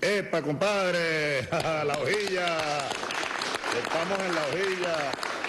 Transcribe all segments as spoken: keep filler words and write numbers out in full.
¡Epa, compadre! ¡La hojilla! Estamos en la hojilla.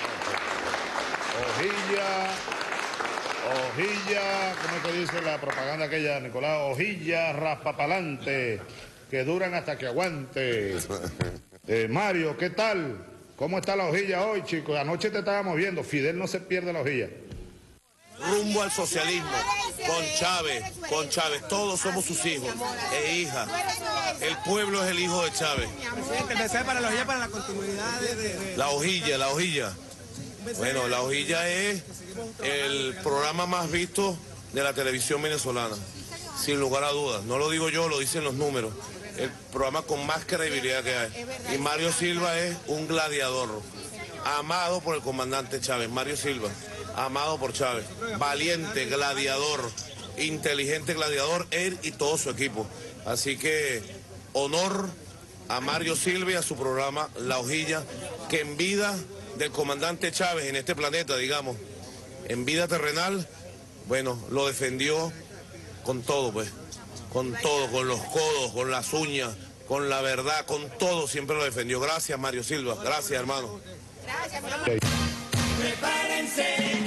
Hojilla, hojilla, ¿cómo es que dice la propaganda aquella, Nicolás? Hojilla raspapalante, que duran hasta que aguante. Eh, Mario, ¿qué tal? ¿Cómo está la hojilla hoy, chicos? Anoche te estábamos viendo, Fidel no se pierde la hojilla. Rumbo al socialismo, con Chávez, con Chávez, todos somos sus hijos e hijas. El pueblo es el hijo de Chávez. Presidente, el mensaje para la hojilla, para la continuidad de... de, de... La hojilla, la hojilla. Bueno, la hojilla es el programa más visto de la televisión venezolana, sin lugar a dudas. No lo digo yo, lo dicen los números. El programa con más credibilidad que hay. Y Mario Silva es un gladiador, amado por el comandante Chávez. Mario Silva, amado por Chávez, valiente, gladiador, inteligente gladiador, él y todo su equipo. Así que honor a Mario Silva y a su programa La Hojilla, que en vida del comandante Chávez en este planeta, digamos, en vida terrenal, bueno, lo defendió con todo, pues, con todo, con los codos, con las uñas, con la verdad, con todo, siempre lo defendió. Gracias, Mario Silva, gracias, hermano. Gracias, hermano. Prepárense.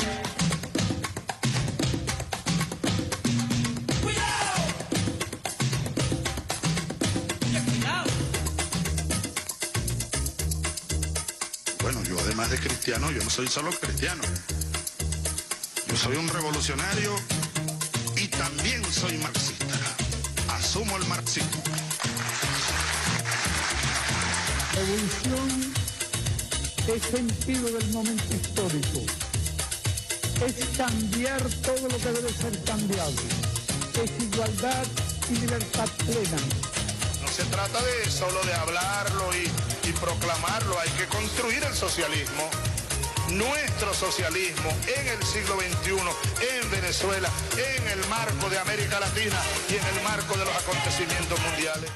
Bueno, yo además de cristiano, yo no soy solo cristiano. Yo soy un revolucionario y también soy marxista. Asumo el marxismo. Revolución es sentido del momento histórico. Es cambiar todo lo que debe ser cambiado. Es igualdad y libertad plena. No se trata de solo de hablarlo y, y proclamarlo, hay que construir el socialismo, nuestro socialismo en el siglo veintiuno, en Venezuela, en el marco de América Latina y en el marco de los acontecimientos mundiales.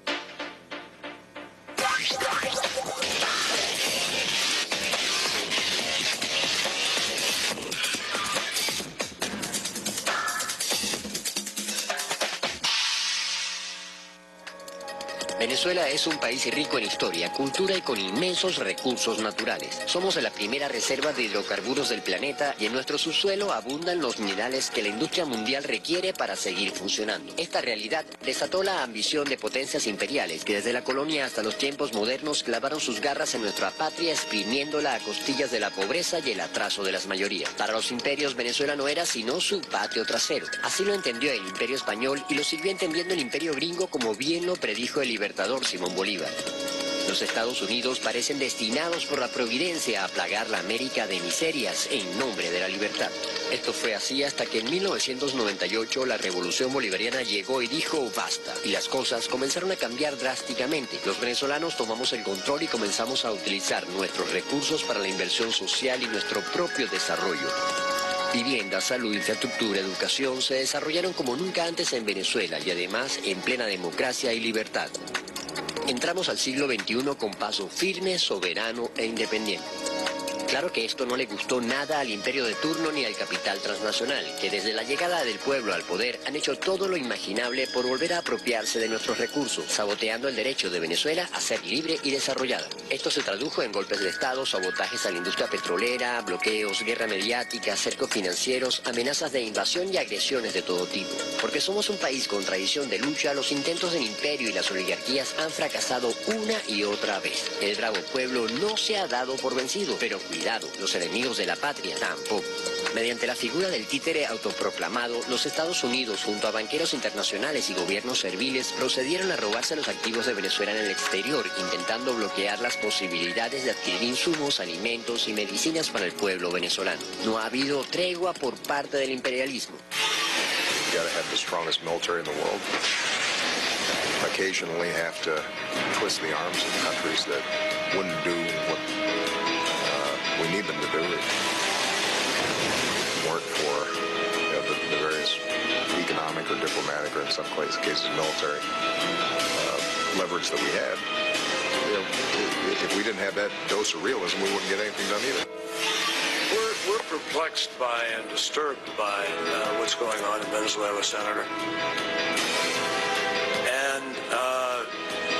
Venezuela es un país rico en historia, cultura y con inmensos recursos naturales. Somos la primera reserva de hidrocarburos del planeta y en nuestro subsuelo abundan los minerales que la industria mundial requiere para seguir funcionando. Esta realidad desató la ambición de potencias imperiales que desde la colonia hasta los tiempos modernos clavaron sus garras en nuestra patria, exprimiéndola a costillas de la pobreza y el atraso de las mayorías. Para los imperios, Venezuela no era sino su patio trasero. Así lo entendió el imperio español y lo siguió entendiendo el imperio gringo, como bien lo predijo el libertador Simón Bolívar. Los Estados Unidos parecen destinados por la providencia a plagar la América de miserias en nombre de la libertad. Esto fue así hasta que en mil novecientos noventa y ocho la revolución bolivariana llegó y dijo basta, y las cosas comenzaron a cambiar drásticamente. Los venezolanos tomamos el control y comenzamos a utilizar nuestros recursos para la inversión social y nuestro propio desarrollo. Vivienda, salud, infraestructura, educación se desarrollaron como nunca antes en Venezuela y además en plena democracia y libertad. Entramos al siglo veintiuno con paso firme, soberano e independiente. Claro que esto no le gustó nada al imperio de turno ni al capital transnacional, que desde la llegada del pueblo al poder han hecho todo lo imaginable por volver a apropiarse de nuestros recursos, saboteando el derecho de Venezuela a ser libre y desarrollada. Esto se tradujo en golpes de Estado, sabotajes a la industria petrolera, bloqueos, guerra mediática, cercos financieros, amenazas de invasión y agresiones de todo tipo. Porque somos un país con tradición de lucha, los intentos del imperio y las oligarquías han fracasado una y otra vez. El bravo pueblo no se ha dado por vencido, pero cuidado, los enemigos de la patria tampoco. Mediante la figura del títere autoproclamado, los Estados Unidos, junto a banqueros internacionales y gobiernos serviles, procedieron a robarse los activos de Venezuela en el exterior, intentando bloquear las posibilidades de adquirir insumos, alimentos y medicinas para el pueblo venezolano. No ha habido tregua por parte del imperialismo. You gotta have the strongest military in the world. Occasionally have to twist the arms of countries that wouldn't do what uh, we need them to do. It weren't for you know, the, the various economic or diplomatic or in some cases military uh, leverage that we had. You know, if we didn't have that dose of realism, we wouldn't get anything done either. We're, we're perplexed by and disturbed by uh, what's going on in Venezuela, Senator. And uh,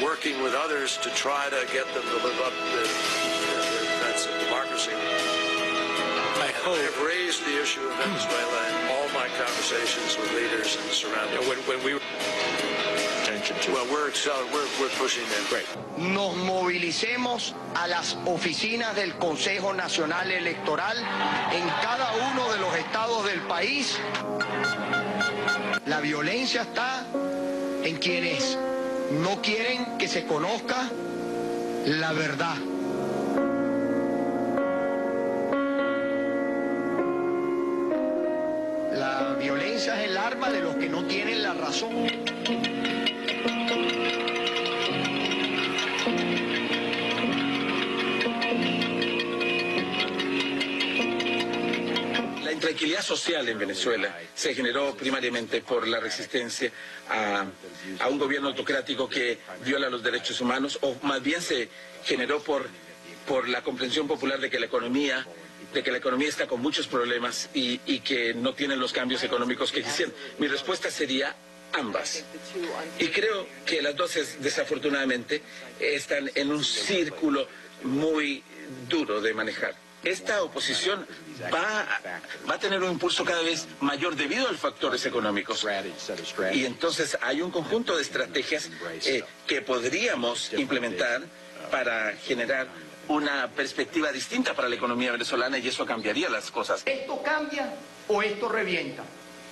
working with others to try to get them to live up to that's a democracy. I hope. I have raised the issue of Venezuela in all my conversations with leaders in the surrounding. When, when we Well, we're, we're, we're pushing them. Great. Nos movilicemos a las oficinas del Consejo Nacional Electoral en cada uno de los estados del país. La violencia está en quienes no quieren que se conozca la verdad. La violencia es el arma de los que no tienen la razón. La intranquilidad social en Venezuela se generó primariamente por la resistencia a, a un gobierno autocrático que viola los derechos humanos, o más bien se generó por, por la comprensión popular de que la economía de que la economía está con muchos problemas y, y que no tienen los cambios económicos que quisieran. Mi respuesta sería ambas. Y creo que las dos, desafortunadamente, están en un círculo muy duro de manejar. Esta oposición va, va a tener un impulso cada vez mayor debido a los factores económicos. Y entonces hay un conjunto de estrategias eh, que podríamos implementar para generar una perspectiva distinta para la economía venezolana, y eso cambiaría las cosas. ¿Esto cambia o esto revienta?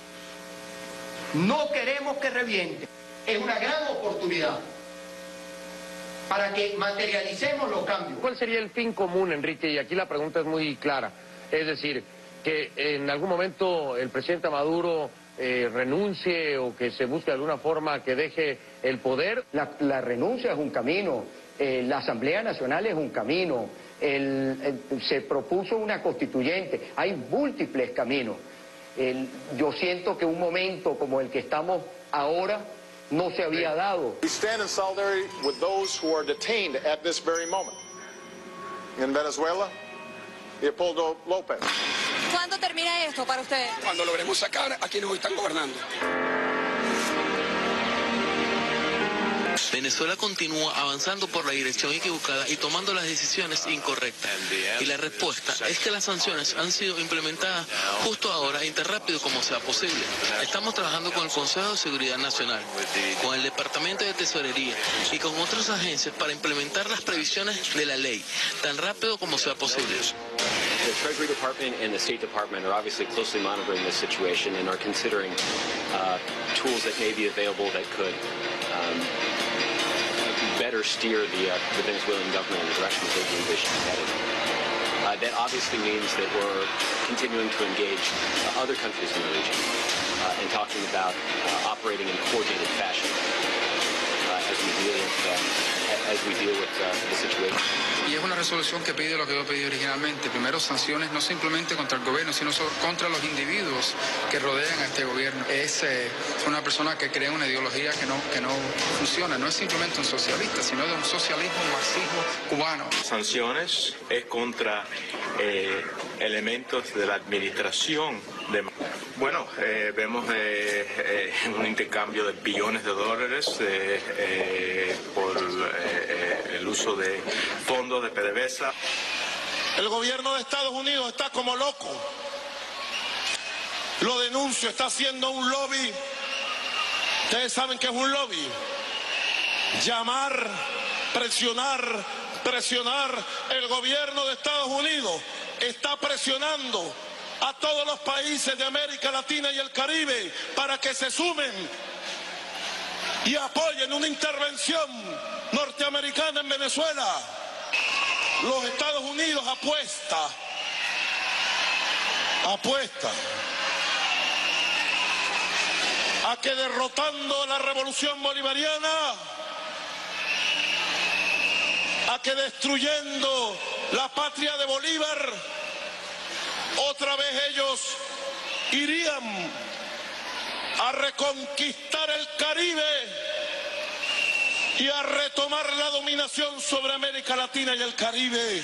No queremos que reviente. Es una gran oportunidad para que materialicemos los cambios. ¿Cuál sería el fin común, Enrique? Y aquí la pregunta es muy clara. Es decir, que en algún momento el presidente Maduro eh, renuncie o que se busque de alguna forma que deje el poder. La, la renuncia es un camino. Eh, la Asamblea Nacional es un camino, el, el, se propuso una constituyente, hay múltiples caminos. El, yo siento que un momento como el que estamos ahora no se había dado. We stand in solidarity with those who are detained at this very moment. In Venezuela, Leopoldo López. ¿Cuándo termina esto para usted? Cuando logremos sacar a quienes hoy están gobernando. Venezuela continúa avanzando por la dirección equivocada y tomando las decisiones incorrectas. Y la respuesta es que las sanciones han sido implementadas justo ahora y tan rápido como sea posible. Estamos trabajando con el Consejo de Seguridad Nacional, con el Departamento de Tesorería y con otras agencias para implementar las previsiones de la ley tan rápido como sea posible. The Treasury Department and the State Department are obviously closely monitoring this situation and are considering uh, tools that may be available that could um, better steer the, uh, the Venezuelan government in the direction that they envision headed. Uh, that obviously means that we're continuing to engage uh, other countries in the region uh, and talking about uh, operating in a coordinated fashion uh, as we deal with, uh, as we deal with uh, the situation. Y es una resolución que pide lo que yo pedí originalmente. Primero, sanciones no simplemente contra el gobierno, sino contra los individuos que rodean a este gobierno. Es eh, una persona que crea una ideología que no, que no funciona. No es simplemente un socialista, sino de un socialismo, un marxismo cubano. Sanciones es contra eh, elementos de la administración de... Bueno, eh, vemos eh, eh, un intercambio de billones de dólares eh, eh, por eh, el uso de fondos de PDVSA. El gobierno de Estados Unidos está como loco. Lo denuncio, está haciendo un lobby. Ustedes saben que es un lobby. Llamar, presionar, presionar. El gobierno de Estados Unidos está presionando a todos los países de América Latina y el Caribe para que se sumen y apoyen una intervención norteamericana en Venezuela. Los Estados Unidos apuesta, apuesta a que derrotando la revolución bolivariana, a que destruyendo la patria de Bolívar, otra vez ellos irían a reconquistar el Caribe y a retomar la dominación sobre América Latina y el Caribe.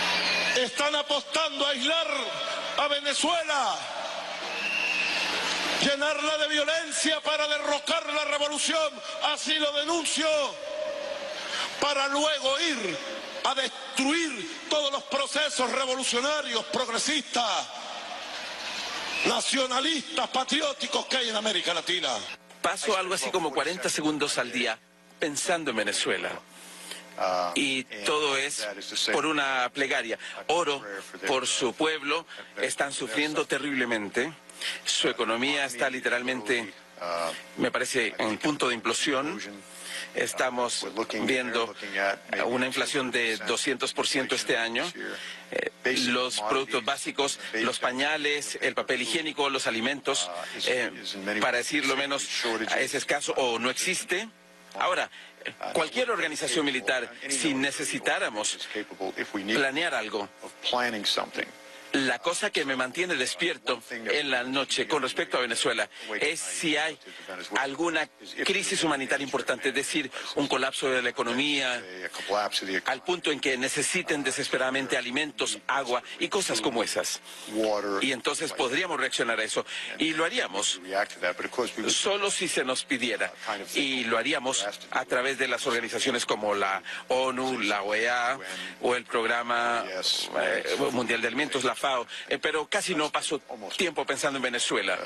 Están apostando a aislar a Venezuela. llenarla de violencia para derrocar la revolución, así lo denuncio, para luego ir a destruir todos los procesos revolucionarios, progresistas, nacionalistas, patrióticos que hay en América Latina. Paso algo así como cuarenta segundos al día pensando en Venezuela. Y todo es por una plegaria. Oro por su pueblo, están sufriendo terriblemente. Su economía está literalmente, me parece, en punto de implosión. Estamos viendo una inflación de doscientos por ciento este año. Eh, los productos básicos, los pañales, el papel higiénico, los alimentos, eh, para decirlo menos, es escaso o no existe. Ahora, cualquier organización militar, si necesitáramos planear algo, la cosa que me mantiene despierto en la noche con respecto a Venezuela es si hay alguna crisis humanitaria importante, es decir, un colapso de la economía, al punto en que necesiten desesperadamente alimentos, agua y cosas como esas. Y entonces podríamos reaccionar a eso. Y lo haríamos solo si se nos pidiera. Y lo haríamos a través de las organizaciones como la ONU, la O E A o el Programa eh, Mundial de Alimentos, la FAO, eh, pero casi no paso tiempo pensando en Venezuela.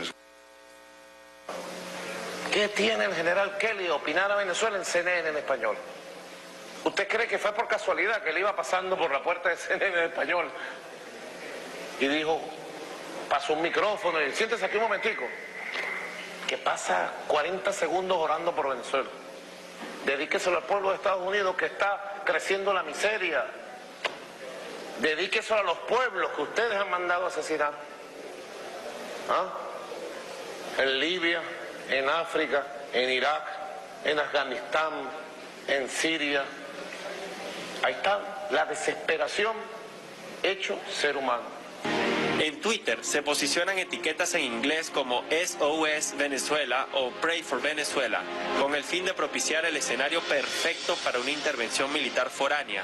¿Qué tiene el general Kelly opinar a Venezuela en C N N en español? ¿Usted cree que fue por casualidad que él iba pasando por la puerta de C N N en español y dijo, pasó un micrófono y siéntese aquí un momentico, que pasa cuarenta segundos orando por Venezuela? Dedíqueselo al pueblo de Estados Unidos que está creciendo la miseria. Dedíqueselo a los pueblos que ustedes han mandado a asesinar. ¿Ah? En Libia, en África, en Irak, en Afganistán, en Siria. Ahí está la desesperación hecho ser humano. En Twitter se posicionan etiquetas en inglés como S O S Venezuela o Pray for Venezuela, con el fin de propiciar el escenario perfecto para una intervención militar foránea.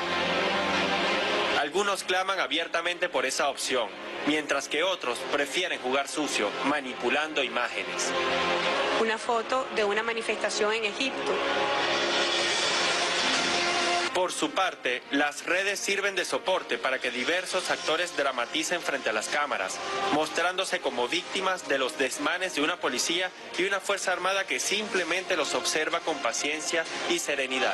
Algunos claman abiertamente por esa opción, mientras que otros prefieren jugar sucio, manipulando imágenes. Una foto de una manifestación en Egipto. Por su parte, las redes sirven de soporte para que diversos actores dramaticen frente a las cámaras, mostrándose como víctimas de los desmanes de una policía y una fuerza armada que simplemente los observa con paciencia y serenidad.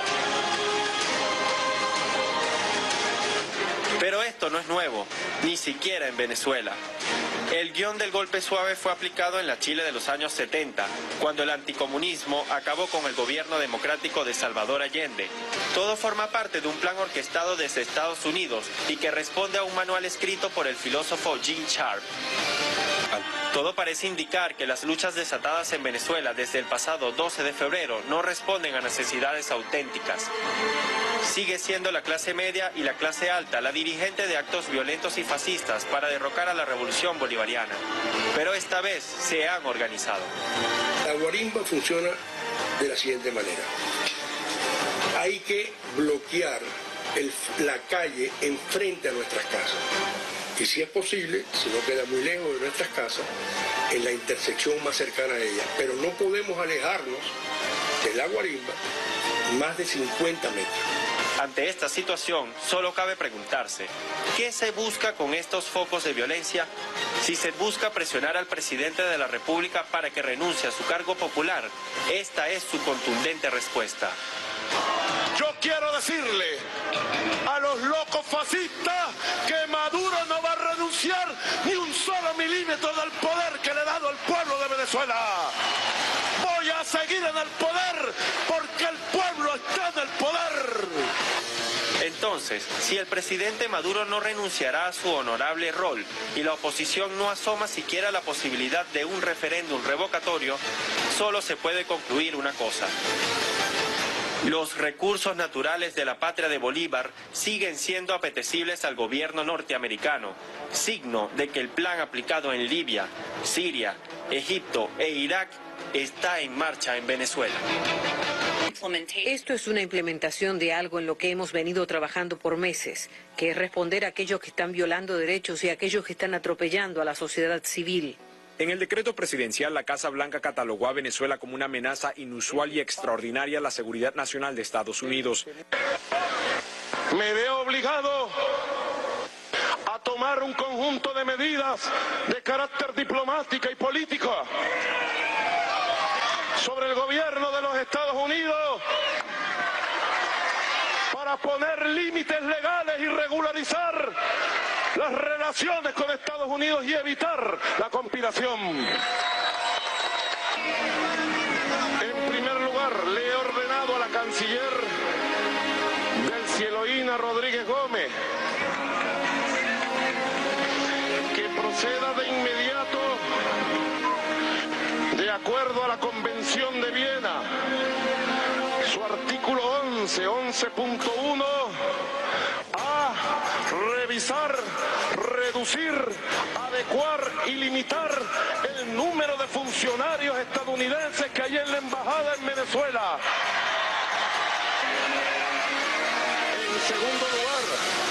Pero esto no es nuevo, ni siquiera en Venezuela. El guión del golpe suave fue aplicado en la Chile de los años setenta, cuando el anticomunismo acabó con el gobierno democrático de Salvador Allende. Todo forma parte de un plan orquestado desde Estados Unidos y que responde a un manual escrito por el filósofo Gene Sharp. Todo parece indicar que las luchas desatadas en Venezuela desde el pasado doce de febrero no responden a necesidades auténticas. Sigue siendo la clase media y la clase alta la dirigente de actos violentos y fascistas para derrocar a la revolución bolivariana. Pero esta vez se han organizado. La guarimba funciona de la siguiente manera. Hay que bloquear el, la calle enfrente a nuestras casas. Y si es posible, si no queda muy lejos de nuestras casas, en la intersección más cercana a ellas. Pero no podemos alejarnos de la guarimba más de cincuenta metros. Ante esta situación, solo cabe preguntarse, ¿qué se busca con estos focos de violencia? Si se busca presionar al presidente de la República para que renuncie a su cargo popular, esta es su contundente respuesta. Yo quiero decirle a los locos fascistas que Maduro no va a renunciar ni un solo milímetro del poder que le he dado al pueblo de Venezuela. Voy a seguir en el poder porque el pueblo está en el poder. Entonces, si el presidente Maduro no renunciará a su honorable rol y la oposición no asoma siquiera la posibilidad de un referéndum revocatorio, solo se puede concluir una cosa. Los recursos naturales de la patria de Bolívar siguen siendo apetecibles al gobierno norteamericano, signo de que el plan aplicado en Libia, Siria, Egipto e Irak está en marcha en Venezuela. Esto es una implementación de algo en lo que hemos venido trabajando por meses, que es responder a aquellos que están violando derechos y a aquellos que están atropellando a la sociedad civil. En el decreto presidencial, la Casa Blanca catalogó a Venezuela como una amenaza inusual y extraordinaria a la seguridad nacional de Estados Unidos. Me veo obligado a tomar un conjunto de medidas de carácter diplomático y político sobre el gobierno de los Estados Unidos para poner límites legales y regularizar las relaciones con Estados Unidos y evitar la conspiración. En primer lugar, le he ordenado a la canciller del Cieloína Rodríguez Gómez que proceda de inmediato, de acuerdo a la Convención de Viena, su artículo once, once punto uno, a revisar, reducir, adecuar y limitar el número de funcionarios estadounidenses que hay en la embajada en Venezuela. En segundo lugar,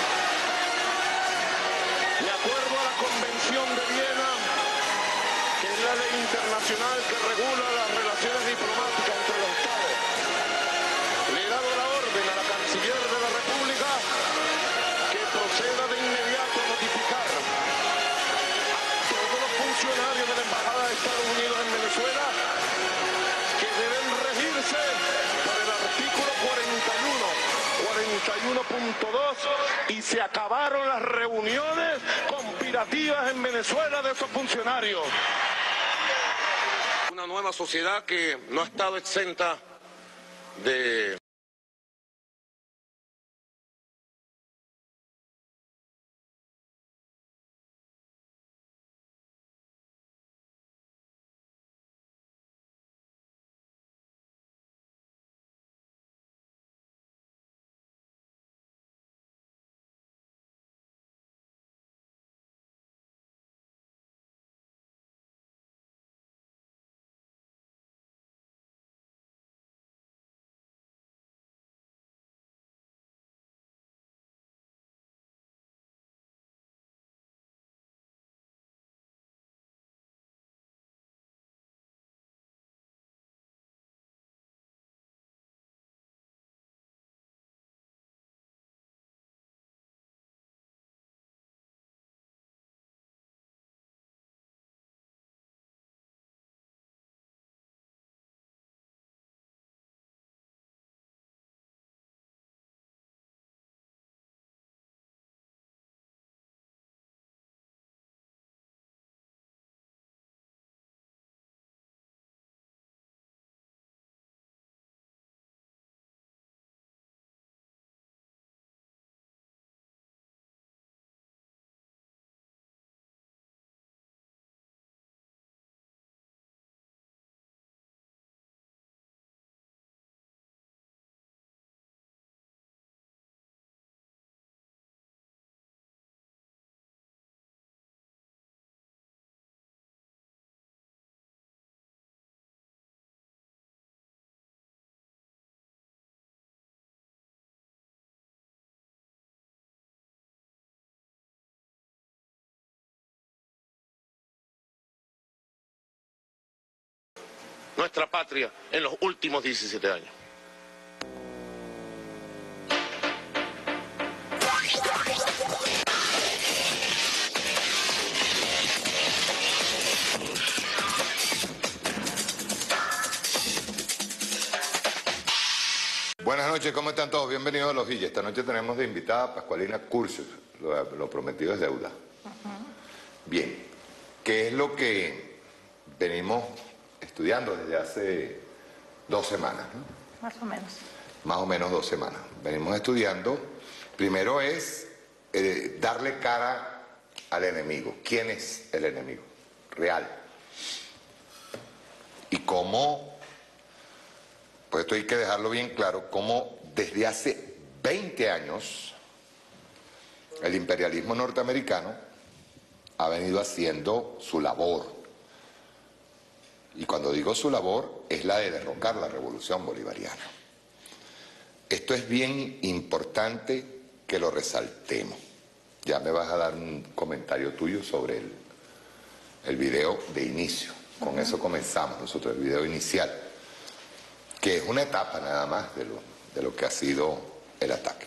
de acuerdo a la Convención de Viena, que es la ley internacional que regula las relaciones diplomáticas entre los Estados, le he dado la orden a la canciller de la República que proceda de inmediato a notificar a todos los funcionarios de la Embajada de Estados Unidos en Venezuela que deben regirse por el artículo cuarenta y uno, cuarenta y uno punto dos, y se acabaron las reuniones conspirativas en Venezuela de esos funcionarios. Una nueva sociedad que no ha estado exenta de nuestra patria en los últimos diecisiete años. Buenas noches, ¿cómo están todos? Bienvenidos a Los Villas. Esta noche tenemos de invitada a Pascualina Curcios, lo, lo prometido es deuda. Uh-huh. Bien, ¿qué es lo que venimos estudiando desde hace dos semanas, ¿no? Más o menos. Más o menos dos semanas. Venimos estudiando, primero es eh, darle cara al enemigo. ¿Quién es el enemigo real? Y cómo, pues esto hay que dejarlo bien claro, cómo desde hace veinte años el imperialismo norteamericano ha venido haciendo su labor. Y cuando digo su labor, es la de derrocar la revolución bolivariana. Esto es bien importante que lo resaltemos. Ya me vas a dar un comentario tuyo sobre el, el video de inicio. Con eso comenzamos nosotros, el video inicial, que es una etapa nada más de lo, de lo que ha sido el ataque.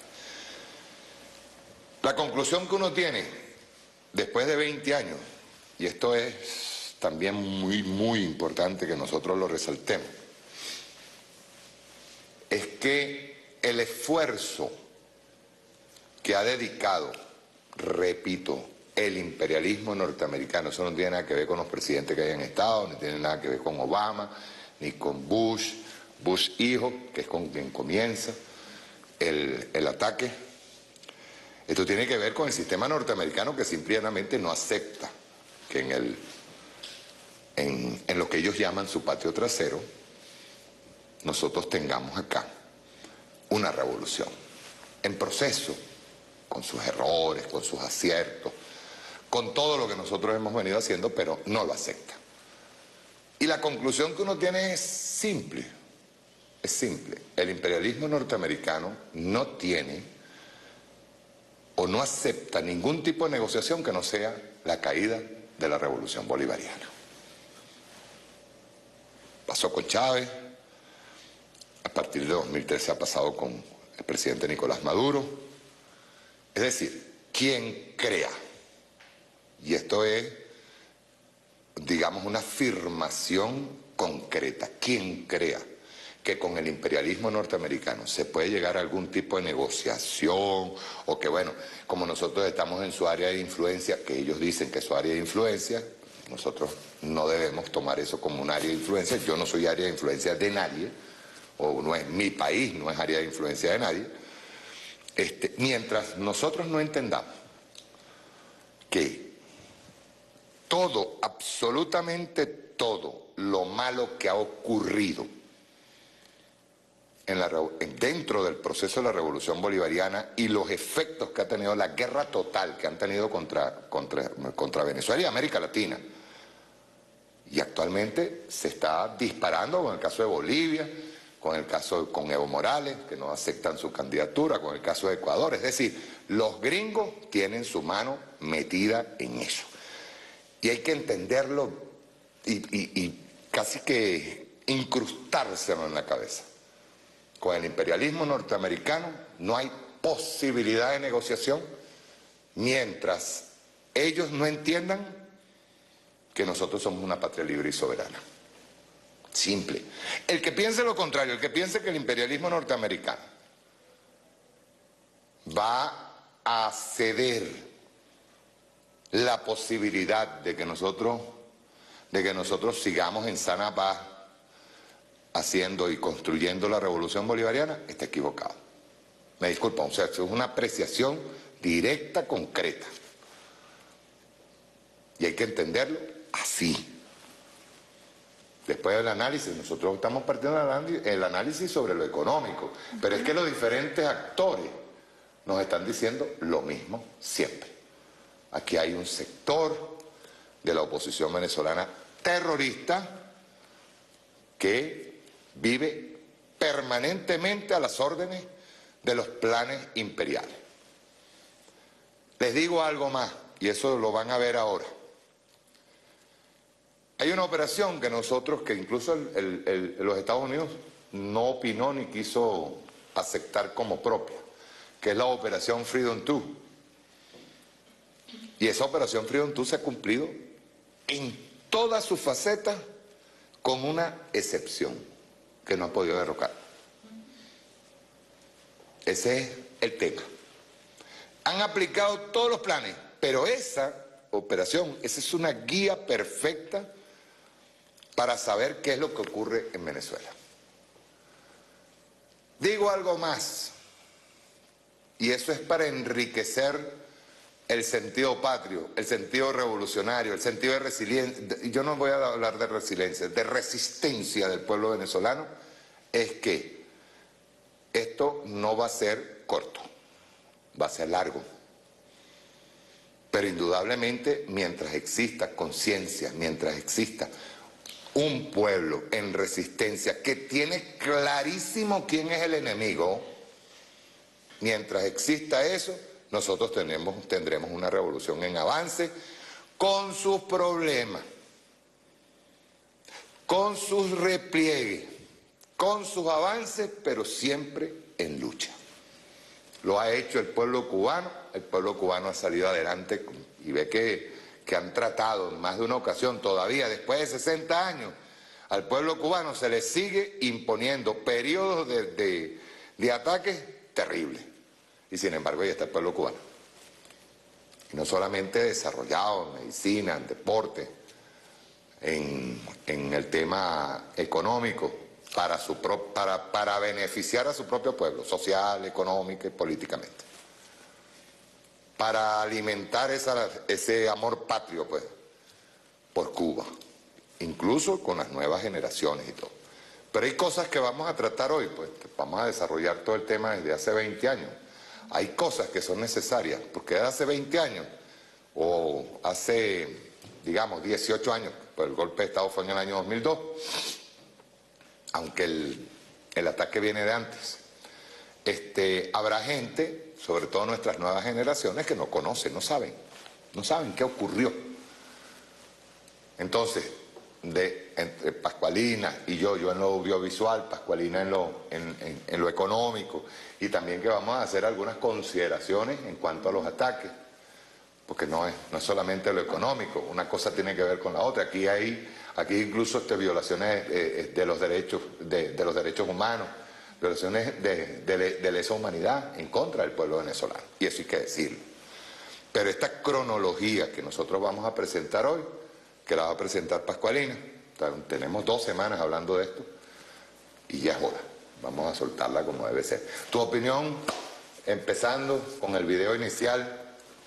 La conclusión que uno tiene después de veinte años, y esto es también muy, muy importante que nosotros lo resaltemos, es que el esfuerzo que ha dedicado, repito, el imperialismo norteamericano, eso no tiene nada que ver con los presidentes que hayan estado, ni tiene nada que ver con Obama, ni con Bush, Bush hijo, que es con quien comienza el, el ataque. Esto tiene que ver con el sistema norteamericano que simplemente no acepta que en, el, en, en lo que ellos llaman su patio trasero, nosotros tengamos acá una revolución en proceso, con sus errores, con sus aciertos, con todo lo que nosotros hemos venido haciendo, pero no lo acepta. Y la conclusión que uno tiene es simple, es simple. El imperialismo norteamericano no tiene o no acepta ningún tipo de negociación que no sea la caída de la revolución bolivariana. Pasó con Chávez, a partir de dos mil trece ha pasado con el presidente Nicolás Maduro. Es decir, quien crea, y esto es, digamos, una afirmación concreta, quien crea que con el imperialismo norteamericano se puede llegar a algún tipo de negociación, o que, bueno, como nosotros estamos en su área de influencia, que ellos dicen que es su área de influencia, nosotros no debemos tomar eso como un área de influencia. Yo no soy área de influencia de nadie, o no es mi país, no es área de influencia de nadie. Este, mientras nosotros no entendamos que todo, absolutamente todo lo malo que ha ocurrido en la, dentro del proceso de la revolución bolivariana y los efectos que ha tenido la guerra total que han tenido contra, contra, contra Venezuela y América Latina, y actualmente se está disparando con el caso de Bolivia, con el caso con Evo Morales, que no aceptan su candidatura, con el caso de Ecuador. Es decir, los gringos tienen su mano metida en eso. Y hay que entenderlo y, y, y casi que incrustárselo en la cabeza. Con el imperialismo norteamericano no hay posibilidad de negociación mientras ellos no entiendan que nosotros somos una patria libre y soberana. Simple. El que piense lo contrario, el que piense que el imperialismo norteamericano va a ceder la posibilidad de que nosotros, de que nosotros sigamos en sana paz haciendo y construyendo la revolución bolivariana, está equivocado. Me disculpa, o sea, eso es una apreciación directa, concreta. Y hay que entenderlo así. Después del análisis, nosotros estamos partiendo del análisis sobre lo económico, pero es que los diferentes actores nos están diciendo lo mismo siempre. Aquí hay un sector de la oposición venezolana terrorista que vive permanentemente a las órdenes de los planes imperiales. Les digo algo más, y eso lo van a ver ahora. Hay una operación que nosotros, que incluso el, el, el, los Estados Unidos no opinó ni quiso aceptar como propia, que es la operación Freedom dos. Y esa operación Freedom dos se ha cumplido en todas sus facetas, con una excepción, que no ha podido derrocar. Ese es el tema. Han aplicado todos los planes, pero esa operación, esa es una guía perfecta para saber qué es lo que ocurre en Venezuela. Digo algo más, y eso es para enriquecer el sentido patrio, el sentido revolucionario, el sentido de resiliencia. Yo no voy a hablar de resiliencia, de resistencia del pueblo venezolano, es que esto no va a ser corto, va a ser largo. Pero indudablemente, mientras exista conciencia, mientras exista un pueblo en resistencia que tiene clarísimo quién es el enemigo, mientras exista eso, nosotros tenemos, tendremos una revolución en avance con sus problemas, con sus repliegues, con sus avances, pero siempre en lucha. Lo ha hecho el pueblo cubano, el pueblo cubano ha salido adelante y ve que, que han tratado en más de una ocasión, todavía después de sesenta años, al pueblo cubano se le sigue imponiendo periodos de, de, de ataques terribles. Y sin embargo ahí está el pueblo cubano. Y no solamente desarrollado en medicina, en deporte, en, en el tema económico, para, su pro, para, para beneficiar a su propio pueblo, social, económica y políticamente. Para alimentar esa, ese amor patrio, pues, por Cuba. Incluso con las nuevas generaciones y todo. Pero hay cosas que vamos a tratar hoy, pues, vamos a desarrollar todo el tema desde hace veinte años. Hay cosas que son necesarias, porque desde hace veinte años, o hace, digamos, dieciocho años, pues el golpe de Estado fue en el año dos mil dos, aunque el, el ataque viene de antes, este, habrá gente, sobre todo nuestras nuevas generaciones, que no conocen, no saben, no saben qué ocurrió. Entonces, de, entre Pascualina y yo, yo en lo audiovisual, Pascualina en lo, en, en, en lo económico, y también que vamos a hacer algunas consideraciones en cuanto a los ataques, porque no es, no es solamente lo económico, una cosa tiene que ver con la otra. Aquí hay, aquí incluso este, violaciones eh, de los derechos, de, de los derechos humanos, violaciones de, de, de lesa humanidad en contra del pueblo venezolano, y eso hay que decirlo. Pero esta cronología que nosotros vamos a presentar hoy, que la va a presentar Pascualina, tenemos dos semanas hablando de esto, y ya es hora, vamos a soltarla como debe ser. Tu opinión, empezando con el video inicial.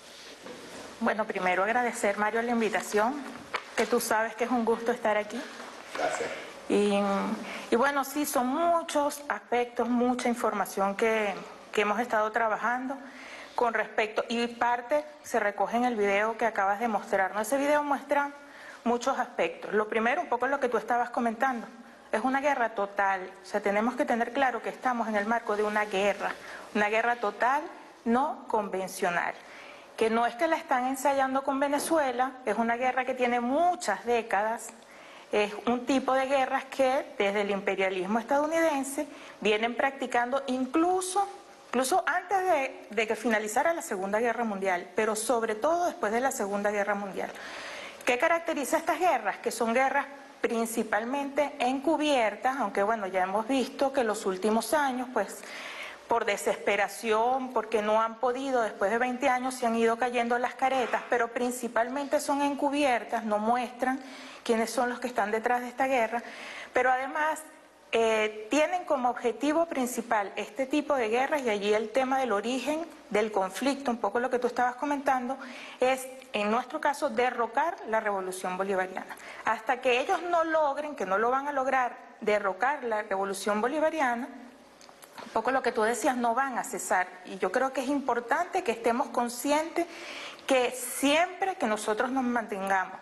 Bueno, primero agradecer, Mario, la invitación, que tú sabes que es un gusto estar aquí. Gracias. Y, y bueno, sí, son muchos aspectos, mucha información que, que hemos estado trabajando con respecto, y parte se recoge en el video que acabas de mostrarnos. Ese video muestra muchos aspectos. Lo primero, un poco lo que tú estabas comentando, es una guerra total. O sea, tenemos que tener claro que estamos en el marco de una guerra, una guerra total, no convencional. Que no es que la están ensayando con Venezuela, es una guerra que tiene muchas décadas, es un tipo de guerras que desde el imperialismo estadounidense vienen practicando incluso, incluso antes de, de que finalizara la Segunda Guerra Mundial, pero sobre todo después de la Segunda Guerra Mundial. ¿Qué caracteriza estas guerras? Que son guerras principalmente encubiertas, aunque bueno, ya hemos visto que en los últimos años, pues, por desesperación, porque no han podido, después de veinte años se han ido cayendo las caretas, pero principalmente son encubiertas, no muestran quiénes son los que están detrás de esta guerra, pero además eh, tienen como objetivo principal este tipo de guerras, y allí el tema del origen del conflicto, un poco lo que tú estabas comentando, es, en nuestro caso, derrocar la revolución bolivariana. Hasta que ellos no logren, que no lo van a lograr, derrocar la revolución bolivariana, un poco lo que tú decías, no van a cesar. Y yo creo que es importante que estemos conscientes que siempre que nosotros nos mantengamos,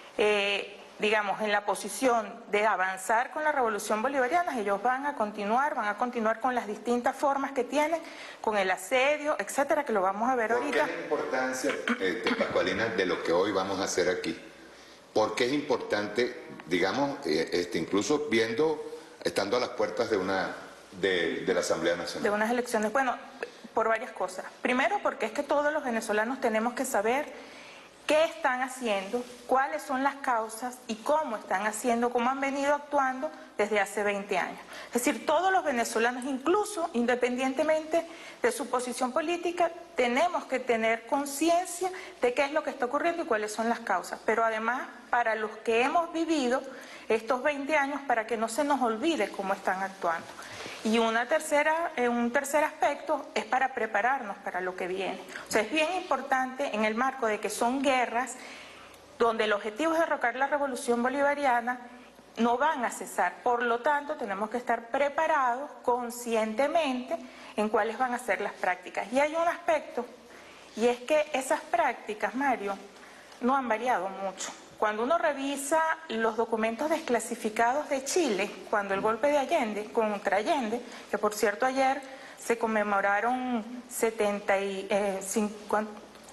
eh, digamos, en la posición de avanzar con la revolución bolivariana, ellos van a continuar, van a continuar con las distintas formas que tienen, con el asedio, etcétera, que lo vamos a ver ahorita. ¿Por qué la importancia, eh, de Pascualina, de lo que hoy vamos a hacer aquí? ¿Por qué es importante, digamos, eh, este, incluso viendo, estando a las puertas de una de, de la Asamblea Nacional? De unas elecciones, bueno, por varias cosas. Primero, porque es que todos los venezolanos tenemos que saber qué están haciendo, cuáles son las causas y cómo están haciendo, cómo han venido actuando desde hace veinte años. Es decir, todos los venezolanos, incluso independientemente de su posición política, tenemos que tener conciencia de qué es lo que está ocurriendo y cuáles son las causas. Pero además, para los que hemos vivido estos veinte años, para que no se nos olvide cómo están actuando. Y una tercera, eh, un tercer aspecto es para prepararnos para lo que viene. O sea, es bien importante en el marco de que son guerras donde el objetivo es derrocar la revolución bolivariana, no van a cesar. Por lo tanto, tenemos que estar preparados conscientemente en cuáles van a ser las prácticas. Y hay un aspecto, y es que esas prácticas, Mario, no han variado mucho. Cuando uno revisa los documentos desclasificados de Chile, cuando el golpe de Allende, contra Allende, que por cierto ayer se conmemoraron setenta y, eh, cincuenta,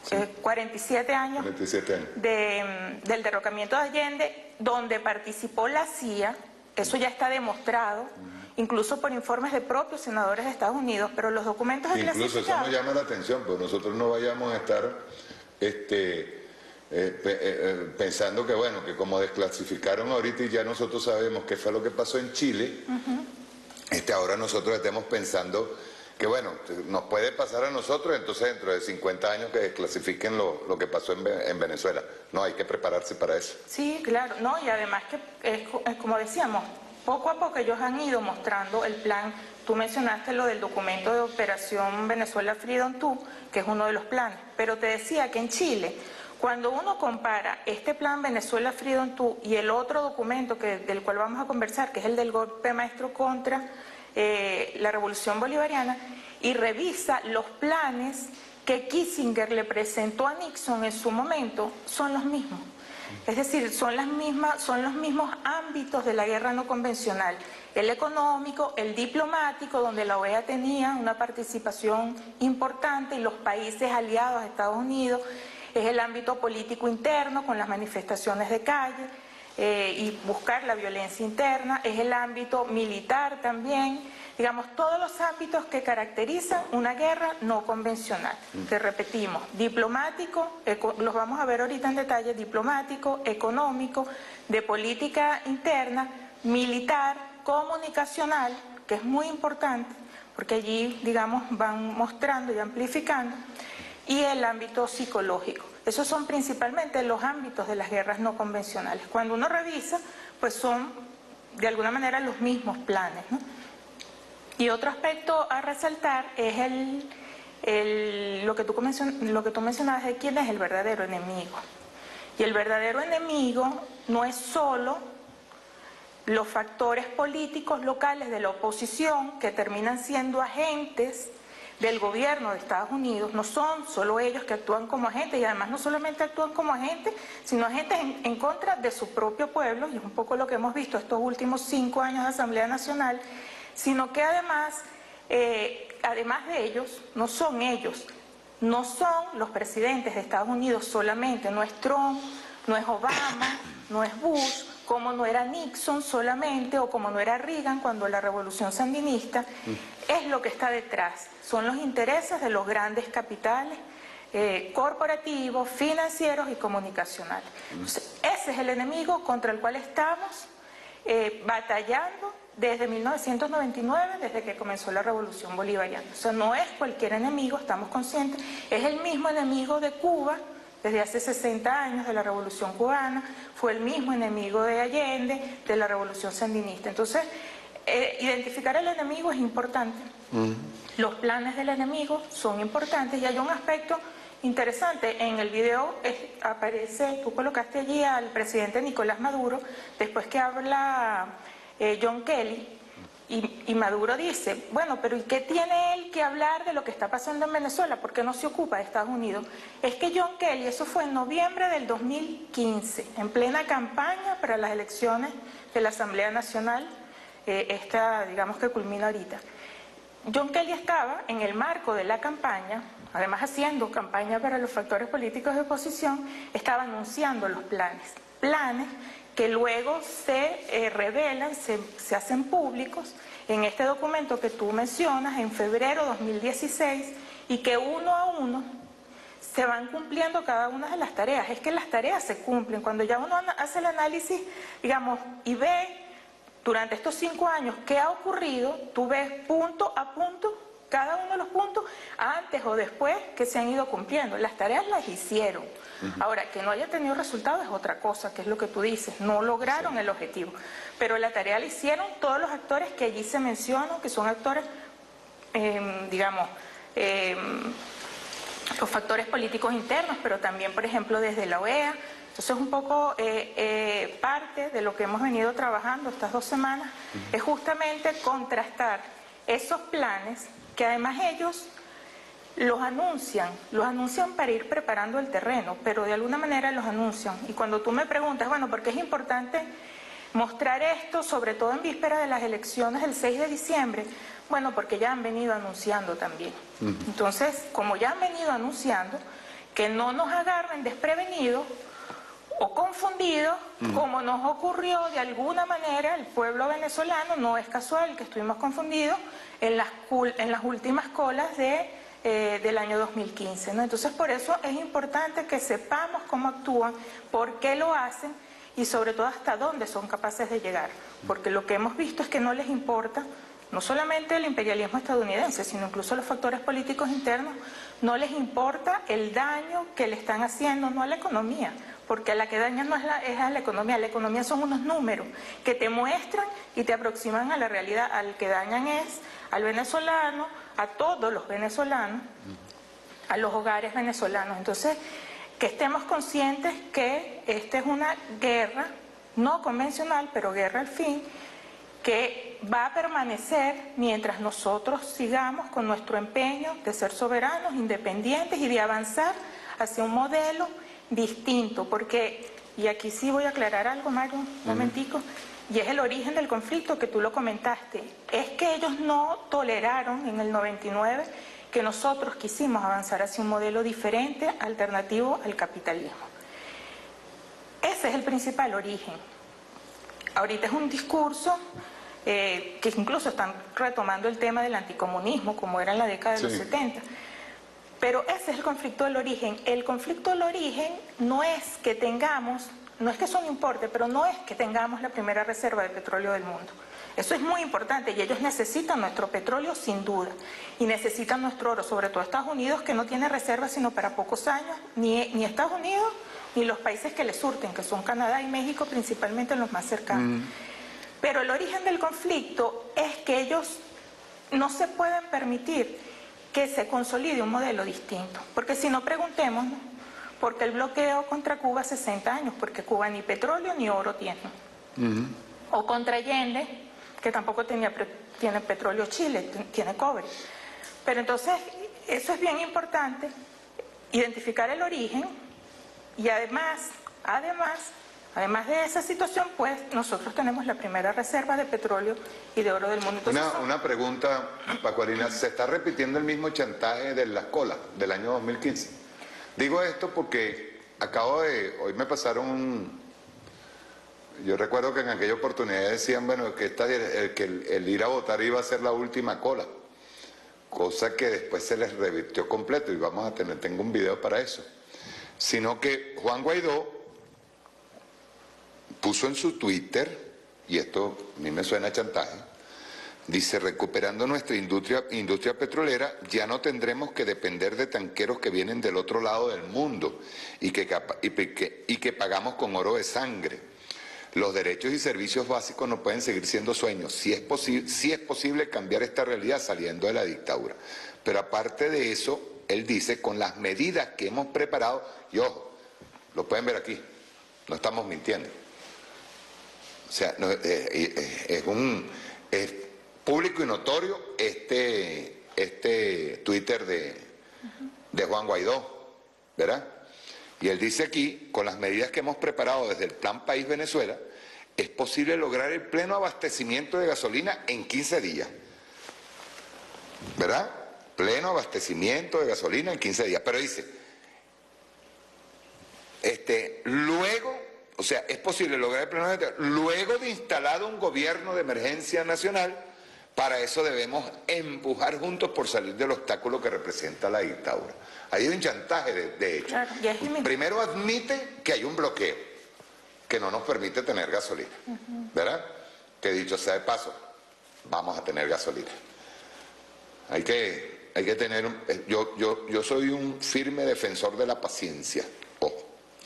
sí. eh, cuarenta y siete años, cuarenta y siete años. De, del derrocamiento de Allende, donde participó la C I A, eso ya está demostrado, uh-huh. incluso por informes de propios senadores de Estados Unidos, pero los documentos incluso eso nos llama la atención, pues nosotros no vayamos a estar este, eh, pe eh, pensando que bueno, que como desclasificaron ahorita y ya nosotros sabemos qué fue lo que pasó en Chile, uh-huh. este, ahora nosotros estemos pensando que bueno, nos puede pasar a nosotros, entonces dentro de cincuenta años que desclasifiquen lo, lo que pasó en, en Venezuela. No, hay que prepararse para eso. Sí, claro, no, y además que, es, es como decíamos, poco a poco ellos han ido mostrando el plan. Tú mencionaste lo del documento de Operación Venezuela Freedom dos, que es uno de los planes, pero te decía que en Chile, cuando uno compara este plan Venezuela Freedom dos y el otro documento que, del cual vamos a conversar, que es el del golpe maestro contra eh, la Revolución Bolivariana, y revisa los planes que Kissinger le presentó a Nixon en su momento, son los mismos. Es decir, son, las mismas, son los mismos ámbitos de la guerra no convencional. El económico, el diplomático, donde la O E A tenía una participación importante y los países aliados a Estados Unidos. Es el ámbito político interno, con las manifestaciones de calle eh, y buscar la violencia interna. Es el ámbito militar también. Digamos, todos los ámbitos que caracterizan una guerra no convencional. Te repetimos, diplomático, los vamos a ver ahorita en detalle, diplomático, económico, de política interna, militar, comunicacional, que es muy importante, porque allí, digamos, van mostrando y amplificando, y el ámbito psicológico. Esos son principalmente los ámbitos de las guerras no convencionales. Cuando uno revisa, pues son, de alguna manera, los mismos planes, ¿no? Y otro aspecto a resaltar es el, el, lo, que tú lo que tú mencionabas de quién es el verdadero enemigo. Y el verdadero enemigo no es solo los factores políticos locales de la oposición que terminan siendo agentes del gobierno de Estados Unidos. No son solo ellos que actúan como agentes, y además no solamente actúan como agentes, sino agentes en, en contra de su propio pueblo, y es un poco lo que hemos visto estos últimos cinco años de Asamblea Nacional, sino que además, eh, además de ellos, no son ellos, no son los presidentes de Estados Unidos solamente, no es Trump, no es Obama, no es Bush, como no era Nixon solamente, o como no era Reagan cuando la revolución sandinista, es lo que está detrás, son los intereses de los grandes capitales eh, corporativos, financieros y comunicacionales. Entonces, ese es el enemigo contra el cual estamos eh, batallando desde mil novecientos noventa y nueve, desde que comenzó la Revolución Bolivariana. O sea, no es cualquier enemigo, estamos conscientes, es el mismo enemigo de Cuba desde hace sesenta años, de la Revolución Cubana, fue el mismo enemigo de Allende, de la Revolución Sandinista. Entonces, eh, identificar el enemigo es importante, uh-huh. Los planes del enemigo son importantes, y hay un aspecto interesante. En el video eh, aparece, tú colocaste allí al presidente Nicolás Maduro, después que habla Eh, John Kelly, y, y Maduro dice, bueno, pero ¿y qué tiene él que hablar de lo que está pasando en Venezuela? ¿Por qué no se ocupa de Estados Unidos? Es que John Kelly, eso fue en noviembre del dos mil quince, en plena campaña para las elecciones de la Asamblea Nacional, eh, esta, digamos, que culmina ahorita. John Kelly estaba en el marco de la campaña, además haciendo campaña para los factores políticos de oposición, estaba anunciando los planes, planes que luego se eh, revelan, se, se hacen públicos en este documento que tú mencionas en febrero de dos mil dieciséis, y que uno a uno se van cumpliendo cada una de las tareas. Es que las tareas se cumplen. Cuando ya uno hace el análisis, digamos, y ve durante estos cinco años qué ha ocurrido, tú ves punto a punto cada uno de los puntos, antes o después, que se han ido cumpliendo. Las tareas las hicieron. Uh-huh. Ahora, que no haya tenido resultados es otra cosa, que es lo que tú dices, no lograron sí. el objetivo. Pero la tarea la hicieron todos los actores que allí se mencionan, que son actores, eh, digamos, eh, los factores políticos internos, pero también, por ejemplo, desde la O E A. Entonces, un poco eh, eh, parte de lo que hemos venido trabajando estas dos semanas uh-huh. es justamente contrastar esos planes, que además ellos los anuncian, los anuncian para ir preparando el terreno, pero de alguna manera los anuncian. Y cuando tú me preguntas, bueno, ¿por qué es importante mostrar esto, sobre todo en víspera de las elecciones del seis de diciembre? Bueno, porque ya han venido anunciando también. Uh-huh. Entonces, como ya han venido anunciando, que no nos agarren desprevenidos o confundidos, mm. como nos ocurrió de alguna manera el pueblo venezolano. No es casual que estuvimos confundidos en las, en las últimas colas de, eh, del año dos mil quince, ¿no? Entonces, por eso es importante que sepamos cómo actúan, por qué lo hacen y sobre todo hasta dónde son capaces de llegar, porque lo que hemos visto es que no les importa no solamente el imperialismo estadounidense, sino incluso los factores políticos internos. No les importa el daño que le están haciendo, no a la economía, porque a la que daña no es, la, es a la economía, la economía son unos números que te muestran y te aproximan a la realidad. Al que dañan es al venezolano, a todos los venezolanos, a los hogares venezolanos. Entonces, que estemos conscientes que esta es una guerra no convencional, pero guerra al fin, que va a permanecer mientras nosotros sigamos con nuestro empeño de ser soberanos, independientes y de avanzar hacia un modelo distinto, porque, y aquí sí voy a aclarar algo, Mario, un uh-huh. momentico, y es el origen del conflicto que tú lo comentaste, es que ellos no toleraron en el noventa y nueve que nosotros quisimos avanzar hacia un modelo diferente, alternativo al capitalismo. Ese es el principal origen. Ahorita es un discurso eh, que incluso están retomando el tema del anticomunismo, como era en la década de sí. los setenta. Pero ese es el conflicto del origen. El conflicto del origen no es que tengamos, no es que eso no importe, pero no es que tengamos la primera reserva de petróleo del mundo. Eso es muy importante y ellos necesitan nuestro petróleo sin duda. Y necesitan nuestro oro, sobre todo Estados Unidos, que no tiene reservas sino para pocos años, ni, ni Estados Unidos, ni los países que le surten, que son Canadá y México, principalmente los más cercanos. Mm. Pero el origen del conflicto es que ellos no se pueden permitir que se consolide un modelo distinto. Porque si no, preguntémonos, ¿por qué el bloqueo contra Cuba sesenta años? Porque Cuba ni petróleo ni oro tiene. Mm. O contra Allende, que tampoco tenía, tiene petróleo Chile, tiene cobre. Pero entonces, eso es bien importante, identificar el origen. Y además, además, además de esa situación, pues nosotros tenemos la primera reserva de petróleo y de oro del mundo. Entonces, una, una pregunta, Paco Arina, ¿se está repitiendo el mismo chantaje de las colas del año dos mil quince? Digo esto porque acabo de, hoy me pasaron un, yo recuerdo que en aquella oportunidad decían, bueno, que, esta, el, que el, el ir a votar iba a ser la última cola, cosa que después se les revirtió completo y vamos a tener, tengo un video para eso. Sino que Juan Guaidó puso en su Twitter, y esto a mí me suena a chantaje, dice, recuperando nuestra industria, industria petrolera, ya no tendremos que depender de tanqueros que vienen del otro lado del mundo y que, y que, y que pagamos con oro de sangre. Los derechos y servicios básicos no pueden seguir siendo sueños. Sí es, posible, sí es posible cambiar esta realidad saliendo de la dictadura. Pero aparte de eso, él dice, con las medidas que hemos preparado, y ojo, lo pueden ver aquí, no estamos mintiendo. O sea, no, eh, eh, es un es público y notorio este, este Twitter de, de Juan Guaidó, ¿verdad? Y él dice aquí, con las medidas que hemos preparado desde el Plan País Venezuela, es posible lograr el pleno abastecimiento de gasolina en quince días, ¿verdad? Pleno abastecimiento de gasolina en quince días. Pero dice, este, luego, o sea, es posible lograr el pleno abastecimiento, luego de instalado un gobierno de emergencia nacional, para eso debemos empujar juntos por salir del obstáculo que representa la dictadura. Ahí hay un chantaje, de, de hecho. Claro, primero admite que hay un bloqueo, que no nos permite tener gasolina, uh-huh. ¿verdad? Que dicho sea de paso, vamos a tener gasolina. Hay que... Hay que tener, yo, yo, yo soy un firme defensor de la paciencia, ojo.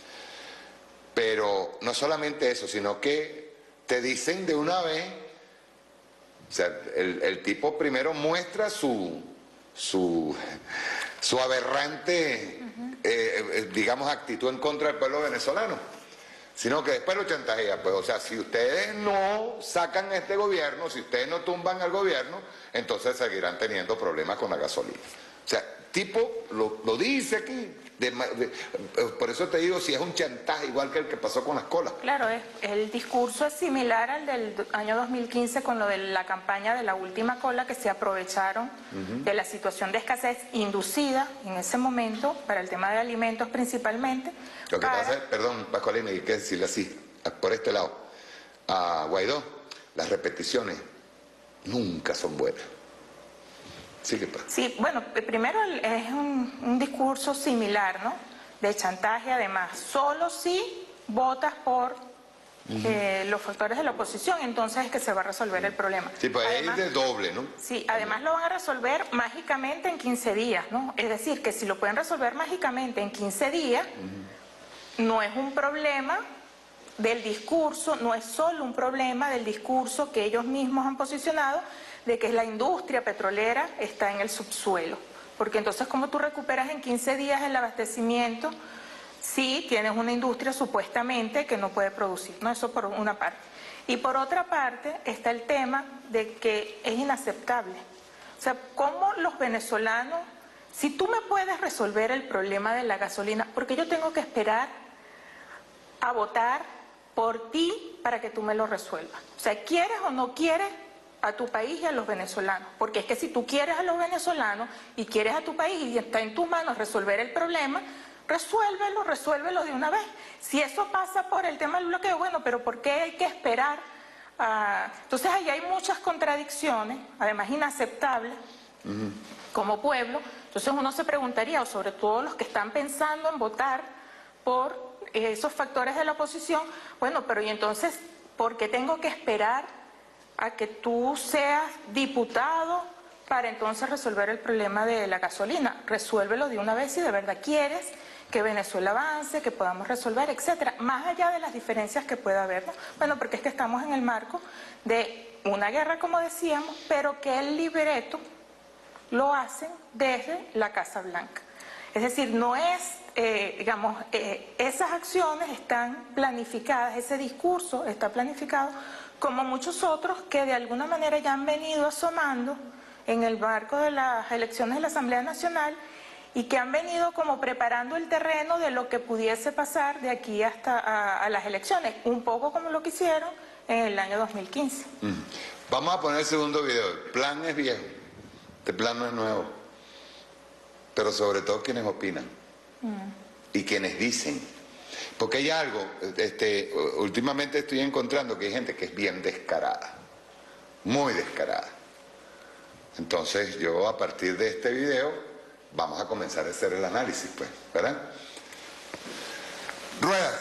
Pero no solamente eso, sino que te dicen de una vez, o sea, el, el tipo primero muestra su, su, su aberrante, uh-huh. eh, digamos, actitud en contra del pueblo venezolano, sino que después lo chantajea. Pues, o sea, si ustedes no sacan este gobierno, si ustedes no tumban al gobierno, entonces seguirán teniendo problemas con la gasolina. O sea, tipo lo, lo dice aquí. De, de, por eso te digo, si es un chantaje igual que el que pasó con las colas. Claro, es, el discurso es similar al del año dos mil quince con lo de la campaña de la última cola, que se aprovecharon uh-huh. de la situación de escasez inducida en ese momento para el tema de alimentos principalmente. Lo que para... pasa es, perdón, Pascualina, hay que decirle así, por este lado, a Guaidó, las repeticiones nunca son buenas. Sí, ¿qué pasa? Sí, bueno, primero es un, un discurso similar, ¿no? De chantaje, además. Solo si votas por uh-huh. eh, los factores de la oposición, entonces es que se va a resolver el problema. Sí, pues ahí es de doble, ¿no? Sí, además lo van a resolver mágicamente en quince días, ¿no? Es decir, que si lo pueden resolver mágicamente en quince días, uh-huh. no es un problema del discurso, no es solo un problema del discurso que ellos mismos han posicionado, de que la industria petrolera está en el subsuelo. Porque entonces, ¿cómo tú recuperas en quince días el abastecimiento si tienes una industria supuestamente que no puede producir? ¿No? Eso por una parte. Y por otra parte está el tema de que es inaceptable. O sea, ¿cómo los venezolanos, si tú me puedes resolver el problema de la gasolina, porque yo tengo que esperar a votar por ti para que tú me lo resuelvas? O sea, ¿quieres o no quieres a tu país y a los venezolanos? Porque es que si tú quieres a los venezolanos y quieres a tu país y está en tus manos resolver el problema, resuélvelo, resuélvelo de una vez. Si eso pasa por el tema del bloqueo, bueno, pero ¿por qué hay que esperar? Uh, entonces ahí hay muchas contradicciones, además inaceptables, uh-huh. como pueblo. Entonces uno se preguntaría, o sobre todo los que están pensando en votar por esos factores de la oposición, bueno, pero ¿y entonces por qué tengo que esperar a que tú seas diputado para entonces resolver el problema de la gasolina? Resuélvelo de una vez si de verdad quieres que Venezuela avance, que podamos resolver, etcétera, más allá de las diferencias que pueda haber, ¿no? Bueno, porque es que estamos en el marco de una guerra, como decíamos, pero que el libreto lo hacen desde la Casa Blanca. Es decir, no es, eh, digamos, eh, esas acciones están planificadas, ese discurso está planificado, como muchos otros que de alguna manera ya han venido asomando en el marco de las elecciones de la Asamblea Nacional y que han venido como preparando el terreno de lo que pudiese pasar de aquí hasta a, a las elecciones, un poco como lo que hicieron en el año dos mil quince. Mm. Vamos a poner el segundo video. El plan es viejo, este plan no es nuevo, pero sobre todo quienes opinan mm. y quienes dicen. Porque hay algo, este, últimamente estoy encontrando que hay gente que es bien descarada, muy descarada. Entonces yo a partir de este video vamos a comenzar a hacer el análisis, pues, ¿verdad? Ruedas.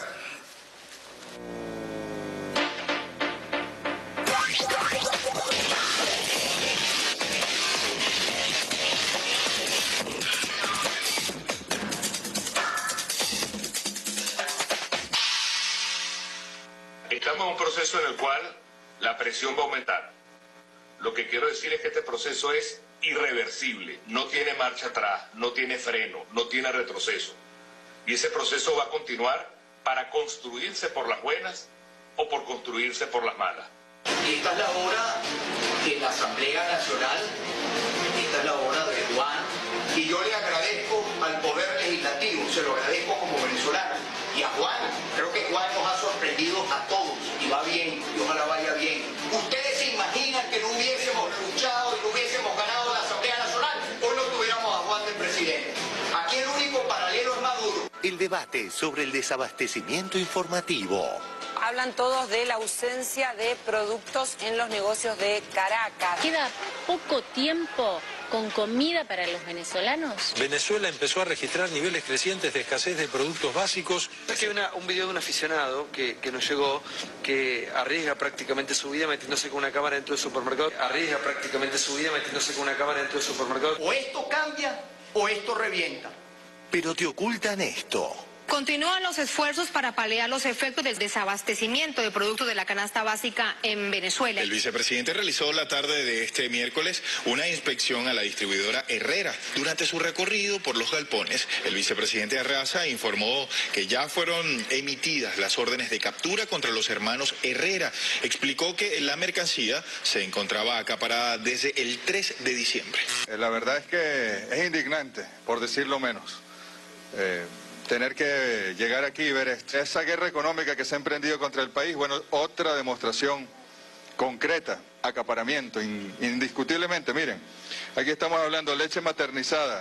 Estamos en un proceso en el cual la presión va a aumentar. Lo que quiero decir es que este proceso es irreversible, no tiene marcha atrás, no tiene freno, no tiene retroceso. Y ese proceso va a continuar para construirse por las buenas o por construirse por las malas. Esta es la hora de la Asamblea Nacional, esta es la hora de Juan, y yo le agradezco al Poder Legislativo, se lo agradezco como venezolano, y a Juan, creo que Juan nos ha sorprendido a todos, y va bien, y ojalá vaya bien. ¿Ustedes se imaginan que no hubiésemos luchado y no hubiésemos ganado la Asamblea Nacional? Hoy no tuviéramos a Juan de presidente. Aquí el único paralelo es Maduro. El debate sobre el desabastecimiento informativo. Hablan todos de la ausencia de productos en los negocios de Caracas. Queda poco tiempo con comida para los venezolanos. Venezuela empezó a registrar niveles crecientes de escasez de productos básicos. Es que hay una, un video de un aficionado que, que nos llegó, que arriesga prácticamente su vida metiéndose con una cámara dentro del supermercado. Arriesga prácticamente su vida metiéndose con una cámara dentro del supermercado. O esto cambia o esto revienta. Pero te ocultan esto. Continúan los esfuerzos para paliar los efectos del desabastecimiento de productos de la canasta básica en Venezuela. El vicepresidente realizó la tarde de este miércoles una inspección a la distribuidora Herrera. Durante su recorrido por los galpones, el vicepresidente Arraza informó que ya fueron emitidas las órdenes de captura contra los hermanos Herrera. Explicó que la mercancía se encontraba acaparada desde el tres de diciembre. La verdad es que es indignante, por decirlo menos. Eh... Tener que llegar aquí y ver esto. Esa guerra económica que se ha emprendido contra el país, bueno, otra demostración concreta, acaparamiento, in, indiscutiblemente. Miren, aquí estamos hablando de leche maternizada,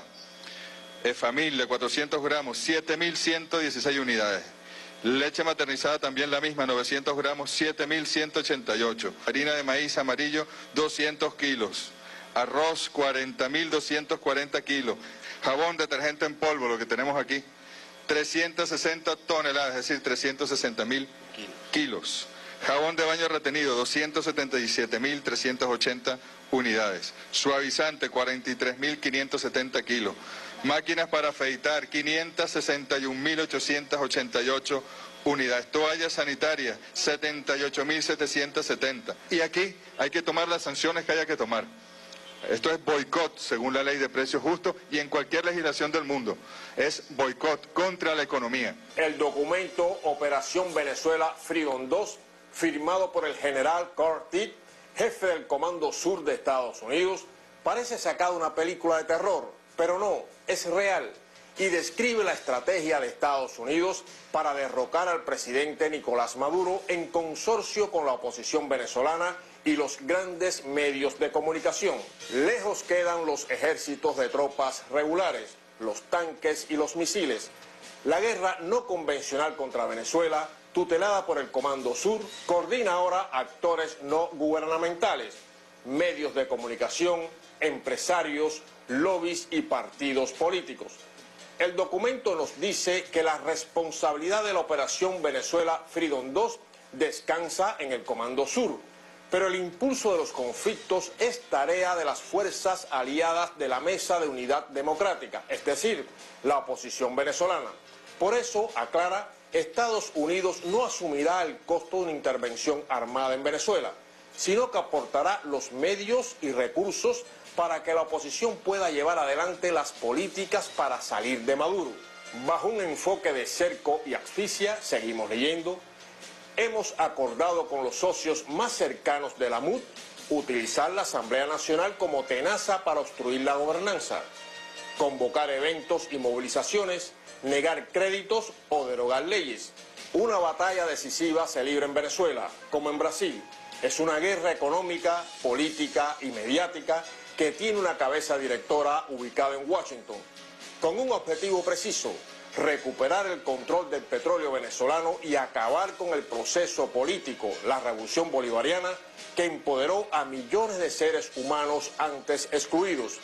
eh, familia, cuatrocientos gramos, siete mil ciento dieciséis unidades. Leche maternizada también la misma, novecientos gramos, siete mil ciento ochenta y ocho. Harina de maíz amarillo, doscientos kilos. Arroz, cuarenta mil doscientos cuarenta kilos. Jabón, detergente en polvo, lo que tenemos aquí. trescientas sesenta toneladas, es decir, trescientos sesenta mil kilos. Jabón de baño retenido, doscientos setenta y siete mil trescientos ochenta unidades. Suavizante, cuarenta y tres mil quinientos setenta kilos. Máquinas para afeitar, quinientas sesenta y un mil ochocientas ochenta y ocho unidades. Toallas sanitarias, setenta y ocho mil setecientos setenta. Y aquí hay que tomar las sanciones que haya que tomar. Esto es boicot, según la ley de precios justos y en cualquier legislación del mundo. Es boicot contra la economía. El documento Operación Venezuela Freedom dos, firmado por el general Curtis, jefe del Comando Sur de Estados Unidos, parece sacado de una película de terror, pero no, es real y describe la estrategia de Estados Unidos para derrocar al presidente Nicolás Maduro en consorcio con la oposición venezolana y los grandes medios de comunicación. Lejos quedan los ejércitos de tropas regulares, los tanques y los misiles. La guerra no convencional contra Venezuela, tutelada por el Comando Sur, coordina ahora actores no gubernamentales, medios de comunicación, empresarios, lobbies y partidos políticos. El documento nos dice que la responsabilidad de la Operación Venezuela Freedom dos descansa en el Comando Sur, pero el impulso de los conflictos es tarea de las fuerzas aliadas de la Mesa de Unidad Democrática, es decir, la oposición venezolana. Por eso, aclara, Estados Unidos no asumirá el costo de una intervención armada en Venezuela, sino que aportará los medios y recursos para que la oposición pueda llevar adelante las políticas para salir de Maduro. Bajo un enfoque de cerco y asfixia, seguimos leyendo, hemos acordado con los socios más cercanos de la M U D utilizar la Asamblea Nacional como tenaza para obstruir la gobernanza, convocar eventos y movilizaciones, negar créditos o derogar leyes. Una batalla decisiva se libra en Venezuela, como en Brasil. Es una guerra económica, política y mediática que tiene una cabeza directora ubicada en Washington, con un objetivo preciso: recuperar el control del petróleo venezolano y acabar con el proceso político, la revolución bolivariana, que empoderó a millones de seres humanos antes excluidos.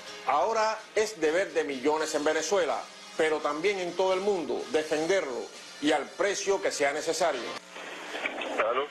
Ahora es deber de millones en Venezuela, pero también en todo el mundo, defenderlo y al precio que sea necesario. ¿Aló?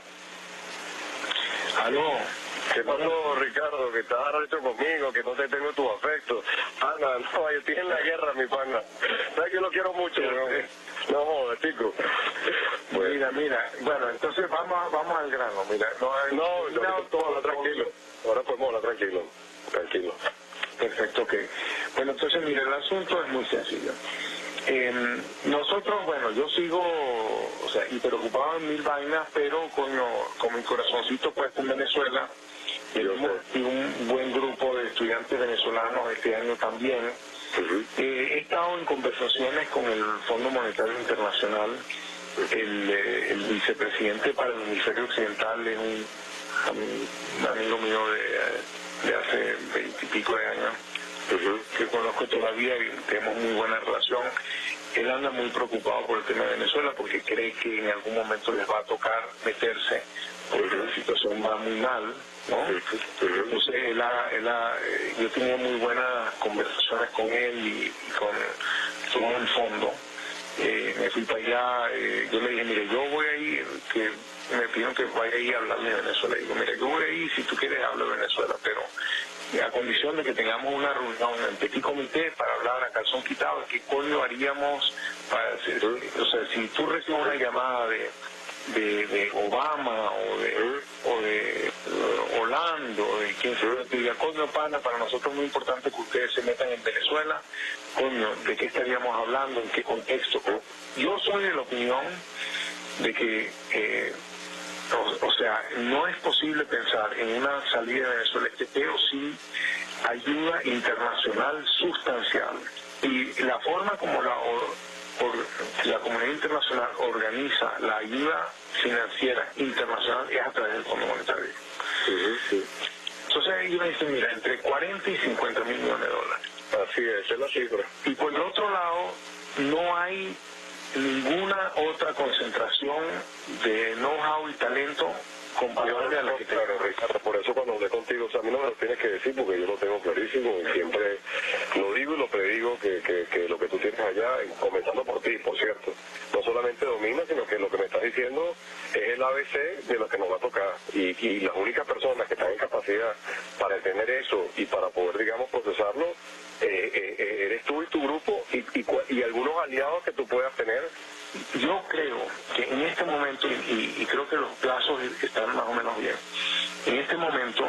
¿Aló? ¿Qué pasó, Ricardo? Que estás arrecho conmigo, que no te tengo tu afecto. Ana, no, yo estoy en la guerra, mi pana. ¿Sabes que lo quiero mucho? No, no jodas, chico. Bueno. Mira, mira, bueno, entonces vamos, vamos al grano, mira. No, no, no, no todo habla tranquilo. Ahora podemos hablar tranquilo, tranquilo. Perfecto, ok. Bueno, entonces, mira, el asunto es muy sencillo. Eh, nosotros, bueno, yo sigo, o sea, y preocupado en mil vainas, pero coño, con mi corazoncito puesto en Venezuela, y un buen grupo de estudiantes venezolanos este año también. Uh-huh. eh, he estado en conversaciones con el Fondo Monetario Internacional. El, eh, el vicepresidente para el hemisferio occidental es un, un amigo mío de, de hace veintipico de años, uh-huh, que conozco todavía y tenemos muy buena relación. Él anda muy preocupado por el tema de Venezuela porque cree que en algún momento les va a tocar meterse porque la situación va muy mal, ¿no? Entonces él ha, él ha, eh, yo he tenido muy buenas conversaciones con él y, y con todo el fondo. Eh, me fui para allá, eh, yo le dije, mire, yo voy a ir, que me pidieron que vaya a ir a hablar de Venezuela. Y digo, mire, yo voy a ir, si tú quieres hablo de Venezuela, pero a condición de que tengamos una reunión en petit comité para hablar a calzón quitado, que coño haríamos para hacer, o sea, si tú recibes una llamada de de, de Obama o de o de uh, Orlando o de quien sea, te diga, coño pana, para nosotros es muy importante que ustedes se metan en Venezuela, coño, ¿de qué estaríamos hablando? ¿En qué contexto? Yo soy de la opinión de que eh, o, o sea, no es posible pensar en una salida de Venezuela que pero sí ayuda internacional sustancial, y la forma como la Por la comunidad internacional organiza la ayuda financiera internacional es a través del Fondo Monetario. Sí, sí. Entonces ellos dicen, mira, entre cuarenta y cincuenta mil millones de dólares. Así es, esa es la cifra. Y por el otro lado, no hay ninguna otra concentración de know-how y talento comparable a la que tengo. Claro, Ricardo, por eso cuando hablé contigo, o sea, a mí no me lo tienes que decir porque yo lo tengo clarísimo y siempre lo digo y lo predigo que, que, que lo que tú tienes allá, comenzando por ti, por cierto, no solamente domina, sino que lo que me estás diciendo es el A B C de lo que nos va a tocar, y, y las únicas personas que están en capacidad para entender eso y para poder, digamos, procesarlo, eh, eh, eres tú y tu grupo y, y, y algunos aliados que tú puedas tener. Yo creo que en este momento, y, y creo que los plazos están más o menos bien, en este momento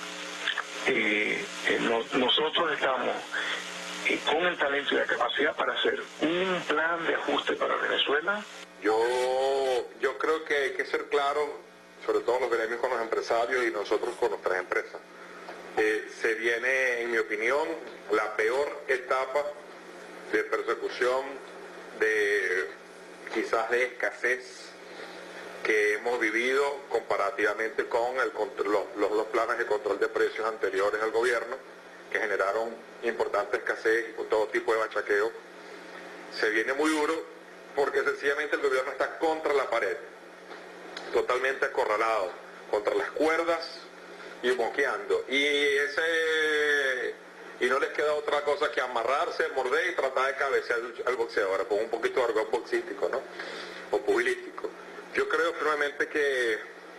eh, eh, no, nosotros estamos eh, con el talento y la capacidad para hacer un plan de ajuste para Venezuela. Yo, yo creo que hay que ser claro, sobre todo los gremios con los empresarios y nosotros con nuestras empresas. Eh, se viene, en mi opinión, la peor etapa de persecución, de quizás de escasez que hemos vivido comparativamente con el, los, los dos planes de control de precios anteriores al gobierno, que generaron importante escasez y todo tipo de bachaqueo. Se viene muy duro porque sencillamente el gobierno está contra la pared, totalmente acorralado, contra las cuerdas y moqueando. Y ese... y no les queda otra cosa que amarrarse, morder y tratar de cabecear al boxeador, con un poquito de argot boxístico, ¿no? O pugilístico. Yo creo firmemente que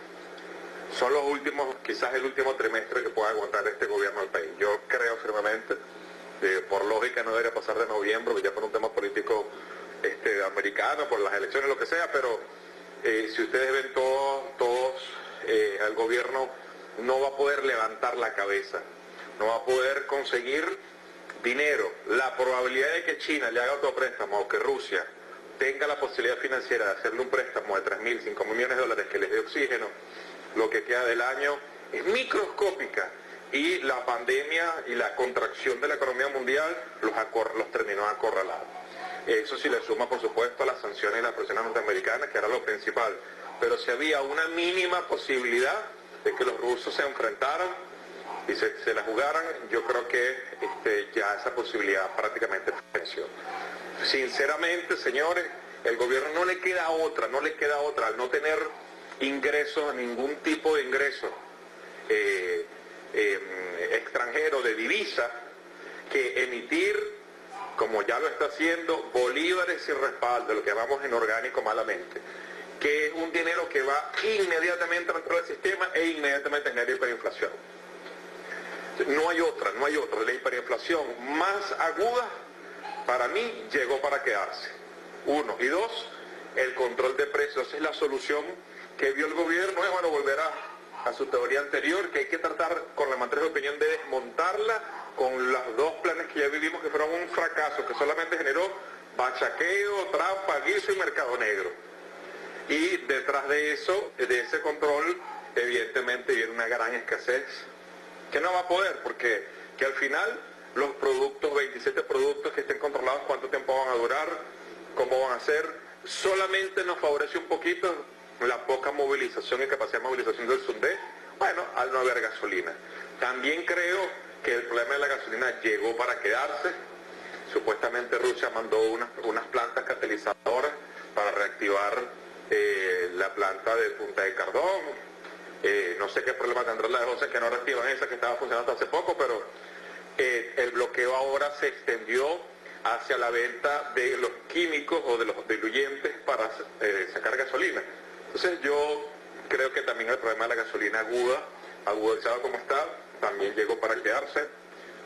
son los últimos, quizás el último trimestre que pueda aguantar este gobierno del país. Yo creo firmemente, eh, por lógica no debería pasar de noviembre, ya por un tema político este, americano, por las elecciones, lo que sea, pero eh, si ustedes ven todos, todos eh, el gobierno no va a poder levantar la cabeza, no va a poder conseguir dinero. La probabilidad de que China le haga otro préstamo o que Rusia tenga la posibilidad financiera de hacerle un préstamo de tres mil, cinco mil millones de dólares que les dé oxígeno, lo que queda del año, es microscópica, y la pandemia y la contracción de la economía mundial los, los terminó acorralados. Eso sí le suma, por supuesto, a las sanciones y las presiones norteamericanas, que era lo principal, pero si había una mínima posibilidad de que los rusos se enfrentaran y se, se la jugaran, yo creo que este, ya esa posibilidad prácticamente venció. Sinceramente, señores, el gobierno no le queda otra, no le queda otra, al no tener ingresos, ningún tipo de ingreso eh, eh, extranjero de divisa, que emitir, como ya lo está haciendo, bolívares sin respaldo, lo que llamamos en orgánico malamente, que es un dinero que va inmediatamente dentro del sistema e inmediatamente genera hiperinflación. No hay otra, no hay otra. La hiperinflación más aguda, para mí, llegó para quedarse. Uno. Y dos, el control de precios. Es la solución que vio el gobierno. Es bueno volver a, a su teoría anterior, que hay que tratar, con la materia de opinión, de desmontarla con los dos planes que ya vivimos, que fueron un fracaso, que solamente generó bachaqueo, trampa, guiso y mercado negro. Y detrás de eso, de ese control, evidentemente viene una gran escasez, que no va a poder, porque que al final los productos, veintisiete productos que estén controlados, cuánto tiempo van a durar, cómo van a ser, solamente nos favorece un poquito la poca movilización y capacidad de movilización del Sundé, bueno, al no haber gasolina. También creo que el problema de la gasolina llegó para quedarse. Supuestamente Rusia mandó unas, unas plantas catalizadoras para reactivar eh, la planta de Punta de Cardón. Eh, no sé qué problema tendrá la de José que no reactivan esa que estaba funcionando hace poco, pero eh, el bloqueo ahora se extendió hacia la venta de los químicos o de los diluyentes para eh, sacar gasolina. Entonces yo creo que también el problema de la gasolina aguda, agudizado como está, también llegó para quedarse.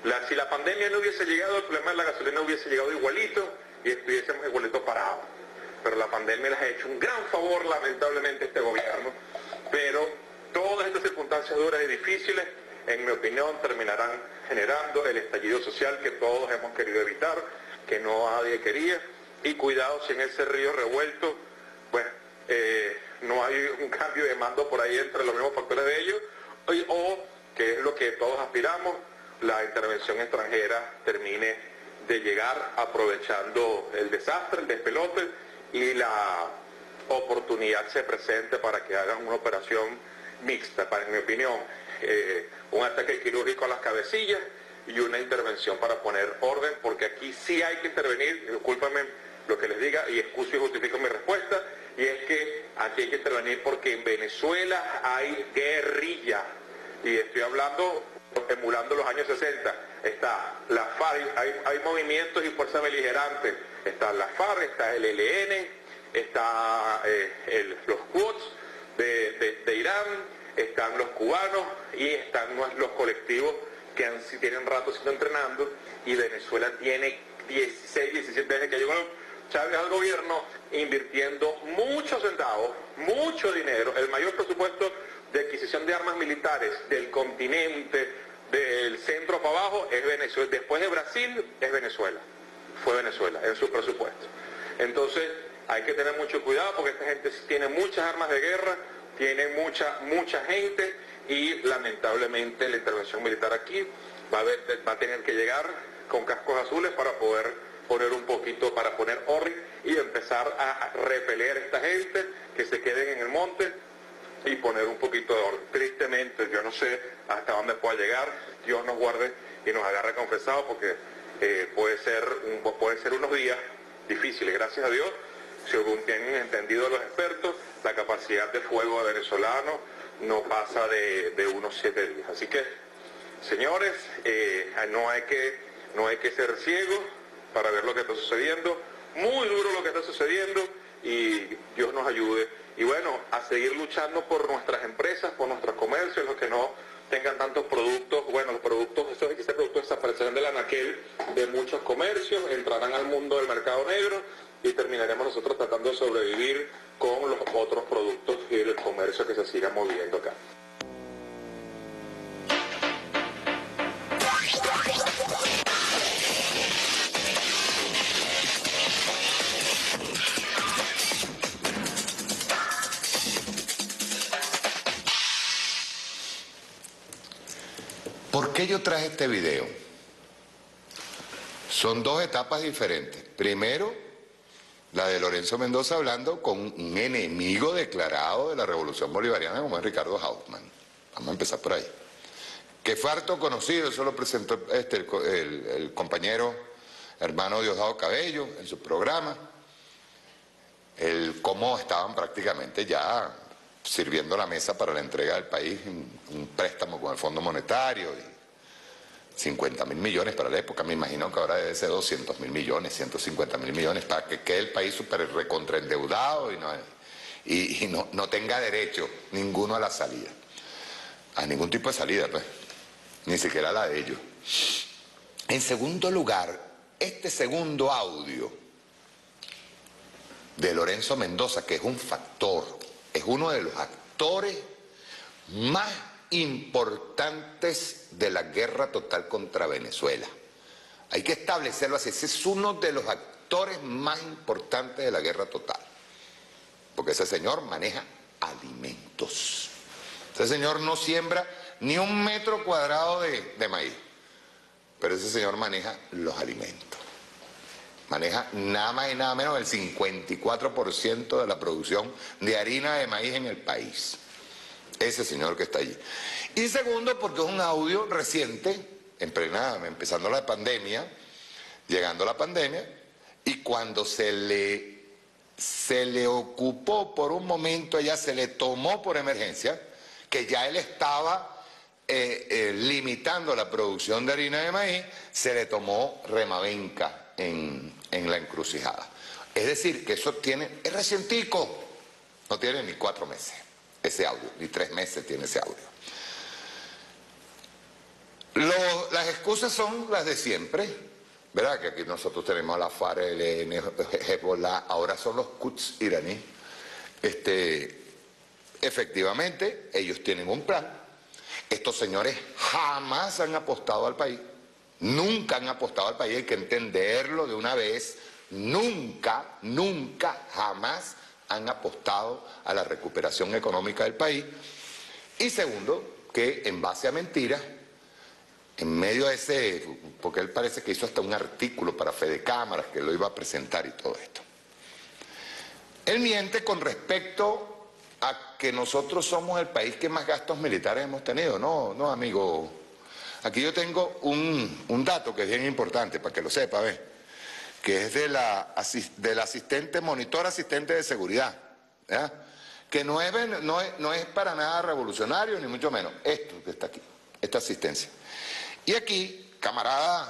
La, si la pandemia no hubiese llegado, el problema de la gasolina hubiese llegado igualito y estuviésemos igualito parados. Pero la pandemia les ha hecho un gran favor, lamentablemente, a este gobierno. Pero todas estas circunstancias duras y difíciles, en mi opinión, terminarán generando el estallido social que todos hemos querido evitar, que no nadie quería. Y cuidado si en ese río revuelto, pues, eh, no hay un cambio de mando por ahí entre los mismos factores de ellos, o, o que es lo que todos aspiramos, la intervención extranjera termine de llegar aprovechando el desastre, el despelote, y la oportunidad se presente para que hagan una operación mixta, para, en mi opinión, eh, un ataque quirúrgico a las cabecillas y una intervención para poner orden, porque aquí sí hay que intervenir, discúlpame lo que les diga, y excuso y justifico mi respuesta, y es que aquí hay que intervenir porque en Venezuela hay guerrilla, y estoy hablando, emulando los años sesenta, está la FARC, hay, hay movimientos y fuerzas beligerantes, está la FARC, está el E L N, está eh, el, los Quds de, de, de Irán, están los cubanos y están los colectivos que han, si tienen rato siendo entrenando, y Venezuela tiene dieciséis, diecisiete años que llegó Chávez al gobierno invirtiendo muchos centavos, mucho dinero, el mayor presupuesto de adquisición de armas militares del continente, del centro para abajo, es Venezuela. Después de Brasil, es Venezuela. Fue Venezuela en su presupuesto. Entonces, hay que tener mucho cuidado porque esta gente tiene muchas armas de guerra, tiene mucha, mucha gente, y lamentablemente la intervención militar aquí va a, haber, va a tener que llegar con cascos azules para poder poner un poquito, para poner orden y empezar a repeler a esta gente, que se queden en el monte y poner un poquito de orden. Tristemente, yo no sé hasta dónde pueda llegar, Dios nos guarde y nos agarre confesados, porque eh, puede ser un, puede ser unos días difíciles. Gracias a Dios, según tienen entendido los expertos, la capacidad de fuego de venezolanos no pasa de, de unos siete días. Así que, señores, eh, no hay que, no hay que ser ciegos para ver lo que está sucediendo, muy duro lo que está sucediendo, y Dios nos ayude. Y bueno, a seguir luchando por nuestras empresas, por nuestros comercios, los que no tengan tantos productos. Bueno, los productos, estos este productos desaparecerán del anaquel de muchos comercios, entrarán al mundo del mercado negro y terminaremos nosotros tratando de sobrevivir con los otros productos y el comercio que se siga moviendo acá. ¿Por qué yo traje este video? Son dos etapas diferentes. Primero, la de Lorenzo Mendoza hablando con un enemigo declarado de la Revolución Bolivariana como es Ricardo Hauptmann. Vamos a empezar por ahí. Que fue harto conocido, eso lo presentó este, el, el, el compañero hermano Diosdado Cabello en su programa. El cómo estaban prácticamente ya sirviendo la mesa para la entrega del país, un, un préstamo con el Fondo Monetario, y cincuenta mil millones para la época, me imagino que ahora debe ser doscientos mil millones, ciento cincuenta mil millones, para que quede el país súper recontraendeudado y, no, y, y no, no tenga derecho ninguno a la salida, a ningún tipo de salida, pues, ni siquiera la de ellos. En segundo lugar, este segundo audio de Lorenzo Mendoza, que es un factor, es uno de los actores más importantes de la guerra total contra Venezuela. Hay que establecerlo así, ese es uno de los actores más importantes de la guerra total, porque ese señor maneja alimentos. Ese señor no siembra ni un metro cuadrado de, de maíz, pero ese señor maneja los alimentos. Maneja nada más y nada menos del cincuenta y cuatro por ciento de la producción de harina de maíz en el país. Ese señor que está allí. Y segundo, porque es un audio reciente, en plena, empezando la pandemia, llegando la pandemia, y cuando se le, se le ocupó por un momento, ya se le tomó por emergencia, que ya él estaba eh, eh, limitando la producción de harina de maíz, se le tomó remabenca En, en la encrucijada. Es decir, que eso tiene, es recientico, no tiene ni cuatro meses ese audio, ni tres meses tiene ese audio. Lo, las excusas son las de siempre, ¿verdad? Que aquí nosotros tenemos a la FARC, el E L N, Hezbollah, ahora son los Quds iraníes. Este, efectivamente, ellos tienen un plan. Estos señores jamás han apostado al país, nunca han apostado al país, hay que entenderlo de una vez, nunca, nunca, jamás han apostado a la recuperación económica del país. Y segundo, que en base a mentiras, en medio de ese, porque él parece que hizo hasta un artículo para Fede Cámaras, que lo iba a presentar y todo esto. Él miente con respecto a que nosotros somos el país que más gastos militares hemos tenido. No, no, amigo. Aquí yo tengo un, un dato que es bien importante, para que lo sepa, ¿ves? Que es de la, del asistente, monitor asistente de seguridad, ¿ya? Que no es, no, es, no es para nada revolucionario, ni mucho menos. Esto que está aquí, esta asistencia. Y aquí, camarada,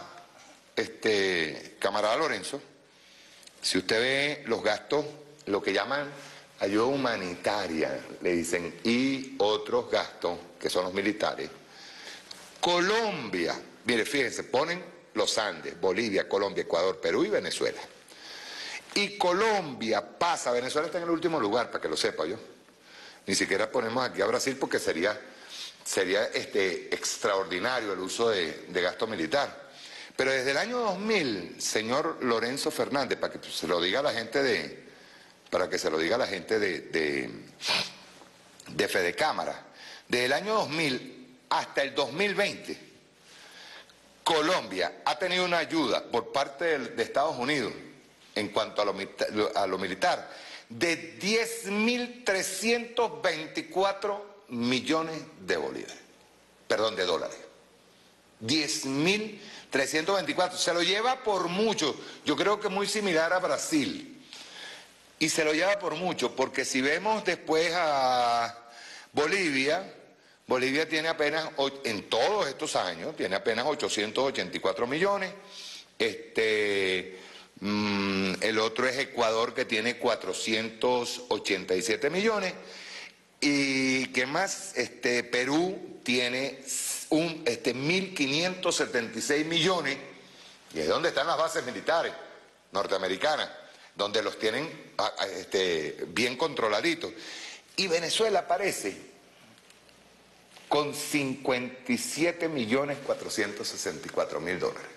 este, camarada Lorenzo, si usted ve los gastos, lo que llaman ayuda humanitaria, le dicen, y otros gastos, que son los militares. Colombia, mire, fíjense, ponen los Andes, Bolivia, Colombia, Ecuador, Perú y Venezuela. Y Colombia pasa, Venezuela está en el último lugar, para que lo sepa yo. Ni siquiera ponemos aquí a Brasil porque sería, sería este, extraordinario el uso de, de gasto militar. Pero desde el año dos mil, señor Lorenzo Fernández, para que se lo diga a la gente de... para que se lo diga a la gente de, de, de Fede Cámara, desde el año dos mil hasta el dos mil veinte, Colombia ha tenido una ayuda por parte de, de Estados Unidos en cuanto a lo, a lo militar de diez mil trescientos veinticuatro millones de bolívares, perdón, de dólares. diez mil trescientos veinticuatro, se lo lleva por mucho, yo creo que muy similar a Brasil. Y se lo lleva por mucho, porque si vemos después a Bolivia, Bolivia tiene apenas, en todos estos años, tiene apenas ochocientos ochenta y cuatro millones. Este, mmm, el otro es Ecuador, que tiene cuatrocientos ochenta y siete millones. Y ¿qué más? Este, Perú tiene un, este, mil quinientos setenta y seis millones. Y es donde están las bases militares norteamericanas, donde los tienen este, bien controladitos. Y Venezuela aparece con cincuenta y siete millones cuatrocientos sesenta y cuatro mil dólares.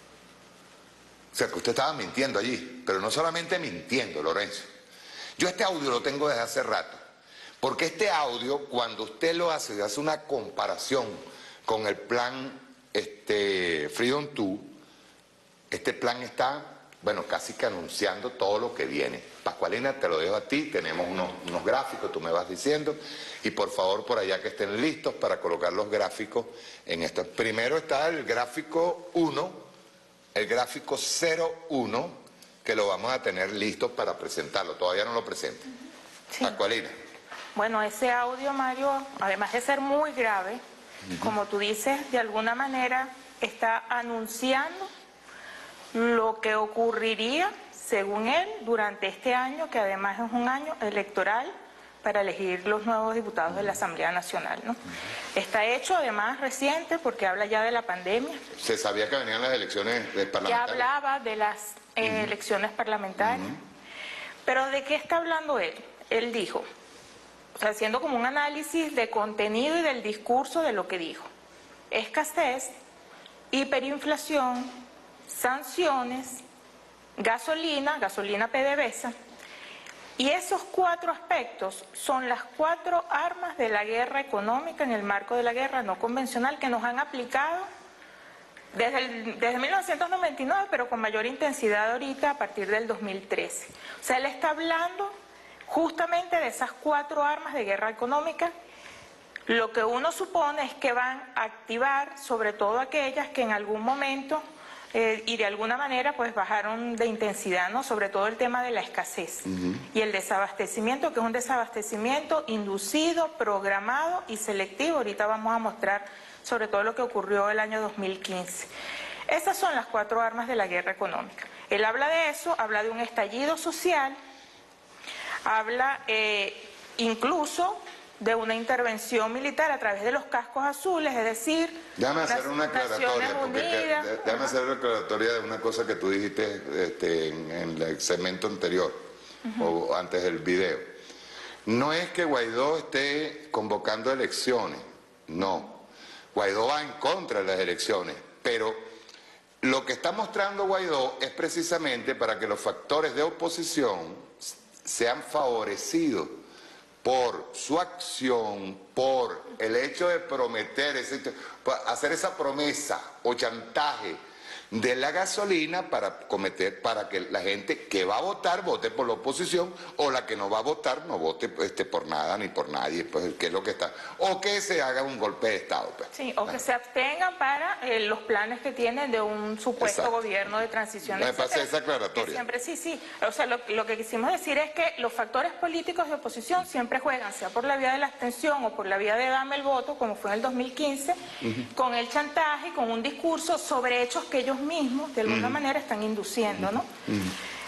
O sea que usted estaba mintiendo allí, pero no solamente mintiendo, Lorenzo. Yo este audio lo tengo desde hace rato, porque este audio, cuando usted lo hace, hace una comparación con el plan este, Freedom dos, este plan está... bueno, casi que anunciando todo lo que viene. Pascualina, te lo dejo a ti, tenemos unos, unos gráficos, tú me vas diciendo, y por favor por allá que estén listos para colocar los gráficos en esto. Primero está el gráfico uno, el gráfico cero uno, que lo vamos a tener listo para presentarlo, todavía no lo presento. Sí. Pascualina. Bueno, ese audio, Mario, además de ser muy grave, uh-huh. como tú dices, de alguna manera está anunciando lo que ocurriría, según él, durante este año, que además es un año electoral para elegir los nuevos diputados de la Asamblea Nacional, ¿no? Está hecho, además, reciente, porque habla ya de la pandemia. Se sabía que venían las elecciones parlamentarias. Ya hablaba de las eh, uh-huh. elecciones parlamentarias. Uh-huh. Pero ¿de qué está hablando él? Él dijo, o sea, haciendo como un análisis de contenido y del discurso de lo que dijo. Escasez, hiperinflación, sanciones, gasolina, gasolina P D V S A, y esos cuatro aspectos son las cuatro armas de la guerra económica en el marco de la guerra no convencional que nos han aplicado desde, el, desde mil novecientos noventa y nueve, pero con mayor intensidad ahorita a partir del dos mil trece. O sea, él está hablando justamente de esas cuatro armas de guerra económica. Lo que uno supone es que van a activar sobre todo aquellas que en algún momento Eh, y de alguna manera pues bajaron de intensidad, ¿no? Sobre todo el tema de la escasez uh-huh. y el desabastecimiento, que es un desabastecimiento inducido, programado y selectivo. Ahorita vamos a mostrar sobre todo lo que ocurrió el año dos mil quince. Esas son las cuatro armas de la guerra económica. Él habla de eso, habla de un estallido social, habla eh, incluso de una intervención militar a través de los cascos azules, es decir, déjame hacer una aclaratoria, porque que, Unidas, déjame hacer una aclaratoria de una cosa que tú dijiste este, en, en el segmento anterior, uh-huh. o antes del video. No es que Guaidó esté convocando elecciones, no. Guaidó va en contra de las elecciones, pero lo que está mostrando Guaidó es precisamente para que los factores de oposición sean favorecidos por su acción, por el hecho de prometer, ese, hacer esa promesa o chantaje de la gasolina para cometer, para que la gente que va a votar vote por la oposición, o la que no va a votar no vote este, por nada ni por nadie, pues que es lo que está, o que se haga un golpe de Estado. Pues. Sí, o que se abstengan para eh, los planes que tienen de un supuesto Exacto. gobierno de transición. Me pasa esa aclaratoria. Siempre sí, sí. O sea, lo, lo que quisimos decir es que los factores políticos de oposición siempre juegan, sea por la vía de la abstención o por la vía de dame el voto, como fue en el dos mil quince, uh-huh. con el chantaje, con un discurso sobre hechos que ellos mismos de alguna uh-huh. manera están induciendo, ¿no? Uh-huh.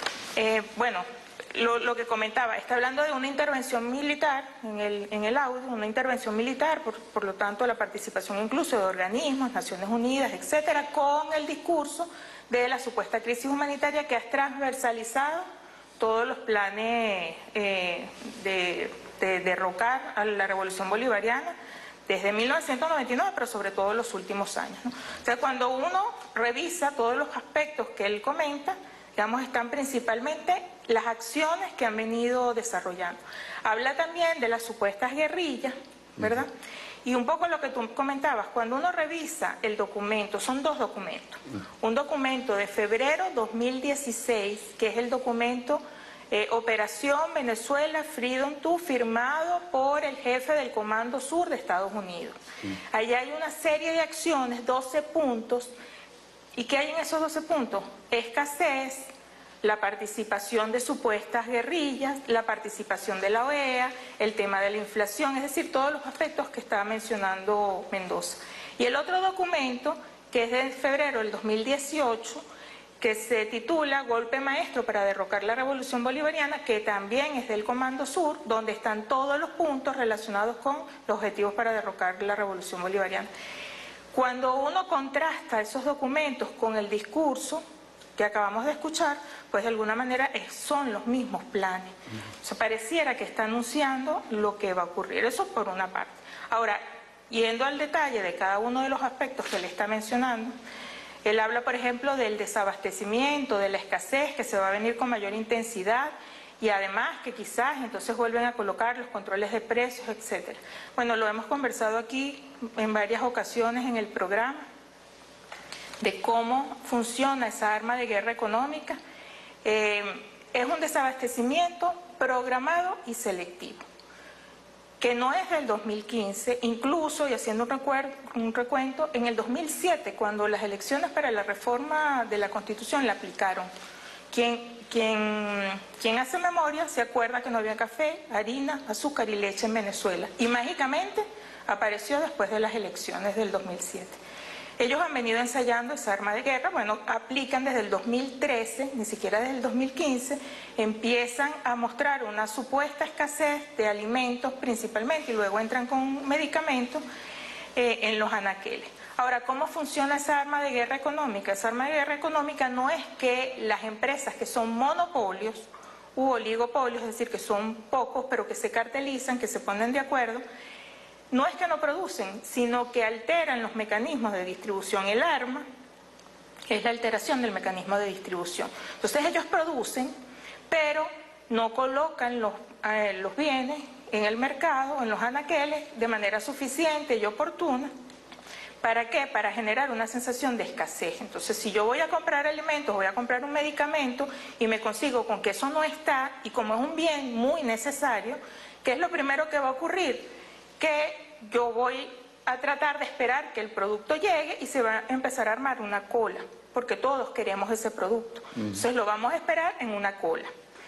eh, bueno, lo, lo que comentaba, está hablando de una intervención militar en el, en el audio, una intervención militar, por, por lo tanto la participación incluso de organismos, Naciones Unidas, etcétera, con el discurso de la supuesta crisis humanitaria que ha transversalizado todos los planes eh, de, de derrocar a la revolución bolivariana desde mil novecientos noventa y nueve, pero sobre todo en los últimos años, ¿no? O sea, cuando uno revisa todos los aspectos que él comenta, digamos, están principalmente las acciones que han venido desarrollando. Habla también de las supuestas guerrillas, ¿verdad? Uh-huh. Y un poco lo que tú comentabas, cuando uno revisa el documento, son dos documentos. Uh-huh. Un documento de febrero dos mil dieciséis, que es el documento Eh, Operación Venezuela Freedom dos, firmado por el jefe del Comando Sur de Estados Unidos. Sí. Allá hay una serie de acciones, doce puntos. ¿Y qué hay en esos doce puntos? Escasez, la participación de supuestas guerrillas, la participación de la O E A, el tema de la inflación, es decir, todos los aspectos que estaba mencionando Mendoza. Y el otro documento, que es de febrero del dos mil dieciocho, que se titula Golpe Maestro para derrocar la Revolución Bolivariana, que también es del Comando Sur, donde están todos los puntos relacionados con los objetivos para derrocar la Revolución Bolivariana. Cuando uno contrasta esos documentos con el discurso que acabamos de escuchar, pues de alguna manera son los mismos planes. O sea, pareciera que está anunciando lo que va a ocurrir. Eso por una parte. Ahora, yendo al detalle de cada uno de los aspectos que le está mencionando, él habla, por ejemplo, del desabastecimiento, de la escasez, que se va a venir con mayor intensidad, y además que quizás entonces vuelven a colocar los controles de precios, etcétera. Bueno, lo hemos conversado aquí en varias ocasiones en el programa, de cómo funciona esa arma de guerra económica. Eh, es un desabastecimiento programado y selectivo, que no es del dos mil quince, incluso, y haciendo un, recuerdo, un recuento, en el dos mil siete, cuando las elecciones para la reforma de la Constitución la aplicaron, quien, quien, quien hace memoria se acuerda que no había café, harina, azúcar y leche en Venezuela, y mágicamente apareció después de las elecciones del dos mil siete. Ellos han venido ensayando esa arma de guerra, bueno, aplican desde el dos mil trece, ni siquiera desde el dos mil quince, empiezan a mostrar una supuesta escasez de alimentos principalmente, y luego entran con medicamentos eh, en los anaqueles. Ahora, ¿cómo funciona esa arma de guerra económica? Esa arma de guerra económica no es que las empresas que son monopolios u oligopolios, es decir, que son pocos pero que se cartelizan, que se ponen de acuerdo, no es que no producen, sino que alteran los mecanismos de distribución. El arma es la alteración del mecanismo de distribución. Entonces ellos producen, pero no colocan los, eh, los bienes en el mercado, en los anaqueles, de manera suficiente y oportuna. ¿Para qué? Para generar una sensación de escasez. Entonces, si yo voy a comprar alimentos, voy a comprar un medicamento y me consigo con que eso no está, y como es un bien muy necesario, ¿qué es lo primero que va a ocurrir? Que yo voy a tratar de esperar que el producto llegue y se va a empezar a armar una cola, porque todos queremos ese producto. Entonces lo vamos a esperar en una cola.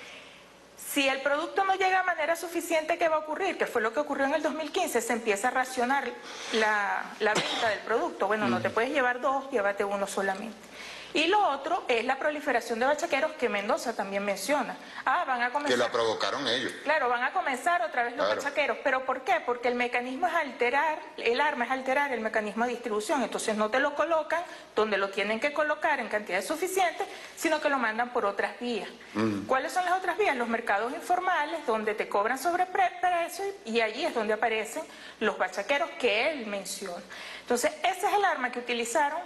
Si el producto no llega de manera suficiente, ¿qué va a ocurrir? Que fue lo que ocurrió en el dos mil quince, se empieza a racionar la, la venta del producto. Bueno, no te puedes llevar dos, llévate uno solamente. Y lo otro es la proliferación de bachaqueros que Mendoza también menciona. Ah, van a comenzar... Que la provocaron ellos. Claro, van a comenzar otra vez los Claro. bachaqueros. ¿Pero por qué? Porque el mecanismo es alterar, el arma es alterar el mecanismo de distribución. Entonces no te lo colocan donde lo tienen que colocar en cantidades suficientes, sino que lo mandan por otras vías. Mm. ¿Cuáles son las otras vías? Los mercados informales, donde te cobran sobre precio, y allí es donde aparecen los bachaqueros que él menciona. Entonces, ese es el arma que utilizaron,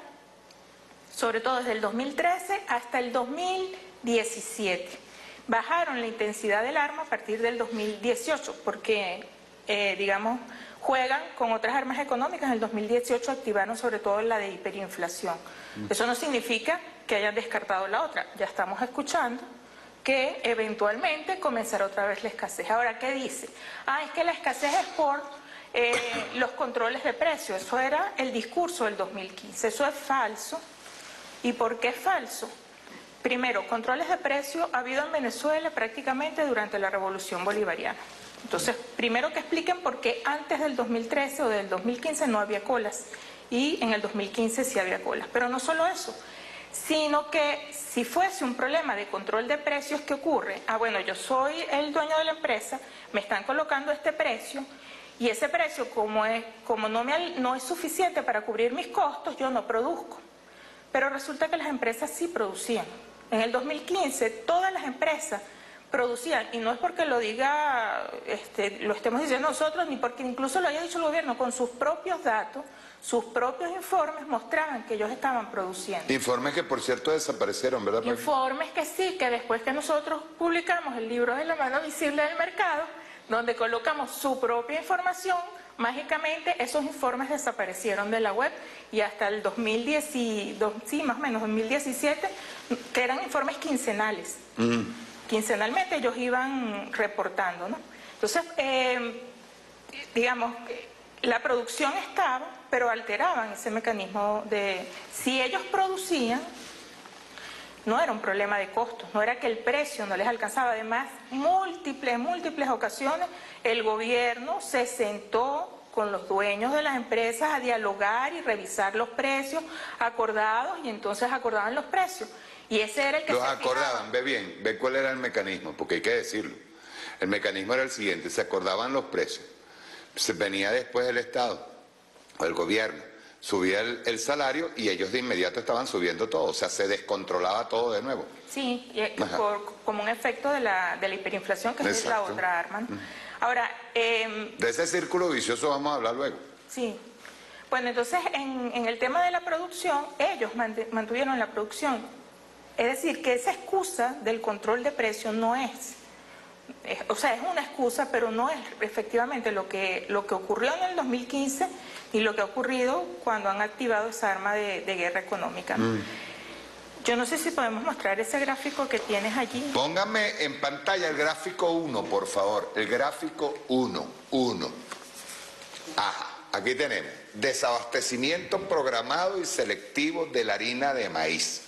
sobre todo desde el dos mil trece hasta el dos mil diecisiete. Bajaron la intensidad del arma a partir del dos mil dieciocho, porque, eh, digamos, juegan con otras armas económicas. En el dos mil dieciocho activaron sobre todo la de hiperinflación. Eso no significa que hayan descartado la otra. Ya estamos escuchando que eventualmente comenzará otra vez la escasez. Ahora, ¿qué dice? Ah, es que la escasez es por eh, los controles de precios. Eso era el discurso del dos mil quince. Eso es falso. ¿Y por qué es falso? Primero, controles de precio ha habido en Venezuela prácticamente durante la Revolución Bolivariana. Entonces, primero que expliquen por qué antes del dos mil trece o del dos mil quince no había colas y en el dos mil quince sí había colas. Pero no solo eso, sino que si fuese un problema de control de precios, ¿qué ocurre? Ah, bueno, yo soy el dueño de la empresa, me están colocando este precio y ese precio, como, es, como no, me, no es suficiente para cubrir mis costos, yo no produzco. Pero resulta que las empresas sí producían. En el dos mil quince todas las empresas producían, y no es porque lo diga, este, lo estemos diciendo nosotros, ni porque incluso lo haya dicho el gobierno, con sus propios datos, sus propios informes mostraban que ellos estaban produciendo. Informes que, por cierto, desaparecieron, ¿verdad? Informes que sí, que después que nosotros publicamos el libro de la mano visible del mercado, donde colocamos su propia información, mágicamente esos informes desaparecieron de la web y hasta el dos mil diez, sí, más o menos dos mil diecisiete, que eran informes quincenales. Mm. Quincenalmente ellos iban reportando, ¿no? Entonces, eh, digamos, la producción estaba, pero alteraban ese mecanismo de... Si ellos producían, no era un problema de costos, no era que el precio no les alcanzaba. Además, múltiples, múltiples ocasiones, el gobierno se sentó con los dueños de las empresas a dialogar y revisar los precios acordados, y entonces acordaban los precios. Y ese era el que los se acordaban, fijaba. ve bien, ve cuál era el mecanismo, porque hay que decirlo. El mecanismo era el siguiente: se acordaban los precios, se venía después el Estado o el gobierno, subía el, el salario y ellos de inmediato estaban subiendo todo, o sea, se descontrolaba todo de nuevo. Sí, y, por, como un efecto de la, de la hiperinflación, que es la otra arma, ¿no? Ahora... Eh, de ese círculo vicioso vamos a hablar luego. Sí. Bueno, entonces, en, en el tema de la producción, ellos mantuvieron la producción. Es decir, que esa excusa del control de precios no es, es, o sea, es una excusa, pero no es efectivamente lo que, lo que ocurrió en el dos mil quince y lo que ha ocurrido cuando han activado esa arma de, de guerra económica, ¿no? Mm. Yo no sé si podemos mostrar ese gráfico que tienes allí. Póngame en pantalla el gráfico uno, por favor. El gráfico uno, uno. Ajá, aquí tenemos desabastecimiento programado y selectivo de la harina de maíz.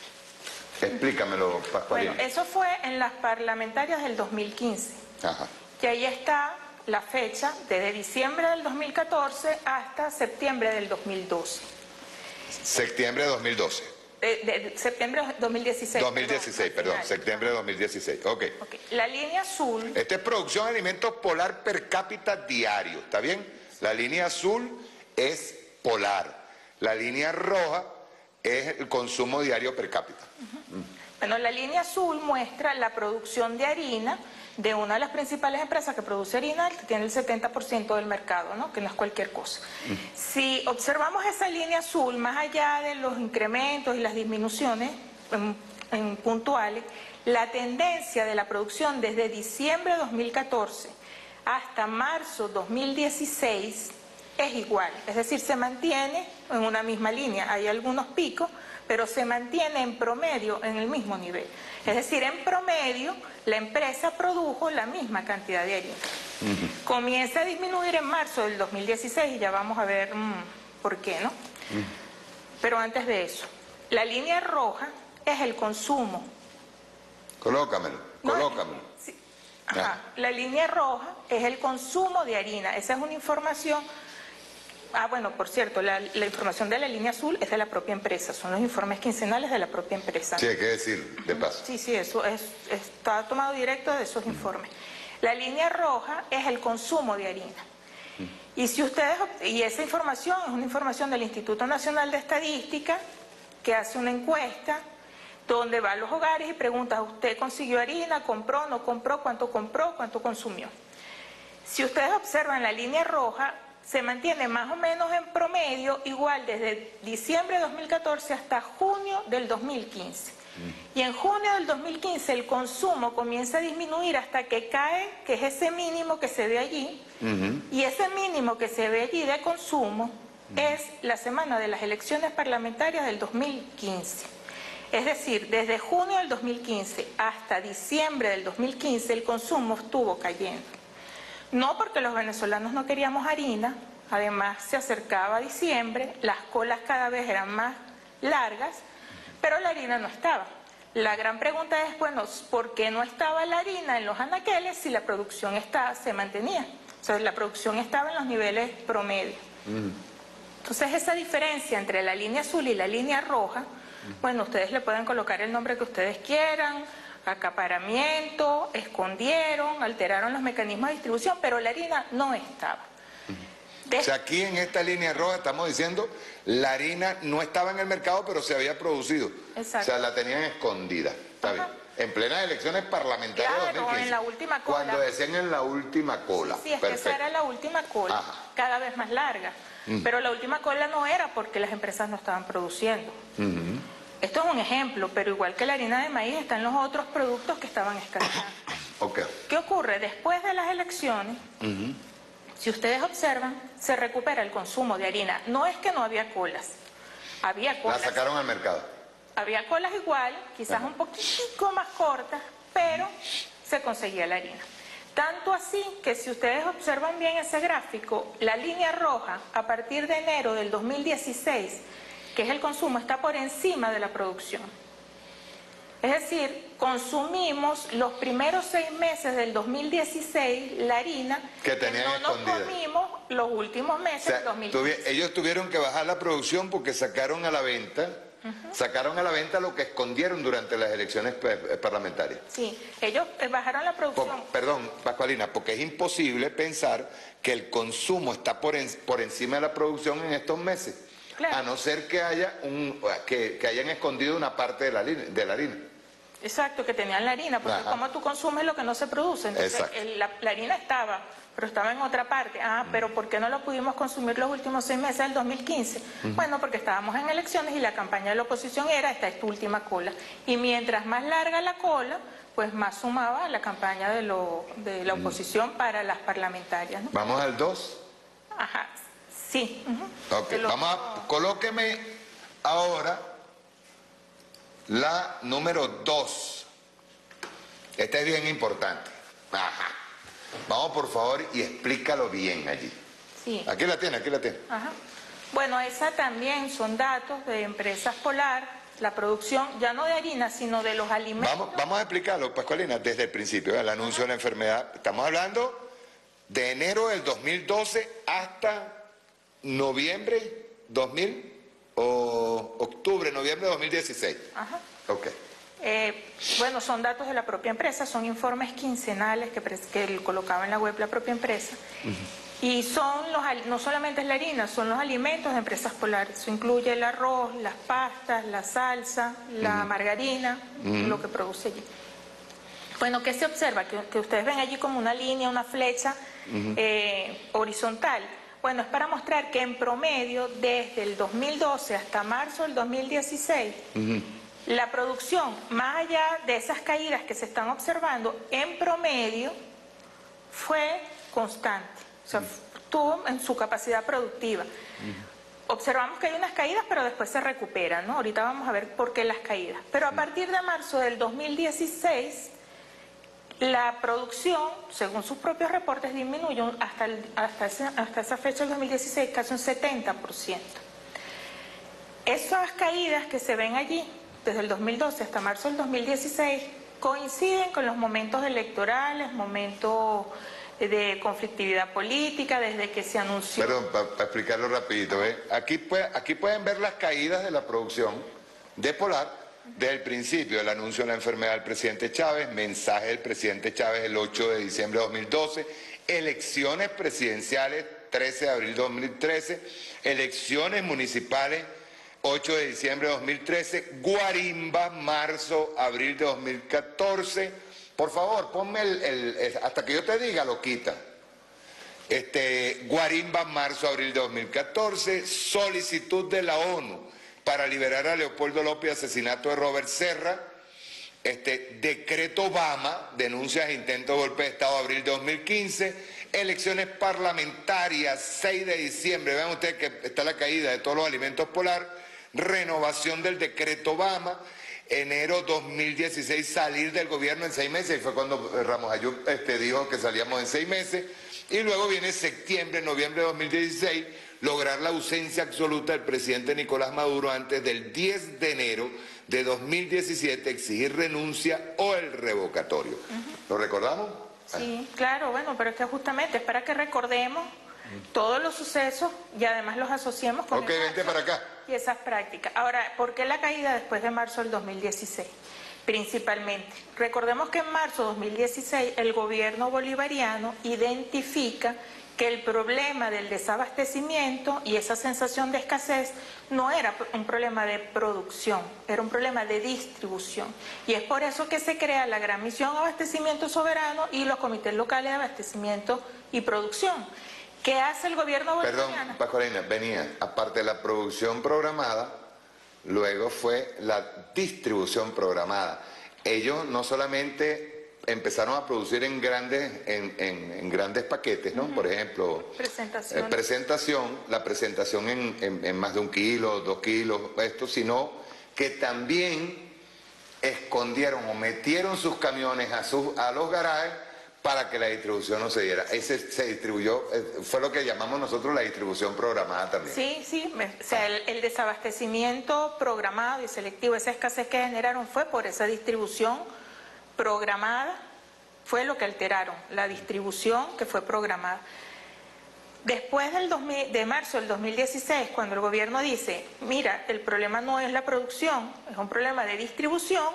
Explícamelo, Pascualina. Bueno, eso fue en las parlamentarias del dos mil quince. Ajá. Y ahí está la fecha, desde diciembre del dos mil catorce hasta septiembre del dos mil doce. Septiembre de dos mil doce. De, de, de septiembre de dos mil dieciséis. dos mil dieciséis, perdón, perdón septiembre de dos mil dieciséis, okay. ok. La línea azul... Esta es producción de alimentos polar per cápita diario, ¿está bien? La línea azul es polar, la línea roja es el consumo diario per cápita. Uh-huh. Bueno, la línea azul muestra la producción de harina de una de las principales empresas que produce harina, que tiene el setenta por ciento del mercado, ¿no? Que no es cualquier cosa. Mm. Si observamos esa línea azul, más allá de los incrementos y las disminuciones en, en puntuales, la tendencia de la producción desde diciembre de dos mil catorce hasta marzo de dos mil dieciséis es igual, es decir, se mantiene en una misma línea. Hay algunos picos, pero se mantiene en promedio en el mismo nivel. Es decir, en promedio, la empresa produjo la misma cantidad de harina. Uh-huh. Comienza a disminuir en marzo del dos mil dieciséis y ya vamos a ver mmm, por qué, ¿no? Uh-huh. Pero antes de eso, la línea roja es el consumo. Colócamelo, no, colócamelo. Sí. Ajá. La línea roja es el consumo de harina. Esa es una información Ah, bueno, por cierto, la, la información de la línea azul es de la propia empresa, son los informes quincenales de la propia empresa. Sí, hay que decir, de paso. Sí, sí, eso es, está tomado directo de esos informes. La línea roja es el consumo de harina. Y si ustedes, y esa información es una información del Instituto Nacional de Estadística, que hace una encuesta donde va a los hogares y pregunta, ¿usted consiguió harina? ¿Compró? ¿No compró? ¿Cuánto compró? ¿Cuánto consumió? Si ustedes observan la línea roja, se mantiene más o menos en promedio igual desde diciembre de dos mil catorce hasta junio del dos mil quince. Y en junio del dos mil quince el consumo comienza a disminuir hasta que cae, que es ese mínimo que se ve allí, uh-huh. y ese mínimo que se ve allí de consumo uh-huh. es la semana de las elecciones parlamentarias del dos mil quince. Es decir, desde junio del dos mil quince hasta diciembre del dos mil quince el consumo estuvo cayendo. No porque los venezolanos no queríamos harina, además se acercaba diciembre, las colas cada vez eran más largas, pero la harina no estaba. La gran pregunta es, bueno, ¿por qué no estaba la harina en los anaqueles si la producción está, se mantenía? O sea, la producción estaba en los niveles promedio. Mm. Entonces, esa diferencia entre la línea azul y la línea roja, mm. bueno, ustedes le pueden colocar el nombre que ustedes quieran, acaparamiento, escondieron, alteraron los mecanismos de distribución, pero la harina no estaba. O sea, aquí en esta línea roja estamos diciendo, la harina no estaba en el mercado, pero se había producido. Exacto. O sea, la tenían escondida. Está Ajá. bien. En plenas elecciones parlamentarias. Claro, dos mil quince, en la última cola. Cuando decían en la última cola. Sí, sí es Perfecto. que esa era la última cola, Ajá. cada vez más larga. Uh-huh. Pero la última cola no era porque las empresas no estaban produciendo. Uh-huh. Esto es un ejemplo, pero igual que la harina de maíz, están los otros productos que estaban escaseando. Okay. ¿Qué ocurre? Después de las elecciones, uh-huh. si ustedes observan, se recupera el consumo de harina. No es que no había colas, había colas. La sacaron al mercado. Había colas igual, quizás uh-huh. un poquitico más cortas, pero se conseguía la harina. Tanto así que si ustedes observan bien ese gráfico, la línea roja a partir de enero del dos mil dieciséis, que es el consumo, está por encima de la producción. Es decir, consumimos los primeros seis meses del dos mil dieciséis la harina que, tenían que no escondida. nos comimos los últimos meses o sea, del dos mil quince. Ellos tuvieron que bajar la producción porque sacaron a la venta, uh-huh. sacaron a la venta lo que escondieron durante las elecciones parlamentarias. Sí, ellos bajaron la producción. Por, perdón, Pascualina, porque es imposible pensar que el consumo está por, en, por encima de la producción en estos meses. Claro. A no ser que haya un que, que hayan escondido una parte de la, de la harina. Exacto, que tenían la harina, porque Ajá. como tú consumes lo que no se produce. Entonces, el, la, la harina estaba, pero estaba en otra parte. Ah, mm. pero ¿por qué no lo pudimos consumir los últimos seis meses del dos mil quince? Mm. Bueno, porque estábamos en elecciones y la campaña de la oposición era, esta es tu última cola. Y mientras más larga la cola, pues más sumaba la campaña de, lo, de la oposición mm. para las parlamentarias, ¿no? ¿Vamos al dos? Ajá. Sí. Uh-huh. Ok, lo... vamos a, colóqueme ahora la número dos. Esta es bien importante. Ajá. Vamos por favor y explícalo bien allí. Sí. Aquí la tiene, aquí la tiene. Ajá. Bueno, esa también son datos de Empresas Polar, la producción ya no de harina, sino de los alimentos. Vamos, vamos a explicarlo, Pascualina, desde el principio, ¿eh? El anuncio Ajá. de la enfermedad. Estamos hablando de enero del dos mil doce hasta noviembre dos mil o octubre, noviembre de dos mil dieciséis. Ajá. Ok. Eh, bueno, son datos de la propia empresa, son informes quincenales que, que colocaba en la web la propia empresa. Uh-huh. Y son los, no solamente es la harina, son los alimentos de Empresas Polar. Eso incluye el arroz, las pastas, la salsa, la uh-huh. margarina, uh-huh. lo que produce allí. Bueno, ¿qué se observa? Que, que ustedes ven allí como una línea, una flecha uh-huh. eh, horizontal. Bueno, es para mostrar que en promedio, desde el dos mil doce hasta marzo del dos mil dieciséis, uh-huh. la producción, más allá de esas caídas que se están observando, en promedio fue constante. O sea, uh-huh. estuvo en su capacidad productiva. Uh-huh. Observamos que hay unas caídas, pero después se recuperan, ¿no? Ahorita vamos a ver por qué las caídas. Pero a partir de marzo del dos mil dieciséis... la producción, según sus propios reportes, disminuyó hasta, el, hasta, ese, hasta esa fecha del dos mil dieciséis casi un setenta por ciento. Esas caídas que se ven allí, desde el dos mil doce hasta marzo del dos mil dieciséis, coinciden con los momentos electorales, momentos de conflictividad política desde que se anunció. Perdón, para pa explicarlo rapidito, ¿eh? Aquí, puede, aquí pueden ver las caídas de la producción de Polar desde el principio, el anuncio de la enfermedad del presidente Chávez, mensaje del presidente Chávez el ocho de diciembre de dos mil doce, elecciones presidenciales trece de abril de dos mil trece, elecciones municipales ocho de diciembre de dos mil trece, guarimba marzo, abril de dos mil catorce. Por favor, ponme el, el, el hasta que yo te diga lo quita. Este, guarimba marzo, abril de dos mil catorce, solicitud de la ONU para liberar a Leopoldo López, asesinato de Robert Serra, este, decreto Obama, denuncias e intentos de golpe de Estado, abril de dos mil quince, elecciones parlamentarias, seis de diciembre, vean ustedes que está la caída de todos los alimentos Polar, renovación del decreto Obama, enero dos mil dieciséis, salir del gobierno en seis meses, y fue cuando Ramos Ayub este, dijo que salíamos en seis meses, y luego viene septiembre, noviembre de dos mil dieciséis, lograr la ausencia absoluta del presidente Nicolás Maduro antes del diez de enero de dos mil diecisiete, exigir renuncia o el revocatorio. Uh-huh. ¿Lo recordamos? Sí, claro, bueno, pero es que justamente es para que recordemos todos los sucesos y además los asociemos con okay, vente para acá. Y esas prácticas. Ahora, ¿por qué la caída después de marzo del dos mil dieciséis? Principalmente, recordemos que en marzo de dos mil dieciséis el gobierno bolivariano identifica que el problema del desabastecimiento y esa sensación de escasez no era un problema de producción, era un problema de distribución. Y es por eso que se crea la Gran Misión Abastecimiento Soberano y los comités locales de abastecimiento y producción. ¿Qué hace el gobierno bolivariano? Perdón, Pascualina, venía, aparte de la producción programada, luego fue la distribución programada. Ellos no solamente empezaron a producir en grandes, en, en, en grandes paquetes, ¿no? Uh-huh. Por ejemplo, presentación, eh, presentación la presentación en, en, en más de un kilo, dos kilos, esto, sino que también escondieron o metieron sus camiones a, sus, a los garajes para que la distribución no se diera. Ese se distribuyó, fue lo que llamamos nosotros la distribución programada también. Sí, sí, o sea, el, el desabastecimiento programado y selectivo, esa escasez que generaron fue por esa distribución programada, fue lo que alteraron, la distribución que fue programada. Después del dos mil, de marzo del dos mil dieciséis, cuando el gobierno dice, mira, el problema no es la producción, es un problema de distribución,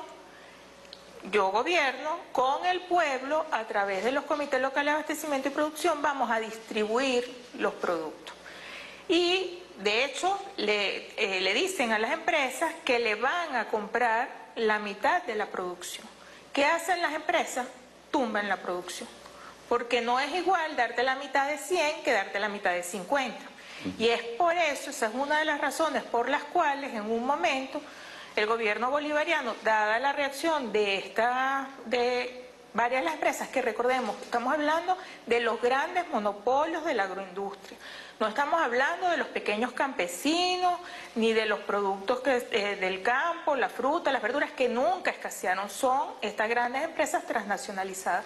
yo gobierno con el pueblo, a través de los comités locales de abastecimiento y producción, vamos a distribuir los productos. Y, de hecho, le, eh, le dicen a las empresas que le van a comprar la mitad de la producción. ¿Qué hacen las empresas? Tumban la producción. Porque no es igual darte la mitad de cien que darte la mitad de cincuenta. Y es por eso, esa es una de las razones por las cuales en un momento el gobierno bolivariano, dada la reacción de, esta, de varias de las empresas, que recordemos, estamos hablando de los grandes monopolios de la agroindustria. No estamos hablando de los pequeños campesinos, ni de los productos que, eh, del campo, la fruta, las verduras, que nunca escasearon. Son estas grandes empresas transnacionalizadas.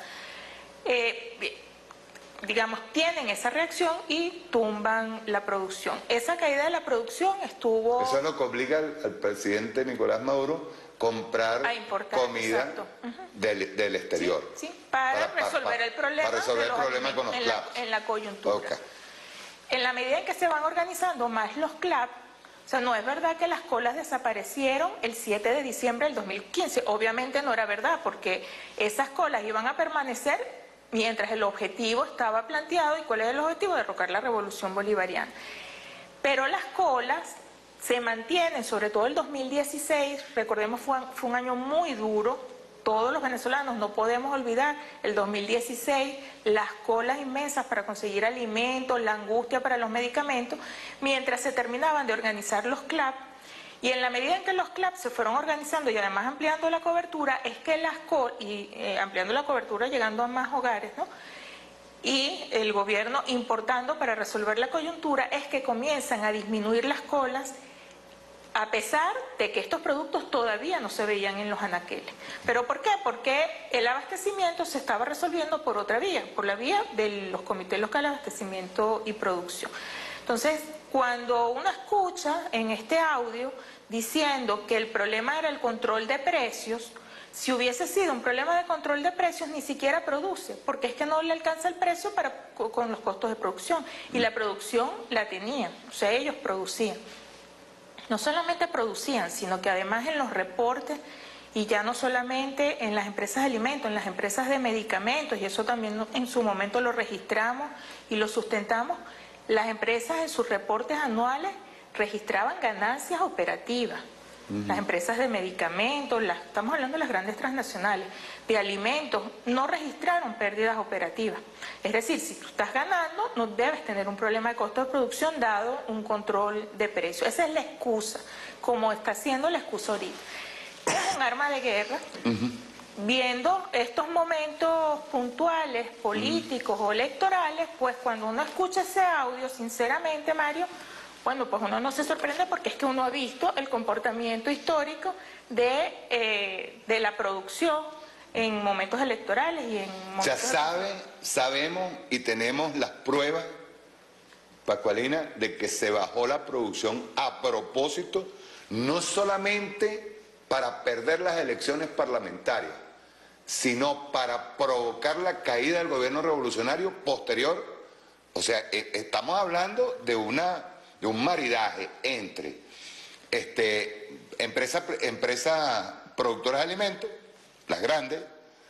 Eh, digamos, tienen esa reacción y tumban la producción. Esa caída de la producción estuvo... Eso es lo que obliga al, al presidente Nicolás Maduro comprar a importar, comida uh-huh. del, del exterior. Sí, sí, para, para resolver para, el problema, para resolver de el problema con los en, la, en la coyuntura. Okay. En la medida en que se van organizando más los C L A P, o sea, no es verdad que las colas desaparecieron el siete de diciembre del dos mil quince. Obviamente no era verdad, porque esas colas iban a permanecer mientras el objetivo estaba planteado. ¿Y cuál es el objetivo? Derrocar la revolución bolivariana. Pero las colas se mantienen, sobre todo el dos mil dieciséis, recordemos fue, fue un año muy duro, todos los venezolanos no podemos olvidar el dos mil dieciséis, las colas inmensas para conseguir alimentos, la angustia para los medicamentos, mientras se terminaban de organizar los C L A P. Y en la medida en que los C L A P se fueron organizando y además ampliando la cobertura, es que las colas, y eh, ampliando la cobertura llegando a más hogares, ¿no? Y el gobierno importando para resolver la coyuntura, es que comienzan a disminuir las colas, a pesar de que estos productos todavía no se veían en los anaqueles. ¿Pero por qué? Porque el abastecimiento se estaba resolviendo por otra vía, por la vía de los comités locales de abastecimiento y producción. Entonces, cuando uno escucha en este audio diciendo que el problema era el control de precios, Si hubiese sido un problema de control de precios, ni siquiera produce, porque es que no le alcanza el precio para, con los costos de producción. Y la producción la tenían, o sea, ellos producían. No solamente producían, sino que además en los reportes, y ya no solamente en las empresas de alimentos, en las empresas de medicamentos, y eso también en su momento lo registramos y lo sustentamos, las empresas en sus reportes anuales registraban ganancias operativas. Las empresas de medicamentos, las, estamos hablando de las grandes transnacionales, de alimentos, no registraron pérdidas operativas. Es decir, si tú estás ganando, no debes tener un problema de costo de producción dado un control de precio. Esa es la excusa, como está siendo la excusa ahorita. Es un arma de guerra. Uh-huh. Viendo estos momentos puntuales, políticos uh-huh. o electorales, pues cuando uno escucha ese audio, sinceramente, Mario, bueno, pues uno no se sorprende porque es que uno ha visto el comportamiento histórico de, eh, de la producción en momentos electorales y en momentos... Ya sabe, sabemos y tenemos las pruebas, Pascualina, de que se bajó la producción a propósito, no solamente para perder las elecciones parlamentarias, sino para provocar la caída del gobierno revolucionario posterior. O sea, eh, estamos hablando de una... de un maridaje entre este, empresas empresa productoras de alimentos, las grandes,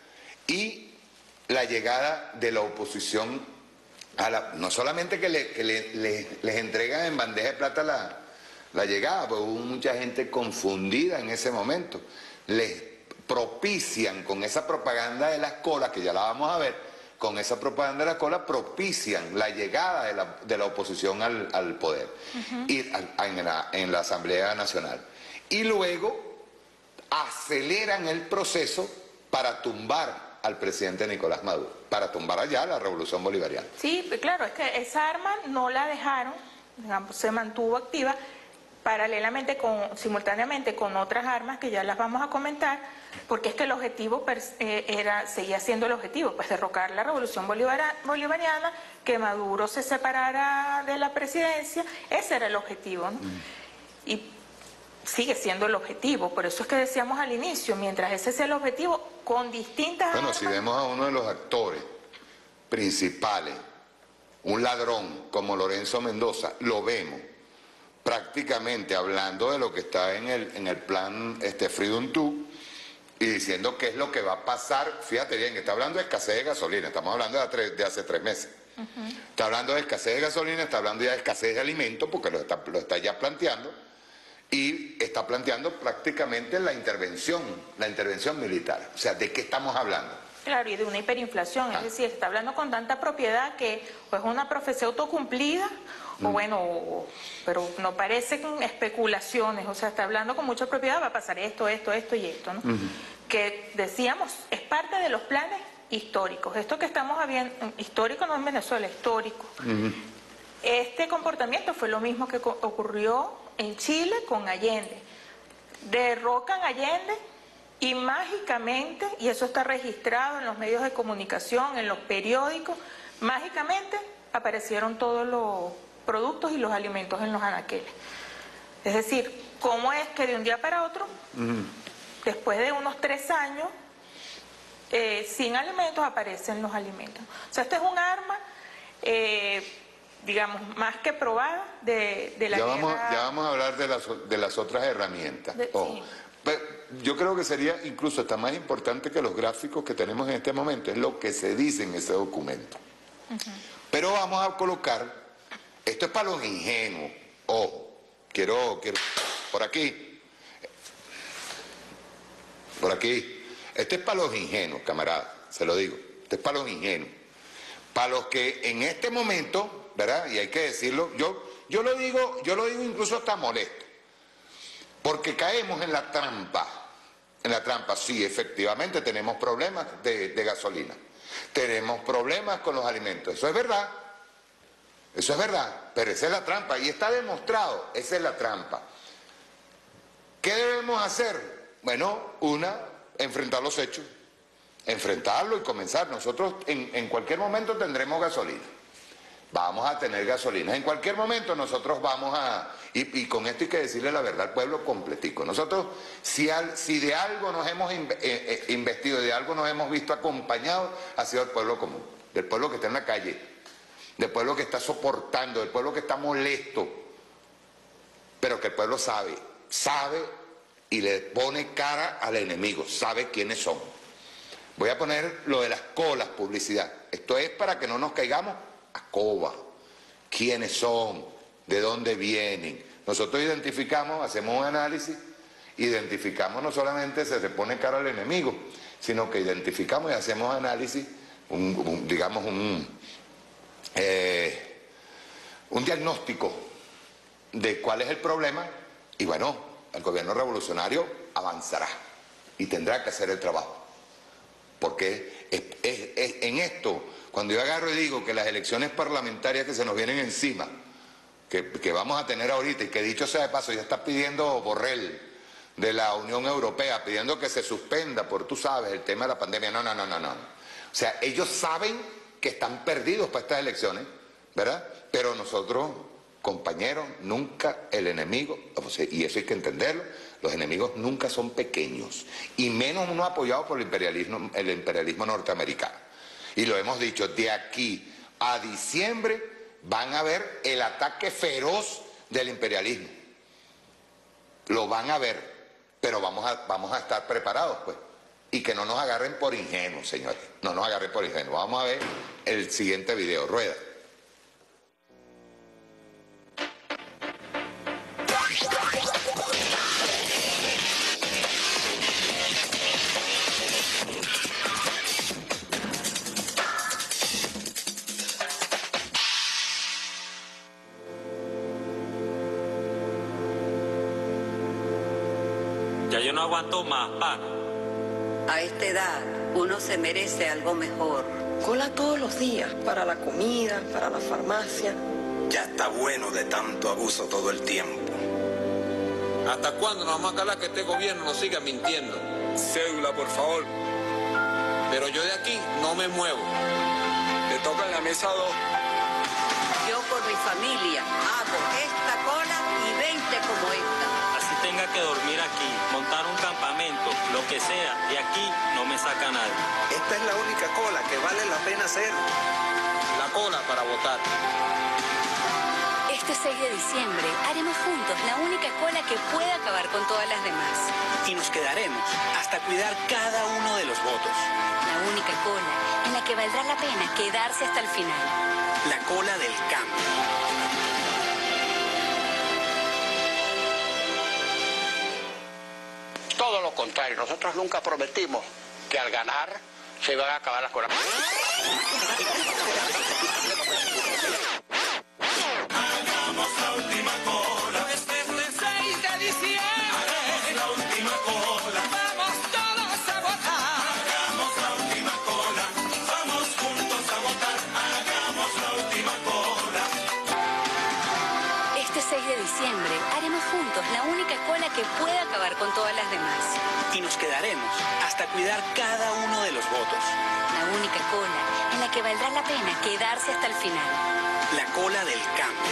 y la llegada de la oposición, a la, no solamente que, le, que le, le, les entregan en bandeja de plata la, la llegada, pues hubo mucha gente confundida en ese momento, les propician con esa propaganda de las colas, que ya la vamos a ver, con esa propaganda de la cola propician la llegada de la, de la oposición al, al poder uh-huh. y a, a, en, la, en la Asamblea Nacional. Y luego aceleran el proceso para tumbar al presidente Nicolás Maduro, para tumbar allá la revolución bolivariana. Sí, claro, es que esa arma no la dejaron, digamos, se mantuvo activa paralelamente, con, simultáneamente con otras armas que ya las vamos a comentar, porque es que el objetivo eh, era, seguía siendo el objetivo, pues derrocar la revolución bolivariana, que Maduro se separara de la presidencia, ese era el objetivo, ¿no? Mm. Y sigue siendo el objetivo, por eso es que decíamos al inicio, mientras ese sea el objetivo, con distintas Bueno, armas... si vemos a uno de los actores principales, un ladrón como Lorenzo Mendoza, lo vemos prácticamente hablando de lo que está en el, en el plan este, Freedom dos, y diciendo qué es lo que va a pasar. Fíjate bien, que está hablando de escasez de gasolina, estamos hablando de, tres, de hace tres meses. Uh-huh. Está hablando de escasez de gasolina, está hablando ya de escasez de alimentos, porque lo está, lo está ya planteando, y está planteando prácticamente la intervención, la intervención militar. O sea, ¿de qué estamos hablando? Claro, y de una hiperinflación, ah. es decir, está hablando con tanta propiedad que pues una profecía autocumplida, o bueno, o, pero no parecen especulaciones, o sea, está hablando con mucha propiedad, va a pasar esto, esto, esto y esto, ¿no? Uh-huh. Que decíamos, es parte de los planes históricos. Esto que estamos viendo, histórico no en Venezuela, histórico. Uh-huh. Este comportamiento fue lo mismo que ocurrió en Chile con Allende. Derrocan a Allende y mágicamente, y eso está registrado en los medios de comunicación, en los periódicos, mágicamente aparecieron todos los productos y los alimentos en los anaqueles. Es decir, ¿cómo es que de un día para otro, uh-huh. después de unos tres años, eh, sin alimentos aparecen los alimentos? O sea, este es un arma, eh, digamos, más que probada de, de la ya guerra... Vamos, ya vamos a hablar de las, de las otras herramientas. De, oh. sí. Pero yo creo que sería incluso hasta más importante que los gráficos que tenemos en este momento, es lo que se dice en ese documento. Uh-huh. Pero vamos a colocar... Esto es para los ingenuos. Ojo, quiero, quiero, por aquí, por aquí. Esto es para los ingenuos, camaradas, se lo digo. Esto es para los ingenuos. Para los que en este momento, ¿verdad? Y hay que decirlo, yo, yo lo digo, yo lo digo incluso hasta molesto. Porque caemos en la trampa. En la trampa, sí, efectivamente tenemos problemas de, de gasolina. Tenemos problemas con los alimentos, eso es verdad. Eso es verdad, pero esa es la trampa y está demostrado, esa es la trampa. ¿Qué debemos hacer? Bueno, una, enfrentar los hechos, enfrentarlo y comenzar. Nosotros en, en cualquier momento tendremos gasolina. vamos a tener gasolina. En cualquier momento nosotros vamos a... Y, y con esto hay que decirle la verdad al pueblo completico. Nosotros, si, al, si de algo nos hemos in, eh, eh, investido, de algo nos hemos visto acompañados, ha sido el pueblo común, del pueblo que está en la calle, del pueblo que está soportando, del pueblo que está molesto, pero que el pueblo sabe, sabe y le pone cara al enemigo, sabe quiénes son. Voy a poner lo de las colas, publicidad. Esto es para que no nos caigamos a coba. ¿Quiénes son? ¿De dónde vienen? Nosotros identificamos, hacemos un análisis, identificamos no solamente se le pone cara al enemigo, sino que identificamos y hacemos análisis, un, un, digamos un, eh, un diagnóstico de cuál es el problema y bueno, el gobierno revolucionario avanzará y tendrá que hacer el trabajo. Porque es, es, es, en esto, cuando yo agarro y digo que las elecciones parlamentarias que se nos vienen encima, que, que vamos a tener ahorita, y que dicho sea de paso, ya está pidiendo Borrell de la Unión Europea, pidiendo que se suspenda por, tú sabes, el tema de la pandemia. No, no, no, no, no. O sea, ellos saben que están perdidos para estas elecciones, ¿verdad? Pero nosotros, compañeros, nunca el enemigo, o sea, y eso hay que entenderlo, los enemigos nunca son pequeños, y menos uno apoyado por el imperialismo, el imperialismo norteamericano. Y lo hemos dicho, de aquí a diciembre van a ver el ataque feroz del imperialismo. Lo van a ver, pero vamos a, vamos a estar preparados, pues. Y que no nos agarren por ingenuos, señores, no nos agarren por ingenuos. Vamos a ver el siguiente video, rueda. Ya yo no aguanto más, pana. A esta edad, uno se merece algo mejor. Cola todos los días, para la comida, para la farmacia. Ya está bueno de tanto abuso todo el tiempo. ¿Hasta cuándo nos vamos a calar que este gobierno nos siga mintiendo? Cédula, por favor. Pero yo de aquí no me muevo. Te toca en la mesa dos. Yo por mi familia hago esta cola y veinte como esta. Así tenga que dormir aquí, montar un campamento, lo que sea, de aquí no me saca nadie. Esta es la única cola que vale la pena hacer. La cola para votar. Este seis de diciembre haremos juntos la única cola que pueda acabar con todas las demás. Y nos quedaremos hasta cuidar cada uno de los votos. La única cola en la que valdrá la pena quedarse hasta el final. La cola del cambio. Todo lo contrario, nosotros nunca prometimos que al ganar se iban a acabar las colas. Hagamos la última cola. Este es el seis de diciembre. Hagamos la última cola. Vamos todos a votar. Hagamos la última cola. Vamos juntos a votar. Hagamos la última cola. Este seis de diciembre haremos juntos la única cola que pueda acabar con todas las demás. Y nos quedaremos hasta cuidar cada uno de los votos. La única cola en la que valdrá la pena quedarse hasta el final. La cola del cambio.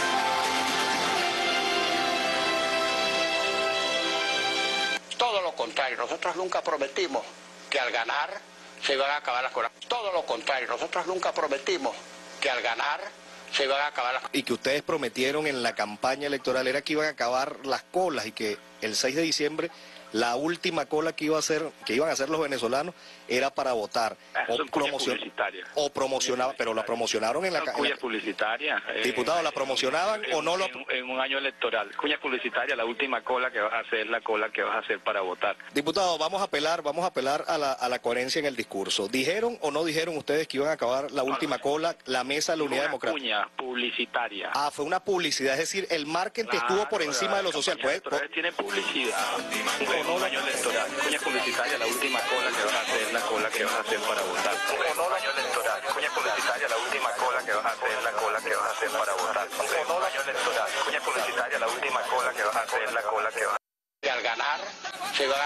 Todo lo contrario, nosotros nunca prometimos que al ganar se iban a acabar las colas. Todo lo contrario, nosotros nunca prometimos que al ganar se iban a acabar las colas. Y que ustedes prometieron en la campaña electoral era que iban a acabar las colas y que el seis de diciembre la última cola que iba a hacer, que iban a hacer los venezolanos era para votar. O, promocion o promocionaba, pero la promocionaron en la campaña. Cuñas publicitarias. Diputado, ¿la promocionaban en, o no? Lo... En, en un año electoral. Cuñas publicitarias, la última cola que vas a hacer, la cola que vas a hacer para votar. Diputado, vamos a apelar, vamos a apelar a la, a la coherencia en el discurso. ¿Dijeron o no dijeron ustedes que iban a acabar la última cola, la mesa de la Unidad Democrática? Cuña publicitaria. Ah, fue una publicidad, es decir, el marketing claro, estuvo por encima de lo social. Pues, por... tienen publicidad. En un año electoral. Cuña publicitaria, la última cola que vas a hacer, la cola que vas a hacer para votar. En un año electoral. Cuña publicitaria, la última cola que vas a hacer, la cola que vas a hacer para votar. En un año electoral. Cuña publicitaria, la última cola que vas a hacer, la cola que vas a hacer. Que al ganar se iban a acabar las colas.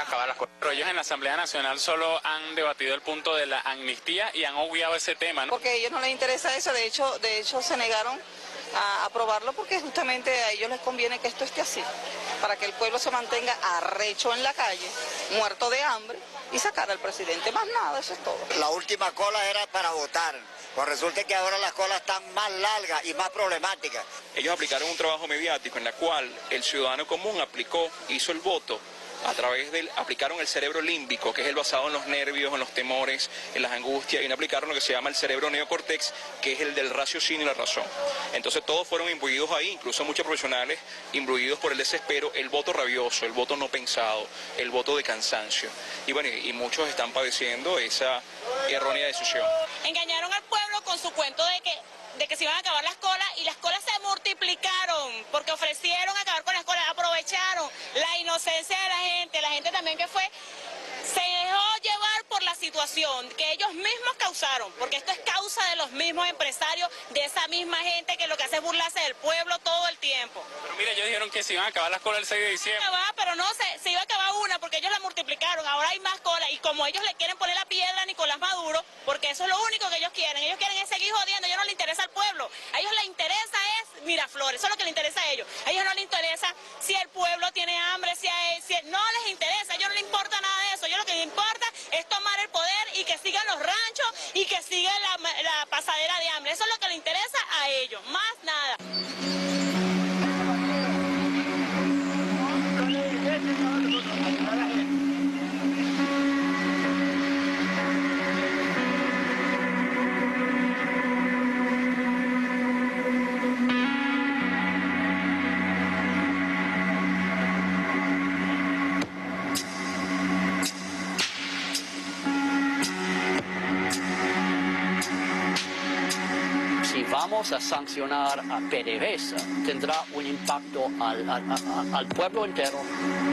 Pero ellos en la Asamblea Nacional solo han debatido el punto de la amnistía y han obviado ese tema, ¿no? Porque a ellos no les interesa eso, de hecho, de hecho se negaron a aprobarlo porque justamente a ellos les conviene que esto esté así, para que el pueblo se mantenga arrecho en la calle, muerto de hambre y sacar al presidente, más nada, eso es todo. La última cola era para votar, pues resulta que ahora las colas están más largas y más problemáticas. Ellos aplicaron un trabajo mediático en la cual el ciudadano común aplicó, hizo el voto, a través del, aplicaron el cerebro límbico, que es el basado en los nervios, en los temores, en las angustias, y no aplicaron lo que se llama el cerebro neocortex, que es el del raciocinio y la razón. Entonces todos fueron imbuidos ahí, incluso muchos profesionales imbuidos por el desespero, el voto rabioso, el voto no pensado, el voto de cansancio. Y bueno, y muchos están padeciendo esa errónea decisión. Engañaron al pueblo con su cuento de que de que se iban a acabar las colas y las colas se multiplicaron porque ofrecieron acabar con las colas, aprovecharon la inocencia de la gente, la gente también que fue, se dejó llevar por la situación que ellos mismos causaron, porque esto es causa de los mismos empresarios, de esa misma gente que lo que hace es burlarse del pueblo todo el tiempo. Pero mira, ellos dijeron que se iban a acabar las colas el seis de diciembre. Se iba a acabar, pero no, se, se iba a acabar una porque ellos la multiplicaron, ahora hay más colas y como ellos le quieren poner la piedra a Nicolás Maduro, porque eso es lo único que ellos quieren, ellos quieren es seguir jodiendo, a ellos no les interesa al pueblo, a ellos les interesa es Miraflores, eso es lo que les interesa a ellos, a ellos no les interesa si el pueblo tiene hambre, si, hay, si no les interesa, a ellos no les importa nada de eso, a ellos lo que les importa es tomar el poder y que sigan los ranchos y que siga la, la pasadera de hambre, eso es lo que les interesa a ellos, más nada. Vamos a sancionar a PDVSA, tendrá un impacto al, al, al pueblo entero.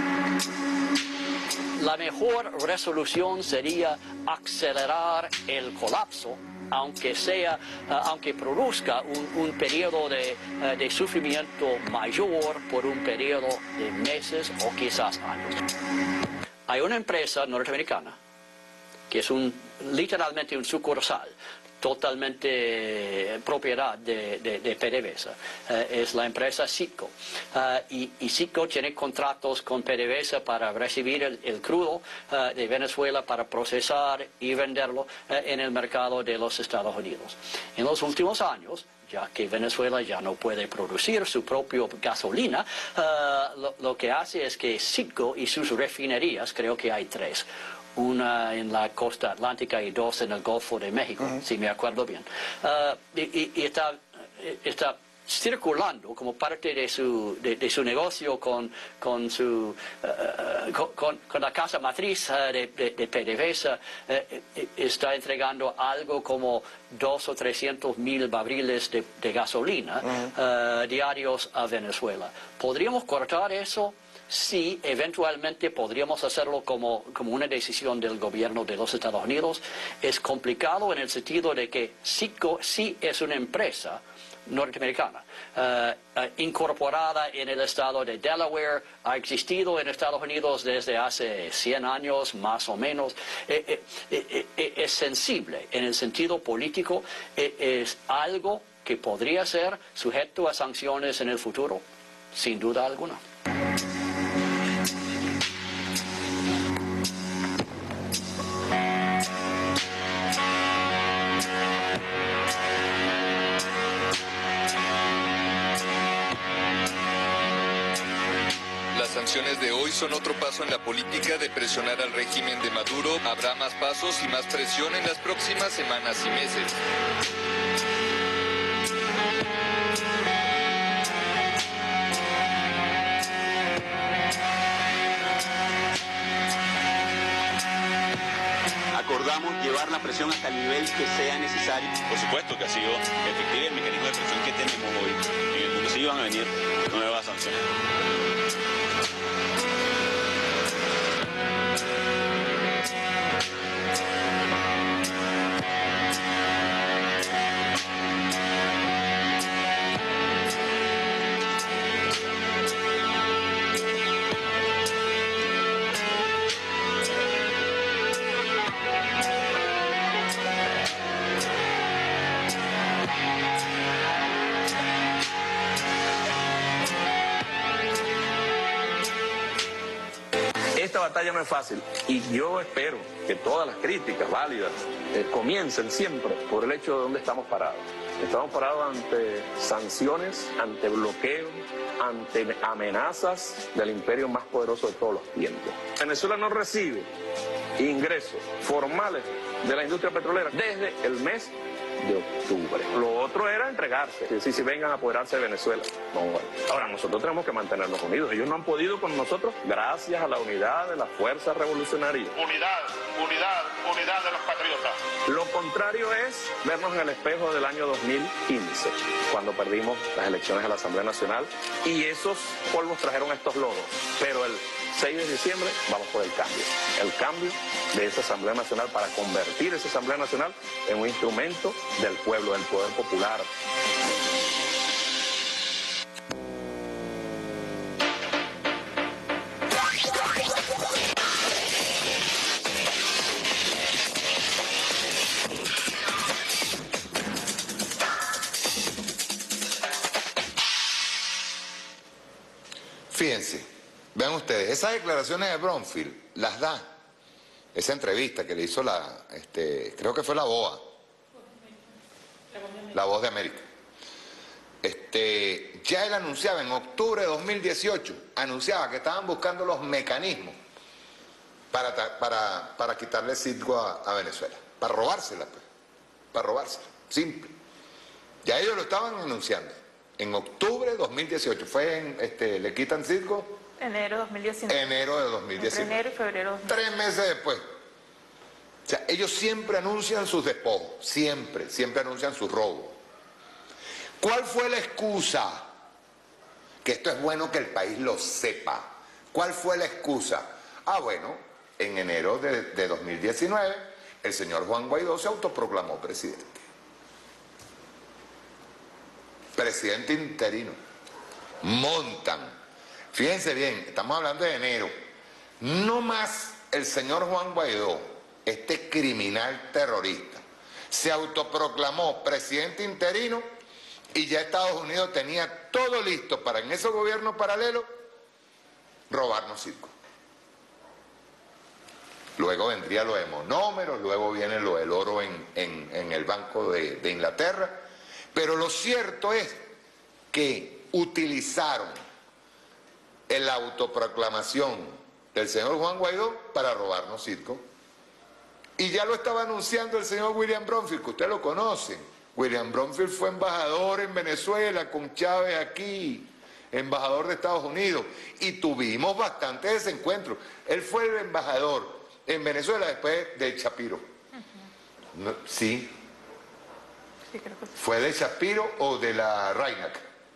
La mejor resolución sería acelerar el colapso, aunque sea, uh, aunque produzca un, un periodo de, uh, de sufrimiento mayor por un periodo de meses o quizás años. Hay una empresa norteamericana que es un, literalmente un sucursal, totalmente propiedad de, de, de PDVSA, uh, es la empresa Citgo. Uh, y, y Citgo tiene contratos con PDVSA para recibir el, el crudo uh, de Venezuela para procesar y venderlo uh, en el mercado de los Estados Unidos. En los últimos años, ya que Venezuela ya no puede producir su propia gasolina, uh, lo, lo que hace es que Citgo y sus refinerías, creo que hay tres, una en la costa atlántica y dos en el Golfo de México, uh-huh. si me acuerdo bien. Uh, y, y, y está, está circulando como parte de su, de, de su negocio con, con, su, uh, con, con la casa matriz uh, de, de, de PDVSA, uh, está entregando algo como dos o trescientos mil barriles de, de gasolina uh-huh. uh, diarios a Venezuela. ¿Podríamos cortar eso? Sí, eventualmente podríamos hacerlo como, como una decisión del gobierno de los Estados Unidos. Es complicado en el sentido de que Citgo sí es una empresa norteamericana, uh, uh, incorporada en el estado de Delaware, ha existido en Estados Unidos desde hace cien años, más o menos. Eh, eh, eh, eh, es sensible en el sentido político, eh, es algo que podría ser sujeto a sanciones en el futuro, sin duda alguna. Las sanciones de hoy son otro paso en la política de presionar al régimen de Maduro. Habrá más pasos y más presión en las próximas semanas y meses. Acordamos llevar la presión hasta el nivel que sea necesario. Por supuesto que ha sido efectivo el mecanismo de presión que tenemos hoy. En el mundo sí van a venir nuevas sanciones. batalla no es fácil y yo espero que todas las críticas válidas eh, comiencen siempre por el hecho de dónde estamos parados. Estamos parados ante sanciones, ante bloqueos, ante amenazas del imperio más poderoso de todos los tiempos. Venezuela no recibe ingresos formales de la industria petrolera desde el mes de octubre. Lo otro era entregarse, decir, si vengan a apoderarse de Venezuela. No, bueno. Ahora, nosotros tenemos que mantenernos unidos. Ellos no han podido con nosotros gracias a la unidad de las fuerzas revolucionarias. Unidad, unidad, unidad de los patriotas. Lo contrario es vernos en el espejo del año dos mil quince, cuando perdimos las elecciones a la Asamblea Nacional y esos polvos trajeron estos lodos. Pero el seis de diciembre vamos por el cambio. El cambio de esa Asamblea Nacional para convertir esa Asamblea Nacional en un instrumento del pueblo, del poder popular. Fíjense, vean ustedes, esas declaraciones de Bromfield las da esa entrevista que le hizo la, este, creo que fue la B O A, La Voz de América. Este, ya él anunciaba en octubre de dos mil dieciocho, anunciaba que estaban buscando los mecanismos para, para, para quitarle Citgo a, a Venezuela, para robársela, pues, para robársela, simple. Ya ellos lo estaban anunciando. En octubre de dos mil dieciocho, fue en, este, le quitan Citgo. Enero de dos mil diecinueve. Enero de dos mil diecinueve. Entre enero y febrero de dos mil diecinueve. Tres meses después. O sea, ellos siempre anuncian sus despojos, siempre, siempre anuncian sus robos. ¿Cuál fue la excusa? Que esto es bueno que el país lo sepa. ¿Cuál fue la excusa? Ah, bueno, en enero de, de dos mil diecinueve, el señor Juan Guaidó se autoproclamó presidente. Presidente interino. Montan. Fíjense bien, estamos hablando de enero. No más el señor Juan Guaidó, este criminal terrorista, se autoproclamó presidente interino y ya Estados Unidos tenía todo listo para en ese gobierno paralelo robarnos Citgo. Luego vendría lo de monómeros, luego viene lo del oro en, en, en el Banco de, de Inglaterra, pero lo cierto es que utilizaron la autoproclamación del señor Juan Guaidó para robarnos Citgo. Y ya lo estaba anunciando el señor William Bromfield, que usted lo conoce. William Bromfield fue embajador en Venezuela, con Chávez aquí, embajador de Estados Unidos, y tuvimos bastantes desencuentros. Él fue el embajador en Venezuela después de Shapiro. Uh-huh. No, sí. Sí, creo que sí. ¿Fue de Shapiro o de la Reinac?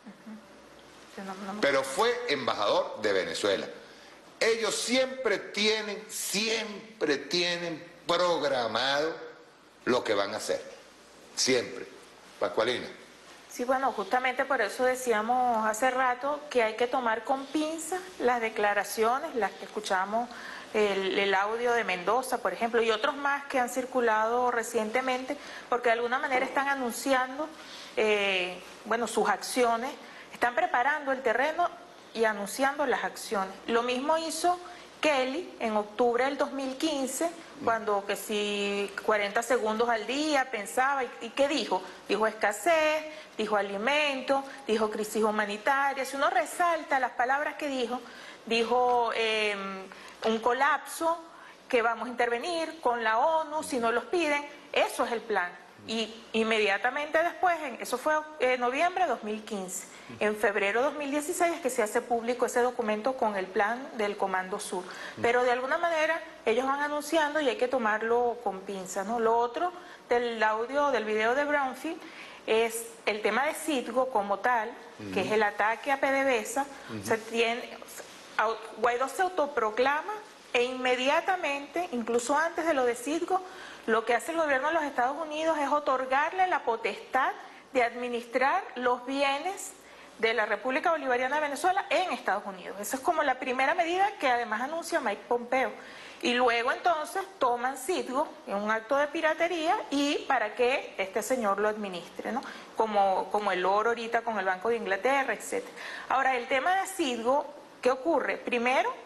Uh-huh. Sí, no, no me... Pero fue embajador de Venezuela. Ellos siempre tienen, siempre tienen programado lo que van a hacer. Siempre. Pascualina. Sí, bueno, justamente por eso decíamos hace rato que hay que tomar con pinzas las declaraciones, las que escuchamos, el, el audio de Mendoza, por ejemplo, y otros más que han circulado recientemente, porque de alguna manera están anunciando, eh, bueno, sus acciones, están preparando el terreno y anunciando las acciones. Lo mismo hizo Kelly en octubre del dos mil quince, cuando que si cuarenta segundos al día pensaba, ¿y, y qué dijo? Dijo escasez, dijo alimento, dijo crisis humanitaria. Si uno resalta las palabras que dijo, dijo eh, un colapso, que vamos a intervenir con la ONU si no los piden, eso es el plan. Y inmediatamente después, en, eso fue en noviembre de dos mil quince, en febrero de dos mil dieciséis es que se hace público ese documento con el plan del Comando Sur. Pero de alguna manera ellos van anunciando y hay que tomarlo con pinzas, ¿no? Lo otro del audio, del video de Bromfield, es el tema de Citgo como tal, uh-huh. que es el ataque a PDVSA. Uh-huh. Se tiene, Guaidó se autoproclama e inmediatamente, incluso antes de lo de Citgo, lo que hace el gobierno de los Estados Unidos es otorgarle la potestad de administrar los bienes de la República Bolivariana de Venezuela en Estados Unidos. Esa es como la primera medida que además anuncia Mike Pompeo. Y luego entonces toman Citgo en un acto de piratería y para que este señor lo administre, ¿no? Como, como el oro ahorita con el Banco de Inglaterra, etcétera. Ahora, el tema de Citgo, ¿qué ocurre? Primero,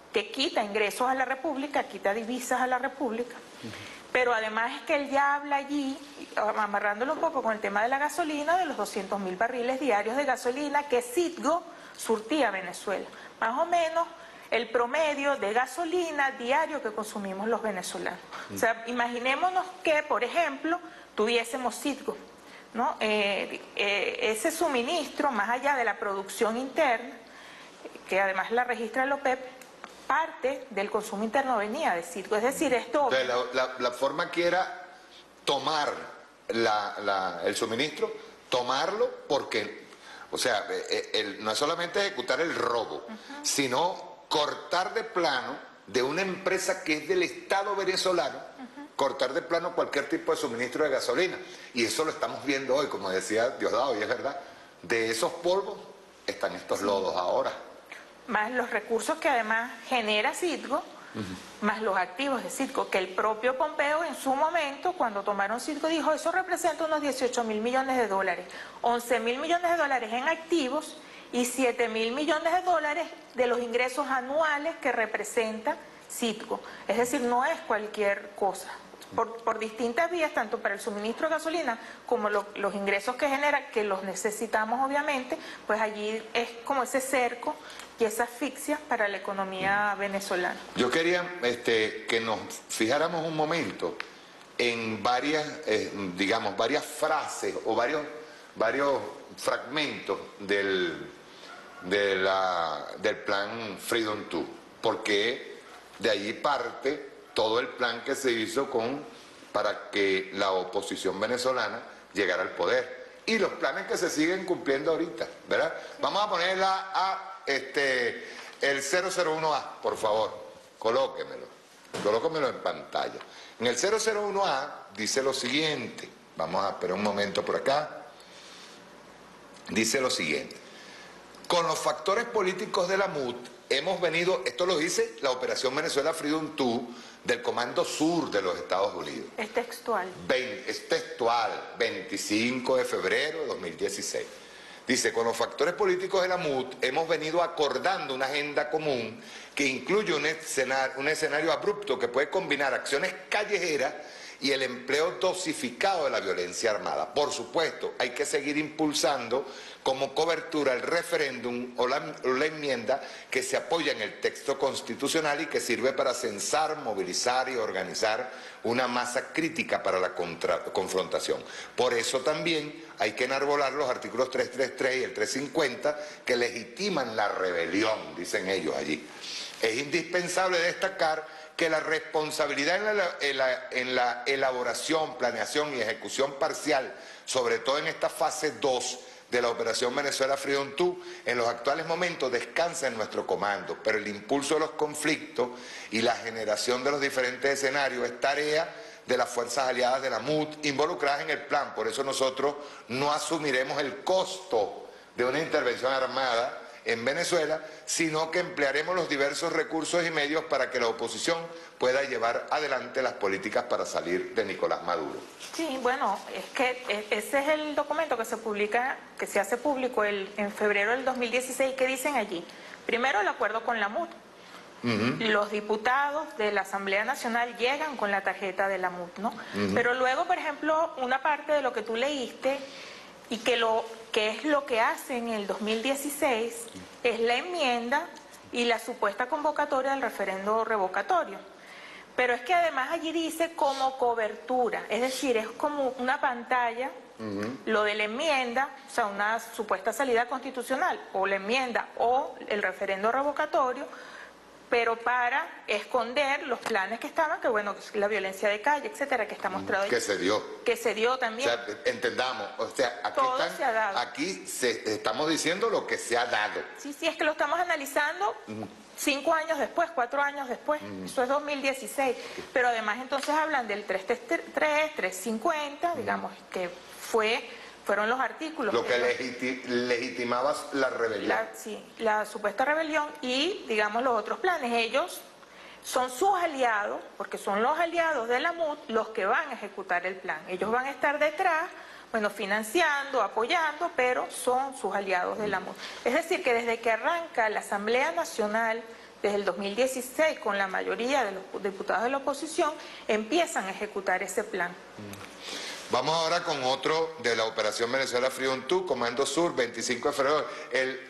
que quita ingresos a la República, quita divisas a la República, uh-huh. Pero además es que él ya habla allí, amarrándolo un poco con el tema de la gasolina, de los doscientos mil barriles diarios de gasolina que Citgo surtía a Venezuela. Más o menos el promedio de gasolina diario que consumimos los venezolanos. Uh-huh. O sea, imaginémonos que, por ejemplo, tuviésemos Citgo, ¿no? Eh, eh, ese suministro, más allá de la producción interna, que además la registra el OPEP, parte del consumo interno venía de Citgo, es decir, esto... O sea, la, la, la forma que era tomar la, la, el suministro, tomarlo porque, o sea, el, el, no es solamente ejecutar el robo, uh-huh. sino cortar de plano de una empresa que es del Estado venezolano, uh-huh. cortar de plano cualquier tipo de suministro de gasolina. Y eso lo estamos viendo hoy, como decía Diosdado, y es verdad, de esos polvos están estos sí. lodos ahora. Más los recursos que además genera Citgo, uh-huh. más los activos de Citgo, que el propio Pompeo en su momento, cuando tomaron Citgo, dijo, eso representa unos dieciocho mil millones de dólares, once mil millones de dólares en activos y siete mil millones de dólares de los ingresos anuales que representa Citgo. Es decir, no es cualquier cosa. Por, por distintas vías, tanto para el suministro de gasolina como lo, los ingresos que genera, que los necesitamos obviamente, pues allí es como ese cerco y esa asfixia para la economía venezolana. Yo quería este, que nos fijáramos un momento en varias, eh, digamos, varias frases o varios, varios fragmentos del, de la, del plan Freedom dos, porque de allí parte todo el plan que se hizo con, para que la oposición venezolana llegara al poder. Y los planes que se siguen cumpliendo ahorita, ¿verdad? Vamos a ponerla a este, el cero cero uno A, por favor, colóquemelo, colóquemelo en pantalla. En el cero cero uno A dice lo siguiente, vamos a esperar un momento por acá, dice lo siguiente, con los factores políticos de la M U T hemos venido, esto lo dice la Operación Venezuela Freedom dos del Comando Sur de los Estados Unidos. Es textual. veinte, es textual, veinticinco de febrero de dos mil dieciséis. Dice, con los factores políticos de la M U T hemos venido acordando una agenda común que incluye un escenario, un escenario abrupto que puede combinar acciones callejeras y el empleo dosificado de la violencia armada. Por supuesto, hay que seguir impulsando como cobertura el referéndum o la, o la enmienda que se apoya en el texto constitucional y que sirve para censar, movilizar y organizar una masa crítica para la contra, confrontación. Por eso también hay que enarbolar los artículos trescientos treinta y tres y el trescientos cincuenta que legitiman la rebelión, dicen ellos allí. Es indispensable destacar que la responsabilidad en la, en, la, en la elaboración, planeación y ejecución parcial, sobre todo en esta fase dos de la Operación Venezuela Freedom dos, en los actuales momentos descansa en nuestro comando, pero el impulso de los conflictos y la generación de los diferentes escenarios es tarea de las fuerzas aliadas de la M U T involucradas en el plan. Por eso nosotros no asumiremos el costo de una intervención armada en Venezuela, sino que emplearemos los diversos recursos y medios para que la oposición pueda llevar adelante las políticas para salir de Nicolás Maduro. Sí, bueno, es que ese es el documento que se publica, que se hace público el, en febrero del dos mil dieciséis, que dicen allí, primero el acuerdo con la M U T. Uh-huh. Los diputados de la Asamblea Nacional llegan con la tarjeta de la M U T, ¿no? Uh-huh. Pero luego, por ejemplo, una parte de lo que tú leíste y que lo que es lo que hace en el dos mil dieciséis es la enmienda y la supuesta convocatoria del referendo revocatorio. Pero es que además allí dice como cobertura, es decir, es como una pantalla, uh-huh. lo de la enmienda, o sea, una supuesta salida constitucional, o la enmienda o el referendo revocatorio, pero para esconder los planes que estaban, que bueno, la violencia de calle, etcétera, que está mostrado ahí. Que se dio. Que se dio también. O sea, entendamos, o sea, aquí, Todo están, se ha dado. aquí se, estamos diciendo lo que se ha dado. Sí, sí, es que lo estamos analizando mm. cinco años después, cuatro años después, mm. eso es dos mil dieciséis, pero además entonces hablan del trescientos treinta y tres, trescientos cincuenta, mm. digamos, que fue... fueron los artículos. Lo que legiti legitimaba la rebelión. La, sí, la supuesta rebelión y, digamos, los otros planes. Ellos son sus aliados, porque son los aliados de la M U T los que van a ejecutar el plan. Ellos van a estar detrás, bueno, financiando, apoyando, pero son sus aliados de la M U T. Es decir, que desde que arranca la Asamblea Nacional desde el dos mil dieciséis, con la mayoría de los diputados de la oposición, empiezan a ejecutar ese plan. Vamos ahora con otro de la Operación Venezuela Freedom dos, Comando Sur, veinticinco de febrero, el,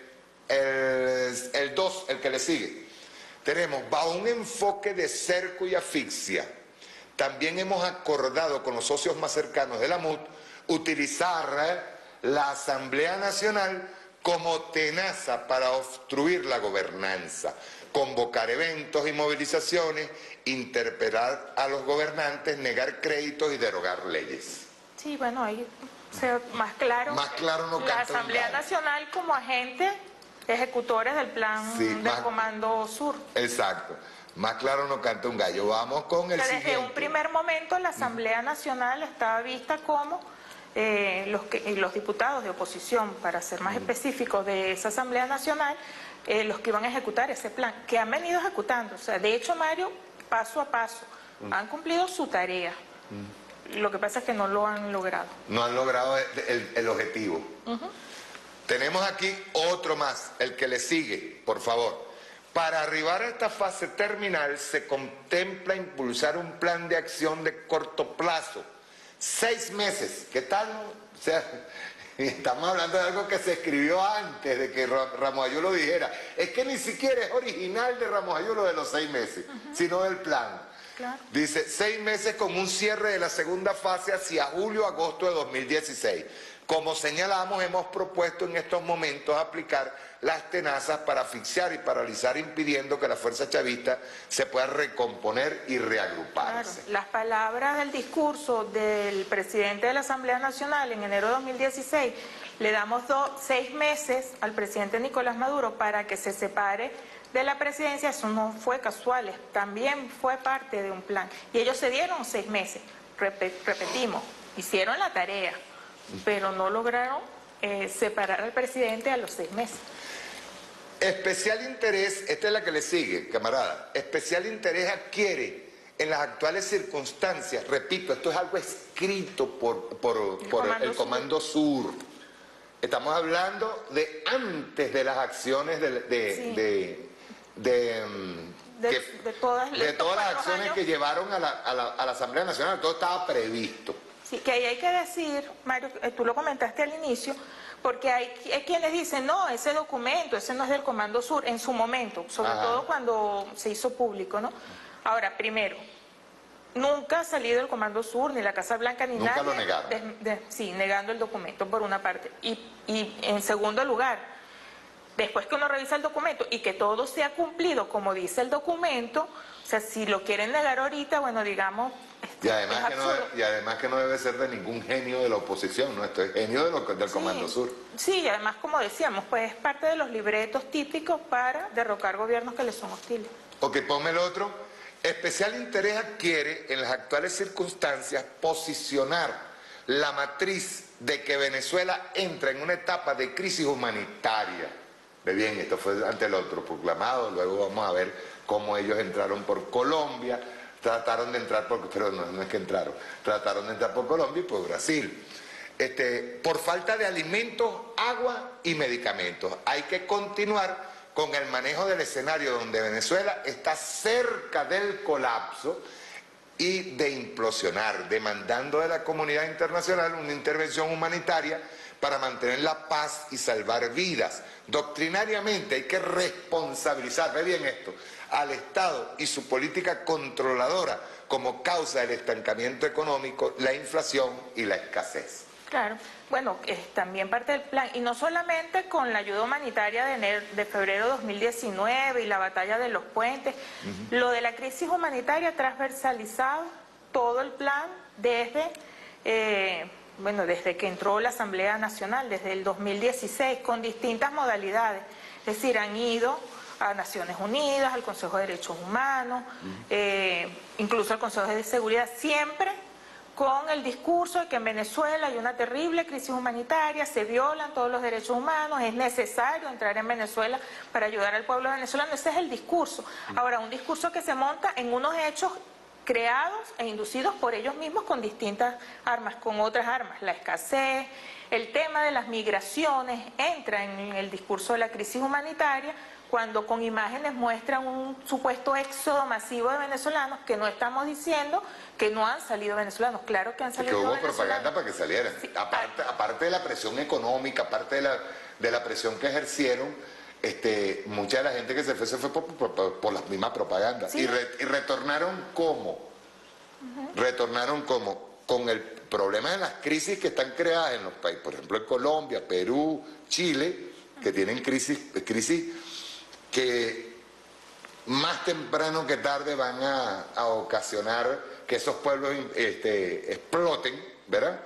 el, el dos, el que le sigue. Tenemos, bajo un enfoque de cerco y asfixia, también hemos acordado con los socios más cercanos de la M U D utilizar la Asamblea Nacional como tenaza para obstruir la gobernanza, convocar eventos y movilizaciones, interpelar a los gobernantes, negar créditos y derogar leyes. Sí, bueno, ahí se, más claro, más claro no la Asamblea Nacional como agente ejecutores del plan sí, del más, Comando Sur. Exacto. Más claro no canta un gallo. Vamos con el Desde siguiente. un primer momento la Asamblea Nacional estaba vista como eh, los, que, los diputados de oposición, para ser más específicos, de esa Asamblea Nacional, eh, los que iban a ejecutar ese plan, que han venido ejecutando. O sea, de hecho, Mario, paso a paso, mm. han cumplido su tarea. Mm. Lo que pasa es que no lo han logrado. No han logrado el, el, el objetivo. Uh-huh. Tenemos aquí otro más, el que le sigue, por favor. Para arribar a esta fase terminal se contempla impulsar un plan de acción de corto plazo. Seis meses, ¿qué tal? O sea, estamos hablando de algo que se escribió antes de que Ramos Ayulo dijera. Es que ni siquiera es original de Ramos Ayulo de los seis meses, uh-huh. sino del plan. Claro. Dice, seis meses con un cierre de la segunda fase hacia julio-agosto de dos mil dieciséis. Como señalamos, hemos propuesto en estos momentos aplicar las tenazas para asfixiar y paralizar, impidiendo que la fuerza chavista se pueda recomponer y reagruparse. Claro. Las palabras del discurso del presidente de la Asamblea Nacional en enero de dos mil dieciséis, le damos dos, seis meses al presidente Nicolás Maduro para que se separe de la presidencia. Eso no fue casual, también fue parte de un plan. Y ellos se dieron seis meses, Rep- repetimos, hicieron la tarea, pero no lograron eh, separar al presidente a los seis meses. Especial interés, esta es la que le sigue, camarada, especial interés adquiere en las actuales circunstancias, repito, esto es algo escrito por, por, el, por Comando el Comando Sur. Sur. Estamos hablando de antes de las acciones de... de, sí. de, de, de, que, de todas, de todas las acciones años. que llevaron a la, a, la, a la Asamblea Nacional, todo estaba previsto. Sí, que ahí hay que decir, Mario, tú lo comentaste al inicio, porque hay, hay quienes dicen, no, ese documento, ese no es del Comando Sur, en su momento, sobre Ajá. todo cuando se hizo público, ¿no? Ahora, primero, nunca ha salido el Comando Sur, ni la Casa Blanca, ni nunca nadie. Nunca lo negaron. De, de, sí, negando el documento, por una parte. Y, y en segundo lugar, después que uno revisa el documento y que todo se ha cumplido como dice el documento, o sea, si lo quieren negar ahorita, bueno, digamos... Y además, que no, y además que no debe ser de ningún genio de la oposición, ¿no? Esto es genio de lo, del sí, Comando Sur. Sí, y además, como decíamos, pues es parte de los libretos típicos para derrocar gobiernos que les son hostiles. Ok, ponme el otro. Especial interés adquiere en las actuales circunstancias posicionar la matriz de que Venezuela entra en una etapa de crisis humanitaria. Ve bien, esto fue ante el otro proclamado, luego vamos a ver cómo ellos entraron por Colombia. Trataron de entrar, por, pero no, no es que entraron, trataron de entrar por Colombia y por Brasil. Este, por falta de alimentos, agua y medicamentos. Hay que continuar con el manejo del escenario donde Venezuela está cerca del colapso y de implosionar, demandando de la comunidad internacional una intervención humanitaria para mantener la paz y salvar vidas. Doctrinariamente hay que responsabilizar, ve bien esto, al Estado y su política controladora como causa del estancamiento económico, la inflación y la escasez. Claro, bueno, es también parte del plan, y no solamente con la ayuda humanitaria de, enero, de febrero de dos mil diecinueve y la batalla de los puentes, uh-huh. lo de la crisis humanitaria transversalizado todo el plan desde... Eh, bueno, desde que entró la Asamblea Nacional, desde el dos mil dieciséis, con distintas modalidades. Es decir, han ido a Naciones Unidas, al Consejo de Derechos Humanos, uh-huh. eh, incluso al Consejo de Seguridad, siempre con el discurso de que en Venezuela hay una terrible crisis humanitaria, se violan todos los derechos humanos, es necesario entrar en Venezuela para ayudar al pueblo venezolano. Ese es el discurso. Uh-huh. Ahora, un discurso que se monta en unos hechos creados e inducidos por ellos mismos con distintas armas, con otras armas. La escasez, el tema de las migraciones entra en el discurso de la crisis humanitaria cuando con imágenes muestran un supuesto éxodo masivo de venezolanos, que no estamos diciendo que no han salido venezolanos, claro que han salido que hubo venezolanos. propaganda para que salieran. Sí. Aparte, aparte de la presión económica, aparte de la, de la presión que ejercieron, este, mucha de la gente que se fue se fue por, por, por, por las mismas propagandas. Sí. Y, re, y retornaron ¿cómo? Uh-huh. Retornaron ¿cómo? Con el problema de las crisis que están creadas en los países, por ejemplo en Colombia, Perú, Chile, que tienen crisis, crisis que más temprano que tarde van a, a ocasionar que esos pueblos este, exploten, ¿verdad?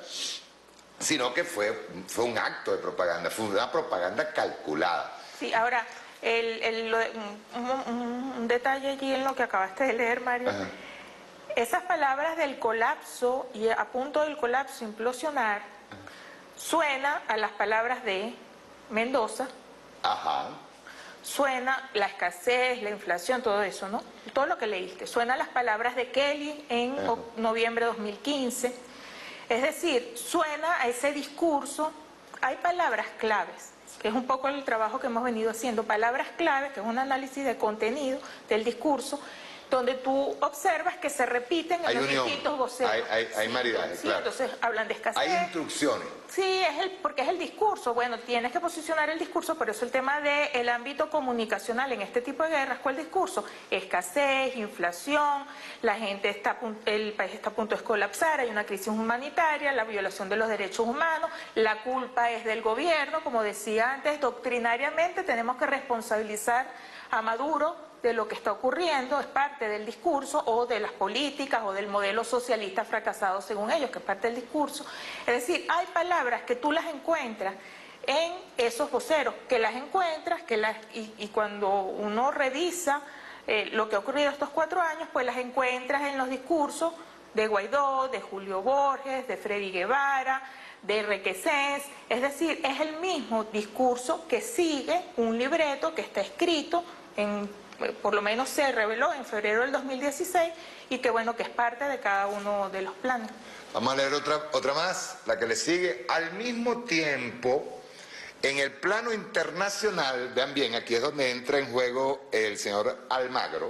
Sino que fue, fue un acto de propaganda, fue una propaganda calculada. Sí, ahora, el, el, un, un, un detalle allí en lo que acabaste de leer, Mario. Ajá. Esas palabras del colapso y a punto del colapso implosionar, suena a las palabras de Mendoza. Ajá. Suena la escasez, la inflación, todo eso, ¿no? Todo lo que leíste. Suena las palabras de Kelly en Ajá. noviembre de dos mil quince. Es decir, suena a ese discurso. Hay palabras claves, que es un poco el trabajo que hemos venido haciendo. Palabras claves, que es un análisis de contenido del discurso, donde tú observas que se repiten en hay los unión. distintos voceros. Hay, hay, hay sí, maridaje, sí, claro. Entonces hablan de escasez. Hay instrucciones. Sí, es el, porque es el discurso. Bueno, tienes que posicionar el discurso, por eso el tema del ámbito comunicacional en este tipo de guerras, ¿cuál discurso? Escasez, inflación, la gente está, el país está a punto de colapsar, hay una crisis humanitaria, la violación de los derechos humanos, la culpa es del gobierno, como decía antes, doctrinariamente tenemos que responsabilizar a Maduro de lo que está ocurriendo, es parte del discurso, o de las políticas, o del modelo socialista fracasado según ellos, que es parte del discurso. Es decir, hay palabras que tú las encuentras en esos voceros, que las encuentras, que las y, y cuando uno revisa eh, lo que ha ocurrido estos cuatro años, pues las encuentras en los discursos de Guaidó, de Julio Borges, de Freddy Guevara, de Requesens. Es decir, es el mismo discurso que sigue un libreto que está escrito en... por lo menos se reveló en febrero del dos mil dieciséis y que bueno, que es parte de cada uno de los planes. Vamos a leer otra, otra más, la que le sigue. Al mismo tiempo, en el plano internacional, vean bien, aquí es donde entra en juego el señor Almagro,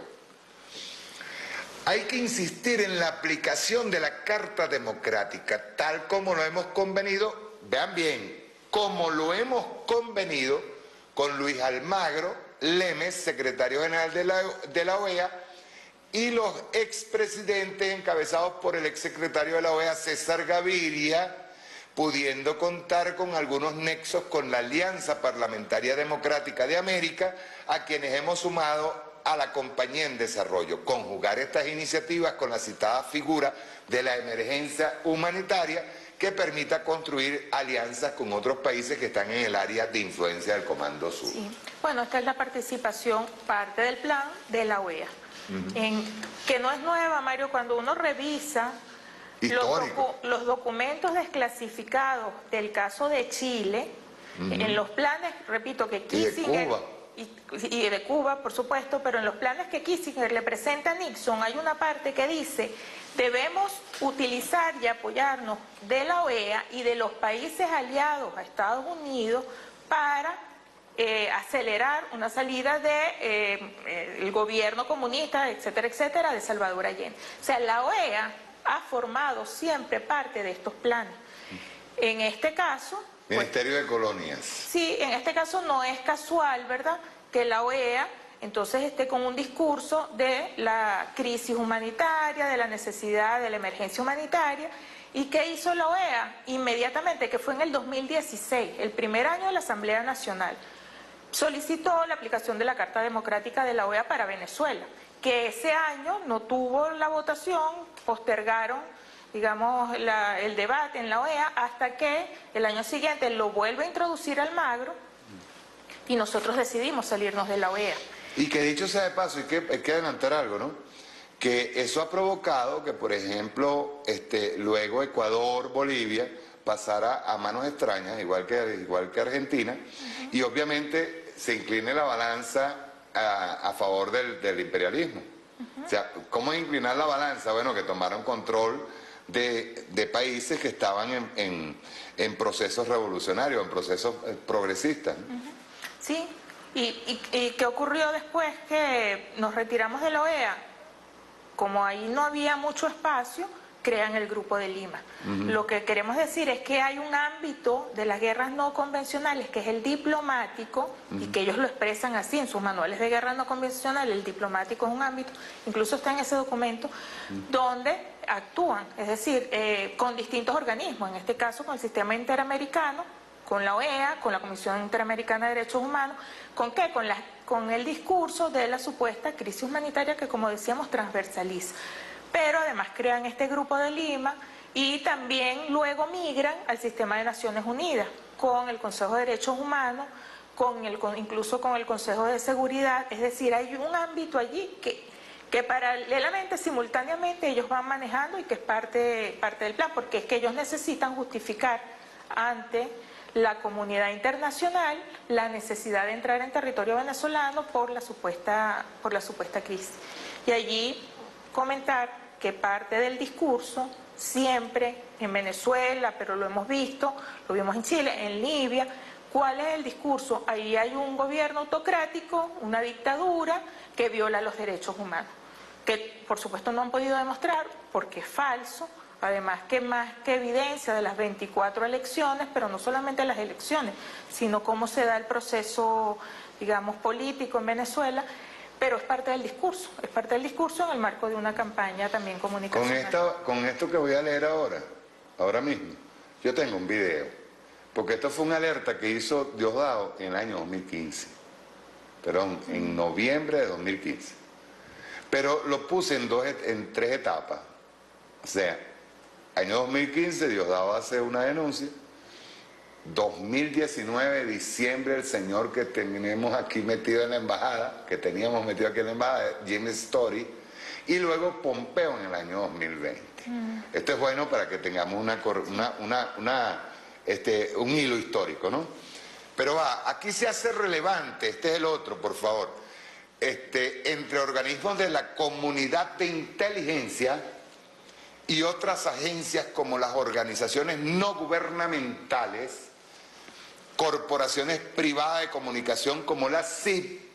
hay que insistir en la aplicación de la Carta Democrática, tal como lo hemos convenido, vean bien, como lo hemos convenido con Luis Almagro Lemes, secretario general de la, de la O E A, y los expresidentes encabezados por el exsecretario de la O E A, César Gaviria, pudiendo contar con algunos nexos con la Alianza Parlamentaria Democrática de América, a quienes hemos sumado a la Compañía en Desarrollo. Conjugar estas iniciativas con la citada figura de la emergencia humanitaria que permita construir alianzas con otros países que están en el área de influencia del Comando Sur. Sí. Bueno, esta es la participación, parte del plan de la O E A, uh-huh. en, que no es nueva, Mario, cuando uno revisa los, docu los documentos desclasificados del caso de Chile, uh-huh. en los planes, repito, que Kissinger... Y de Cuba. Y, y de Cuba, por supuesto, pero en los planes que Kissinger le presenta a Nixon hay una parte que dice: debemos utilizar y apoyarnos de la O E A y de los países aliados a Estados Unidos para eh, acelerar una salida del de, eh, el gobierno comunista, etcétera, etcétera, de Salvador Allende. O sea, la O E A ha formado siempre parte de estos planes. En este caso... Ministerio pues, de Colonias. Sí, en este caso no es casual, ¿verdad?, que la O E A entonces esté con un discurso de la crisis humanitaria, de la necesidad de la emergencia humanitaria. ¿Y qué hizo la O E A? Inmediatamente, que fue en el dos mil dieciséis, el primer año de la Asamblea Nacional, solicitó la aplicación de la Carta Democrática de la O E A para Venezuela, que ese año no tuvo la votación, postergaron, digamos, la, el debate en la O E A hasta que el año siguiente lo vuelve a introducir Almagro y nosotros decidimos salirnos de la O E A. Y que dicho sea de paso, hay que, hay que adelantar algo, ¿no? Que eso ha provocado que, por ejemplo, este, luego Ecuador, Bolivia, pasara a manos extrañas, igual que, igual que Argentina, uh-huh. y obviamente se incline la balanza a, a favor del, del imperialismo. Uh-huh. O sea, ¿cómo inclinar la balanza? Bueno, que tomaron control de, de países que estaban en, en, en procesos revolucionarios, en procesos progresistas, ¿no? Uh-huh. Sí, ¿Y, y, y qué ocurrió después que nos retiramos de la O E A? Como ahí no había mucho espacio, crean el Grupo de Lima. Uh-huh. Lo que queremos decir es que hay un ámbito de las guerras no convencionales, que es el diplomático, uh-huh. y que ellos lo expresan así en sus manuales de guerra no convencional. El diplomático es un ámbito, incluso está en ese documento, uh-huh. donde actúan, es decir, eh, con distintos organismos, en este caso con el sistema interamericano, con la O E A, con la Comisión Interamericana de Derechos Humanos. ¿Con qué? Con, la, con el discurso de la supuesta crisis humanitaria que, como decíamos, transversaliza. Pero además crean este Grupo de Lima y también luego migran al sistema de Naciones Unidas, con el Consejo de Derechos Humanos, con el, con, incluso con el Consejo de Seguridad. Es decir, hay un ámbito allí que, que paralelamente, simultáneamente, ellos van manejando y que es parte, parte del plan, porque es que ellos necesitan justificar ante la comunidad internacional la necesidad de entrar en territorio venezolano por la supuesta, por la supuesta crisis. Y allí comentar que parte del discurso siempre en Venezuela, pero lo hemos visto, lo vimos en Chile, en Libia. ¿Cuál es el discurso? Ahí hay un gobierno autocrático, una dictadura que viola los derechos humanos, que por supuesto no han podido demostrar porque es falso. Además, que más que evidencia de las veinticuatro elecciones, pero no solamente las elecciones, sino cómo se da el proceso, digamos, político en Venezuela, pero es parte del discurso, es parte del discurso en el marco de una campaña también comunicacional. Con, esta, con esto que voy a leer ahora, ahora mismo, yo tengo un video, porque esto fue una alerta que hizo Diosdado en el año dos mil quince, perdón, en noviembre de dos mil quince, pero lo puse en, dos, en tres etapas, o sea, año dos mil quince, Diosdado hace una denuncia. dos mil diecinueve, diciembre, el señor que tenemos aquí metido en la embajada, que teníamos metido aquí en la embajada, Jim Story, y luego Pompeo en el año dos mil veinte. Mm. Esto es bueno para que tengamos una, una, una, una, este, un hilo histórico, ¿no? Pero va, aquí se hace relevante, este es el otro, por favor, este, entre organismos de la comunidad de inteligencia y otras agencias como las organizaciones no gubernamentales, corporaciones privadas de comunicación como la C I P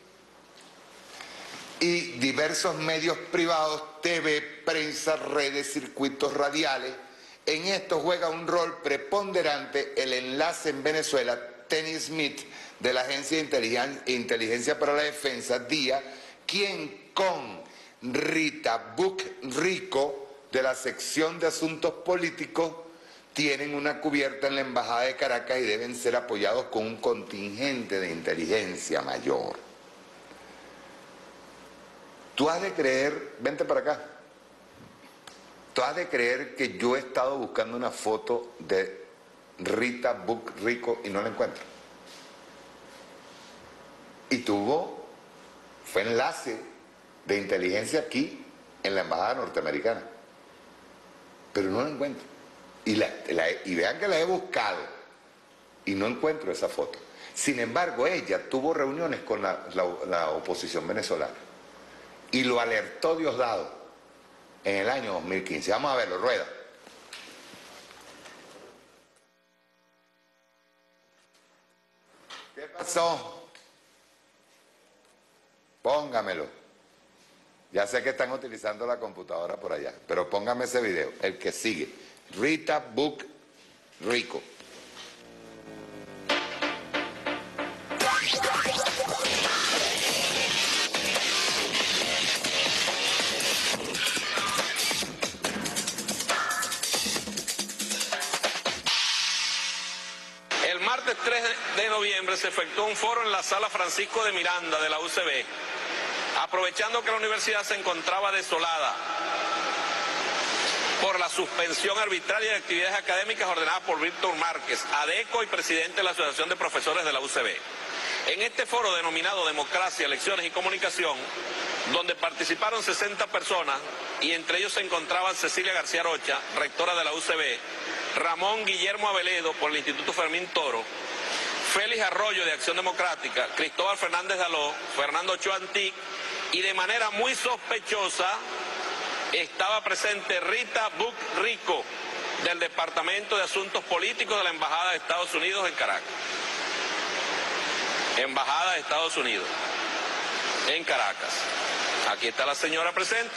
y diversos medios privados, T V, prensa, redes, circuitos radiales. En esto juega un rol preponderante el enlace en Venezuela, Tenny Smith, de la Agencia de Inteligencia para la Defensa, D I A, quien con Rita Buck Rico, de la sección de asuntos políticos, tienen una cubierta en la Embajada de Caracas y deben ser apoyados con un contingente de inteligencia mayor. Tú has de creer, vente para acá, tú has de creer que yo he estado buscando una foto de Rita Buck Rico y no la encuentro. Y tuvo, fue enlace de inteligencia aquí en la Embajada norteamericana. Pero no la encuentro. Y, la, la, y vean que la he buscado y no encuentro esa foto. Sin embargo, ella tuvo reuniones con la, la, la oposición venezolana y lo alertó Diosdado en el año dos mil quince. Vamos a verlo, rueda. ¿Qué pasó? Póngamelo. Ya sé que están utilizando la computadora por allá, pero póngame ese video, el que sigue. Rita Buck Rico. El martes tres de noviembre se efectuó un foro en la Sala Francisco de Miranda de la U C B, aprovechando que la universidad se encontraba desolada por la suspensión arbitraria de actividades académicas ordenadas por Víctor Márquez, ADECO y presidente de la Asociación de Profesores de la U C B. En este foro denominado Democracia, Elecciones y Comunicación, donde participaron sesenta personas, y entre ellos se encontraban Cecilia García Rocha, rectora de la U C B, Ramón Guillermo Aveledo por el Instituto Fermín Toro, Félix Arroyo de Acción Democrática, Cristóbal Fernández Daló, Fernando Ochoa Antic, y de manera muy sospechosa estaba presente Rita Buck Rico, del Departamento de Asuntos Políticos de la Embajada de Estados Unidos en Caracas. Embajada de Estados Unidos, en Caracas. Aquí está la señora presente.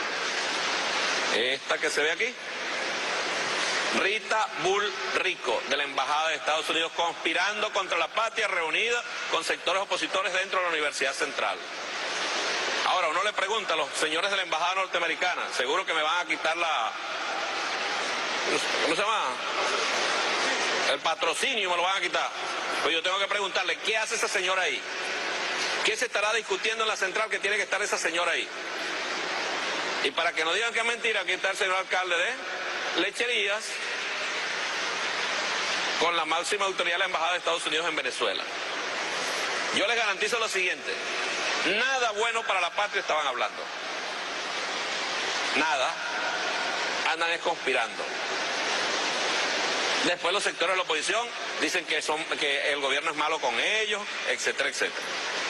Esta que se ve aquí. Rita Bullrico, de la Embajada de Estados Unidos, conspirando contra la patria, reunida con sectores opositores dentro de la Universidad Central. Ahora, uno le pregunta a los señores de la Embajada norteamericana, seguro que me van a quitar la... ¿Cómo se llama? El patrocinio me lo van a quitar. Pues yo tengo que preguntarle, ¿qué hace esa señora ahí? ¿Qué se estará discutiendo en la Central que tiene que estar esa señora ahí? Y para que no digan que es mentira, aquí está el señor alcalde de Lecherías, con la máxima autoridad de la Embajada de Estados Unidos en Venezuela. Yo les garantizo lo siguiente, nada bueno para la patria estaban hablando. Nada, andan conspirando. Después los sectores de la oposición dicen que, son, que el gobierno es malo con ellos, etcétera, etcétera.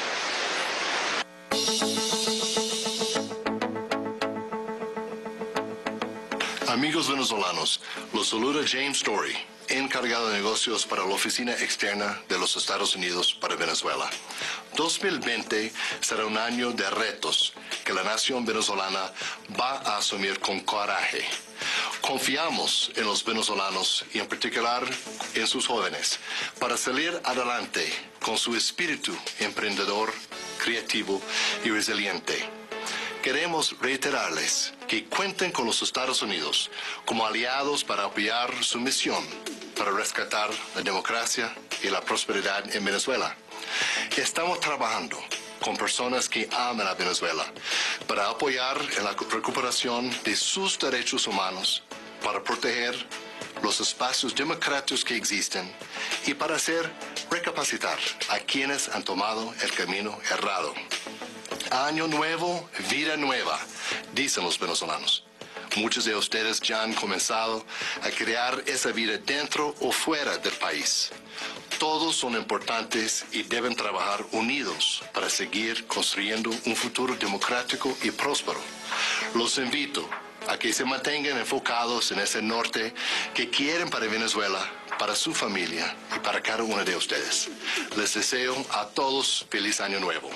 Amigos venezolanos, los saluda James Story, encargado de negocios para la Oficina Externa de los Estados Unidos para Venezuela. dos mil veinte será un año de retos que la nación venezolana va a asumir con coraje. Confiamos en los venezolanos y en particular en sus jóvenes para salir adelante con su espíritu emprendedor, creativo y resiliente. Queremos reiterarles que cuenten con los Estados Unidos como aliados para apoyar su misión para rescatar la democracia y la prosperidad en Venezuela. Estamos trabajando con personas que aman a Venezuela para apoyar en la recuperación de sus derechos humanos, para proteger los espacios democráticos que existen y para hacer recapacitar a quienes han tomado el camino errado. Año nuevo, vida nueva, dicen los venezolanos. Muchos de ustedes ya han comenzado a crear esa vida dentro o fuera del país. Todos son importantes y deben trabajar unidos para seguir construyendo un futuro democrático y próspero. Los invito a que se mantengan enfocados en ese norte que quieren para Venezuela, para su familia y para cada uno de ustedes. Les deseo a todos feliz año nuevo.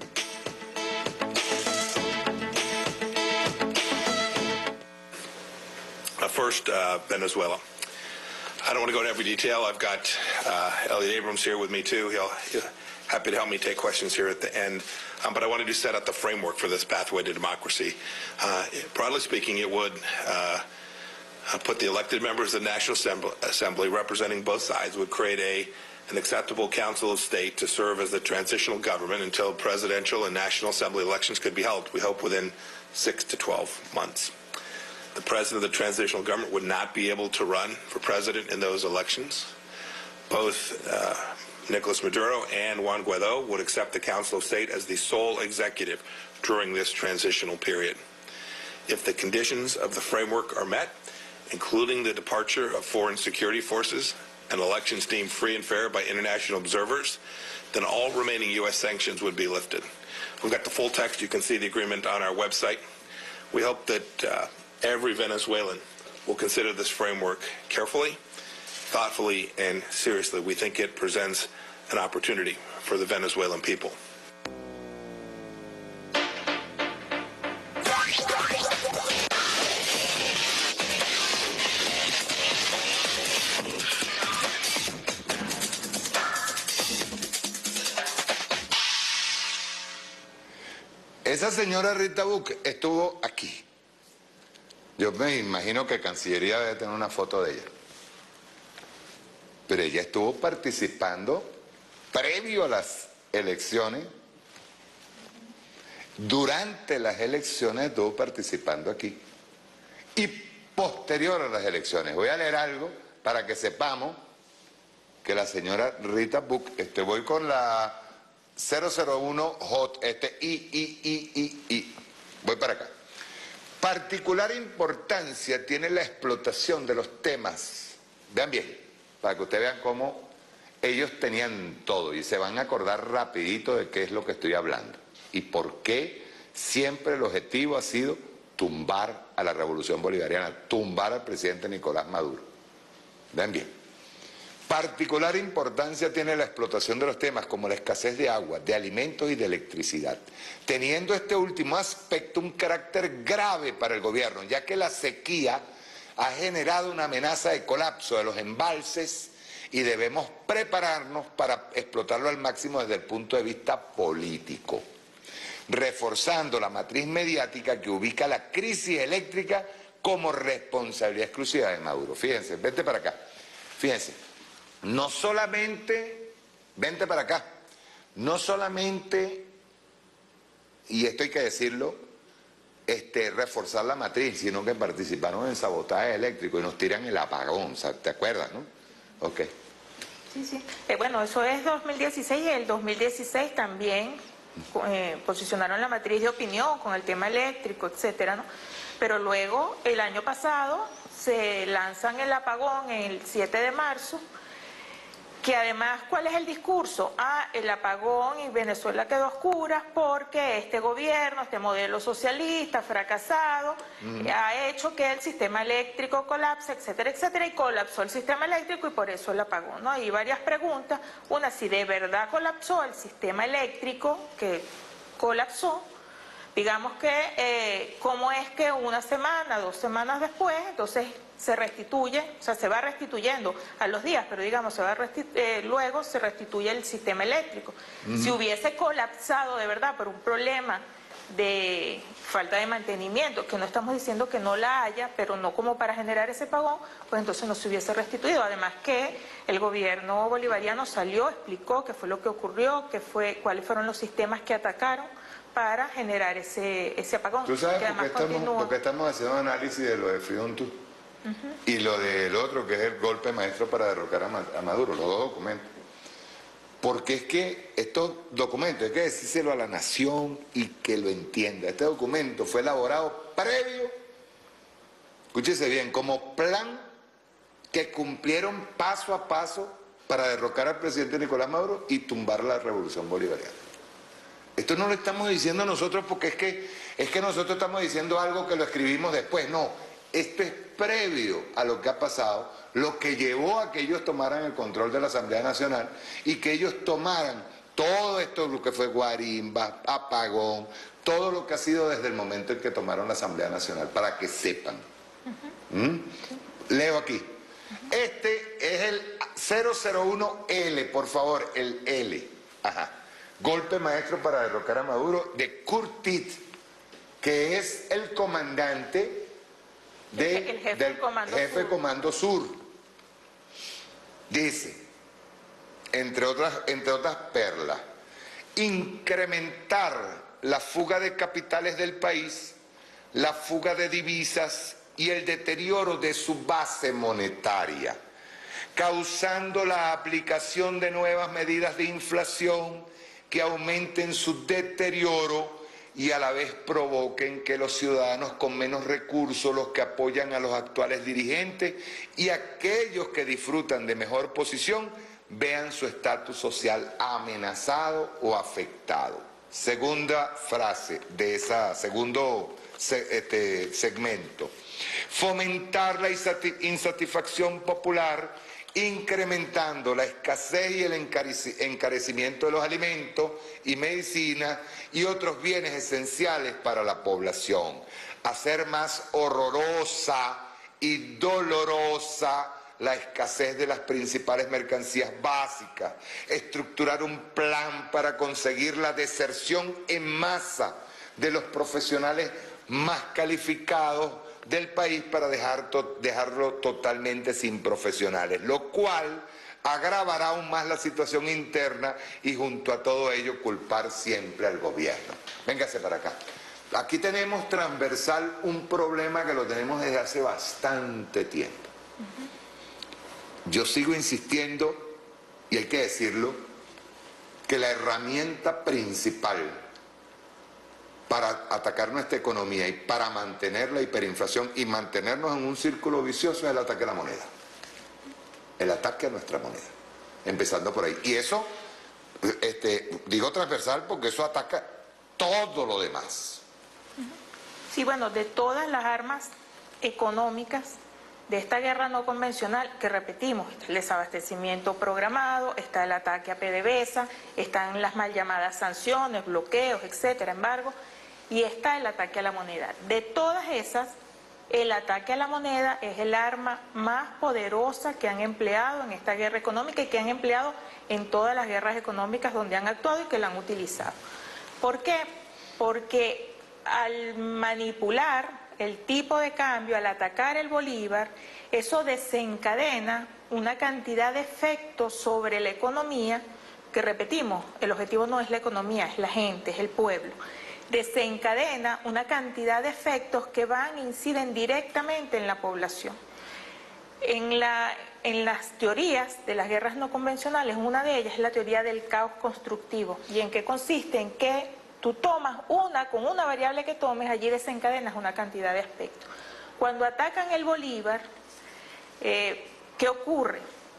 Uh, first, uh, Venezuela. I don't want to go into every detail. I've got uh, Elliot Abrams here with me too. He'll, he'll happy to help me take questions here at the end. Um, but I wanted to set out the framework for this pathway to democracy. Uh, broadly speaking, it would uh, put the elected members of the National Assembly representing both sides would create a an acceptable Council of State to serve as the transitional government until presidential and National Assembly elections could be held. We hope within six to twelve months. The president of the transitional government would not be able to run for president in those elections. Both uh, Nicolas Maduro and Juan Guaido would accept the Council of State as the sole executive during this transitional period. If the conditions of the framework are met, including the departure of foreign security forces and elections deemed free and fair by international observers, then all remaining U S sanctions would be lifted. We've got the full text. You can see the agreement on our website. We hope that uh, every Venezuelan will consider this framework carefully, thoughtfully, and seriously. We think it presents an opportunity for the Venezuelan people. Esa señora Rita Buck estuvo aquí. Yo me imagino que Cancillería debe tener una foto de ella. Pero ella estuvo participando previo a las elecciones. Durante las elecciones estuvo participando aquí. Y posterior a las elecciones. Voy a leer algo para que sepamos que la señora Rita Buck, este, voy con la cero cero uno J, este I, I, I, I, I. Voy para acá. Particular importancia tiene la explotación de los temas. Vean bien, para que ustedes vean cómo ellos tenían todo y se van a acordar rapidito de qué es lo que estoy hablando y por qué siempre el objetivo ha sido tumbar a la revolución bolivariana, tumbar al presidente Nicolás Maduro. Vean bien. Particular importancia tiene la explotación de los temas como la escasez de agua, de alimentos y de electricidad, teniendo este último aspecto un carácter grave para el gobierno, ya que la sequía ha generado una amenaza de colapso de los embalses y debemos prepararnos para explotarlo al máximo desde el punto de vista político, reforzando la matriz mediática que ubica la crisis eléctrica como responsabilidad exclusiva de Maduro. Fíjense, vente para acá, fíjense, no solamente, vente para acá, no solamente, y esto hay que decirlo, este, reforzar la matriz, sino que participaron en sabotaje eléctrico y nos tiran el apagón, ¿te acuerdas, no? Ok. Sí, sí. Eh, bueno, eso es dos mil dieciséis y el dos mil dieciséis también eh, posicionaron la matriz de opinión con el tema eléctrico, etcétera, ¿no? Pero luego, el año pasado, se lanzan el apagón el siete de marzo, que además, ¿cuál es el discurso? Ah, el apagón y Venezuela quedó a oscuras porque este gobierno, este modelo socialista fracasado, mm. ha hecho que el sistema eléctrico colapse, etcétera, etcétera, y colapsó el sistema eléctrico y por eso el apagón, ¿no? Hay varias preguntas. Una, si de verdad colapsó el sistema eléctrico, que colapsó, digamos que, eh, ¿cómo es que una semana, dos semanas después, entonces se restituye, o sea, se va restituyendo a los días, pero digamos, se va eh, luego se restituye el sistema eléctrico? Uh-huh. Si hubiese colapsado de verdad por un problema de falta de mantenimiento, que no estamos diciendo que no la haya, pero no como para generar ese apagón, pues entonces no se hubiese restituido. Además que el gobierno bolivariano salió, explicó qué fue lo que ocurrió, qué fue, cuáles fueron los sistemas que atacaron para generar ese, ese apagón. ¿Tú sabes por qué, estamos, por qué estamos haciendo análisis de lo de Friuntu uh-huh. y lo del otro, que es el golpe maestro para derrocar a Maduro, los dos documentos? Porque es que estos documentos, hay que decírselo a la nación y que lo entienda. Este documento fue elaborado previo, escúchese bien, como plan que cumplieron paso a paso para derrocar al presidente Nicolás Maduro y tumbar la revolución bolivariana. Esto no lo estamos diciendo nosotros porque es que, es que nosotros estamos diciendo algo que lo escribimos después, no. Esto es previo a lo que ha pasado, lo que llevó a que ellos tomaran el control de la Asamblea Nacional y que ellos tomaran todo esto, lo que fue guarimba, apagón, todo lo que ha sido desde el momento en que tomaron la Asamblea Nacional, para que sepan. Uh-huh. ¿Mm? Leo aquí. Uh-huh. Este es el cero cero uno L, por favor, el L. Ajá. Golpe maestro para derrocar a Maduro, de Curtit, que es el comandante de, el jefe del comando jefe sur. Comando Sur. Dice, entre otras, entre otras perlas, incrementar la fuga de capitales del país, la fuga de divisas y el deterioro de su base monetaria, causando la aplicación de nuevas medidas de inflación que aumenten su deterioro y a la vez provoquen que los ciudadanos con menos recursos, los que apoyan a los actuales dirigentes y aquellos que disfrutan de mejor posición, vean su estatus social amenazado o afectado. Segunda frase de ese segundo este, segmento. Fomentar la insatisfacción popular, incrementando la escasez y el encarecimiento de los alimentos y medicinas y otros bienes esenciales para la población. Hacer más horrorosa y dolorosa la escasez de las principales mercancías básicas. Estructurar un plan para conseguir la deserción en masa de los profesionales más calificados del país para dejar to dejarlo totalmente sin profesionales, lo cual agravará aún más la situación interna y junto a todo ello culpar siempre al gobierno. Véngase para acá. Aquí tenemos transversal un problema que lo tenemos desde hace bastante tiempo. Yo sigo insistiendo, y hay que decirlo, que la herramienta principal para atacar nuestra economía y para mantener la hiperinflación y mantenernos en un círculo vicioso es el ataque a la moneda. El ataque a nuestra moneda. Empezando por ahí. Y eso, este, digo transversal porque eso ataca todo lo demás. Sí, bueno, de todas las armas económicas de esta guerra no convencional, que repetimos, está el desabastecimiento programado, está el ataque a PDVSA, están las mal llamadas sanciones, bloqueos, etcétera, embargo, y está el ataque a la moneda. De todas esas, el ataque a la moneda es el arma más poderosa que han empleado en esta guerra económica y que han empleado en todas las guerras económicas donde han actuado y que la han utilizado. ¿Por qué? Porque al manipular el tipo de cambio, al atacar el bolívar, eso desencadena una cantidad de efectos sobre la economía que, repetimos, el objetivo no es la economía, es la gente, es el pueblo. Desencadena una cantidad de efectos que van, inciden directamente en la población. En, la, en las teorías de las guerras no convencionales, una de ellas es la teoría del caos constructivo. ¿Y en qué consiste? En que tú tomas una, con una variable que tomes, allí desencadenas una cantidad de aspectos. Cuando atacan el bolívar, eh, ¿qué ocurre?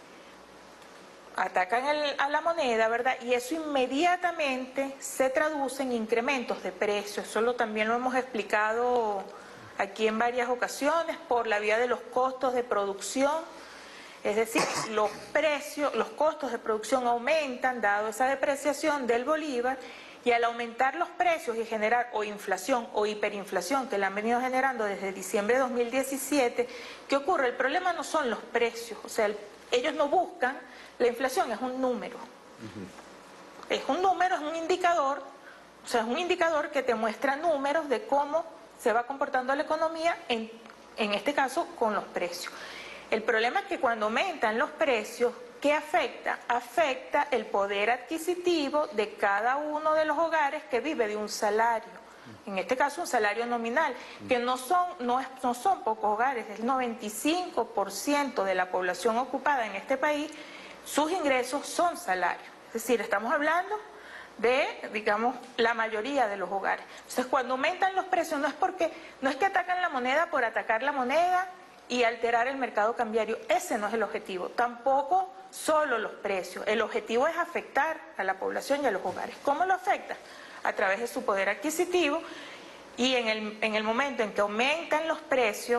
Atacan el, a la moneda, ¿verdad? Y eso inmediatamente se traduce en incrementos de precios. Eso lo, también lo hemos explicado aquí en varias ocasiones, por la vía de los costos de producción. Es decir, los precios, los costos de producción aumentan dado esa depreciación del bolívar, y al aumentar los precios y generar o inflación o hiperinflación, que la han venido generando desde diciembre de dos mil diecisiete, ¿qué ocurre? El problema no son los precios, o sea, el, ellos no buscan, la inflación es un número. Uh-huh. Es un número, es un indicador, o sea, es un indicador que te muestra números de cómo se va comportando la economía, en, en este caso con los precios. El problema es que cuando aumentan los precios, ¿qué afecta? Afecta el poder adquisitivo de cada uno de los hogares que vive de un salario. En este caso, un salario nominal, que no son, no es, no son pocos hogares, el noventa y cinco por ciento de la población ocupada en este país, sus ingresos son salarios. Es decir, estamos hablando de, digamos, la mayoría de los hogares. Entonces, cuando aumentan los precios, no es porque, no es que atacan la moneda por atacar la moneda y alterar el mercado cambiario. Ese no es el objetivo. Tampoco solo los precios. El objetivo es afectar a la población y a los hogares. ¿Cómo lo afecta? A través de su poder adquisitivo, y en el, en el momento en que aumentan los precios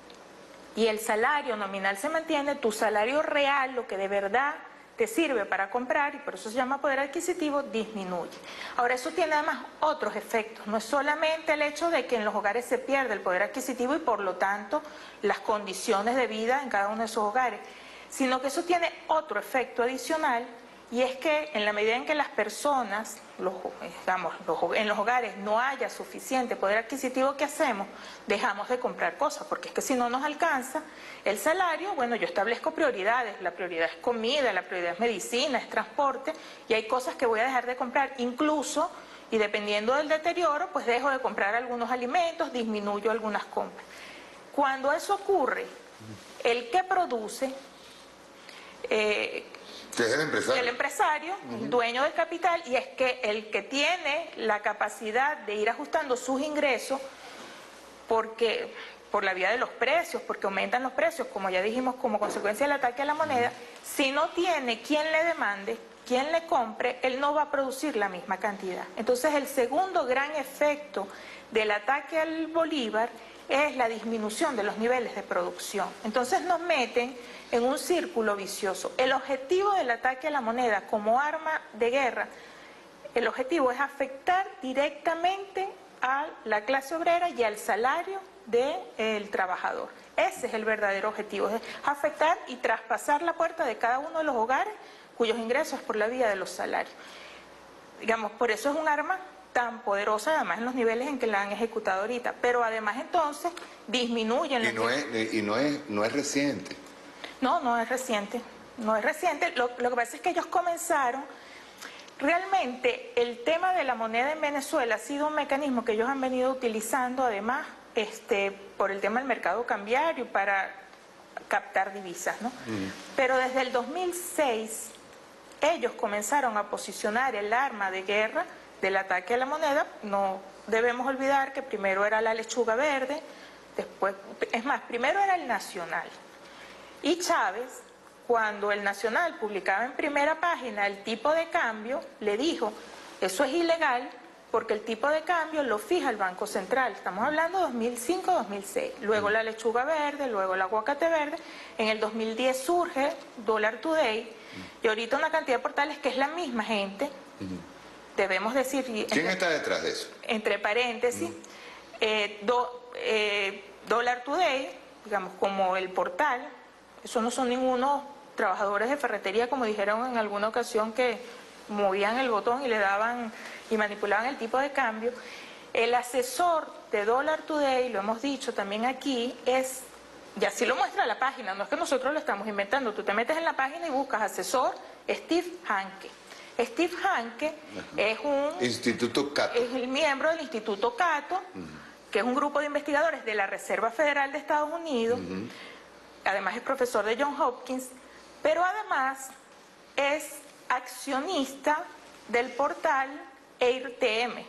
y el salario nominal se mantiene, tu salario real, lo que de verdad te sirve para comprar, y por eso se llama poder adquisitivo, disminuye. Ahora, eso tiene además otros efectos. No es solamente el hecho de que en los hogares se pierde el poder adquisitivo y por lo tanto las condiciones de vida en cada uno de esos hogares, sino que eso tiene otro efecto adicional, y es que en la medida en que las personas, los, digamos, los, en los hogares no haya suficiente poder adquisitivo, ¿qué hacemos? Dejamos de comprar cosas, porque es que si no nos alcanza el salario, bueno, yo establezco prioridades, la prioridad es comida, la prioridad es medicina, es transporte, y hay cosas que voy a dejar de comprar, incluso, y dependiendo del deterioro, pues dejo de comprar algunos alimentos, disminuyo algunas compras. Cuando eso ocurre, el que produce... Eh, ¿Qué es el empresario? El empresario, uh-huh. el dueño del capital, y es que el que tiene la capacidad de ir ajustando sus ingresos, porque por la vía de los precios, porque aumentan los precios, como ya dijimos, como consecuencia del ataque a la moneda, uh-huh. si no tiene quien le demande, quien le compre, él no va a producir la misma cantidad. Entonces, el segundo gran efecto del ataque al bolívar es la disminución de los niveles de producción. Entonces nos meten en un círculo vicioso. El objetivo del ataque a la moneda como arma de guerra, el objetivo es afectar directamente a la clase obrera y al salario del trabajador. Ese es el verdadero objetivo, es afectar y traspasar la puerta de cada uno de los hogares cuyos ingresos es por la vía de los salarios. Digamos, por eso es un arma tan poderosa, además en los niveles en que la han ejecutado ahorita, pero además entonces disminuyen... Y no es, y no es, no es reciente. No, no es reciente, no es reciente. Lo, lo que pasa es que ellos comenzaron, realmente el tema de la moneda en Venezuela ha sido un mecanismo que ellos han venido utilizando además este, por el tema del mercado cambiario para captar divisas, ¿no? Mm. Pero desde el dos mil seis ellos comenzaron a posicionar el arma de guerra del ataque a la moneda. No debemos olvidar que primero era la lechuga verde, después, es más, primero era el Nacional. Y Chávez, cuando el Nacional publicaba en primera página el tipo de cambio, le dijo, eso es ilegal porque el tipo de cambio lo fija el Banco Central. Estamos hablando de dos mil cinco a dos mil seis. Luego la lechuga verde, luego el aguacate verde. En el dos mil diez surge Dollar Today y ahorita una cantidad de portales que es la misma gente. Debemos decir... ¿Quién entre, está detrás de eso? Entre paréntesis, eh, do, eh, Dollar Today, digamos, como el portal, eso no son ningunos trabajadores de ferretería, como dijeron en alguna ocasión, que movían el botón y le daban y manipulaban el tipo de cambio. El asesor de Dollar Today, lo hemos dicho también aquí, es, y así lo muestra la página, no es que nosotros lo estamos inventando, tú te metes en la página y buscas asesor Steve Hanke. Steve Hanke uh-huh. es un... Instituto Cato. Es el miembro del Instituto Cato, uh-huh. que es un grupo de investigadores de la Reserva Federal de Estados Unidos, uh-huh. además es profesor de Johns Hopkins, pero además es accionista del portal A I R T M,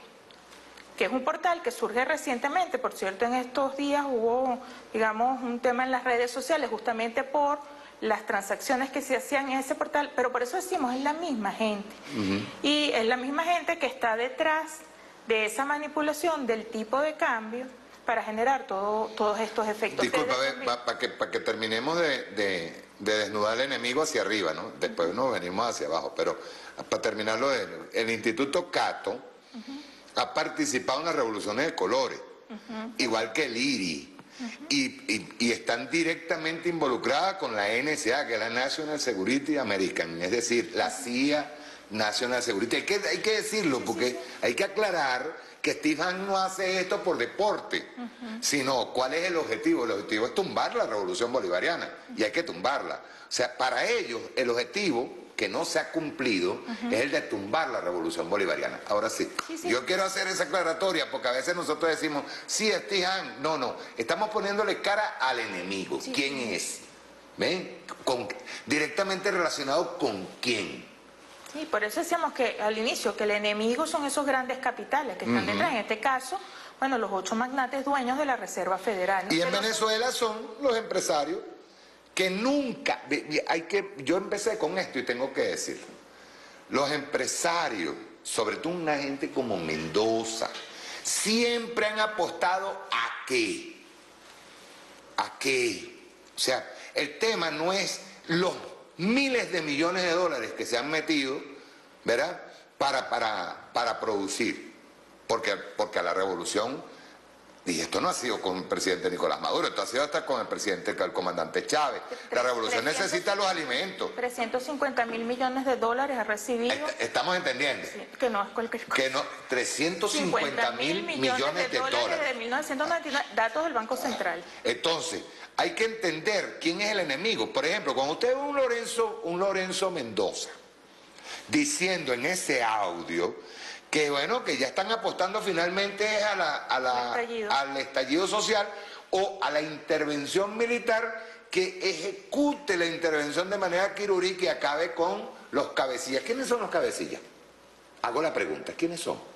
que es un portal que surge recientemente. Por cierto, en estos días hubo, digamos, un tema en las redes sociales justamente por las transacciones que se hacían en ese portal, pero por eso decimos, es la misma gente. Uh-huh. Y es la misma gente que está detrás de esa manipulación del tipo de cambio para generar todo, todos estos efectos. Disculpa, para pa que, pa que terminemos de, de, de desnudar al enemigo hacia arriba, ¿no? Después uh-huh. nos venimos hacia abajo, pero para terminarlo, de, el Instituto Cato uh-huh. ha participado en las revoluciones de colores, uh-huh. igual que el I R I. Uh-huh. y, y, y están directamente involucradas con la N S A, que es la National Security American, es decir, la C I A National Security. Hay que, hay que decirlo, sí, porque sí, sí. hay que aclarar que Steve Hanke no hace esto por deporte, uh-huh. sino cuál es el objetivo. El objetivo es tumbar la revolución bolivariana, uh-huh. y hay que tumbarla. O sea, para ellos el objetivo que no se ha cumplido uh-huh. es el de tumbar la revolución bolivariana. Ahora sí, sí, sí, yo quiero hacer esa aclaratoria porque a veces nosotros decimos, sí, Steve Hanke, no, no, estamos poniéndole cara al enemigo. Sí, ¿quién sí. es? ¿Ven? Con, directamente relacionado con quién. Sí, por eso decíamos que al inicio que el enemigo son esos grandes capitales que están uh-huh. detrás, en este caso, bueno, los ocho magnates dueños de la Reserva Federal, ¿no? Y en Pero Venezuela son los empresarios que nunca, hay que, yo empecé con esto y tengo que decir, los empresarios, sobre todo una gente como Mendoza, siempre han apostado a qué, a qué, o sea, el tema no es los miles de millones de dólares que se han metido, ¿verdad?, para, para, para producir, porque, porque a la revolución, y esto no ha sido con el presidente Nicolás Maduro, esto ha sido hasta con el presidente, el comandante Chávez. La revolución necesita los alimentos. trescientos cincuenta mil millones de dólares ha recibido. Est estamos entendiendo. Sí, que no es cualquier cosa. Que no, trescientos cincuenta mil millones de dólares. Desde mil novecientos noventa y nueve, datos del Banco Central. Entonces, hay que entender quién es el enemigo. Por ejemplo, cuando usted ve un Lorenzo, un Lorenzo Mendoza diciendo en ese audio que bueno, que ya están apostando finalmente a la, a la, estallido. al estallido social o a la intervención militar que ejecute la intervención de manera quirúrgica y acabe con los cabecillas. ¿Quiénes son los cabecillas? Hago la pregunta, ¿quiénes son? O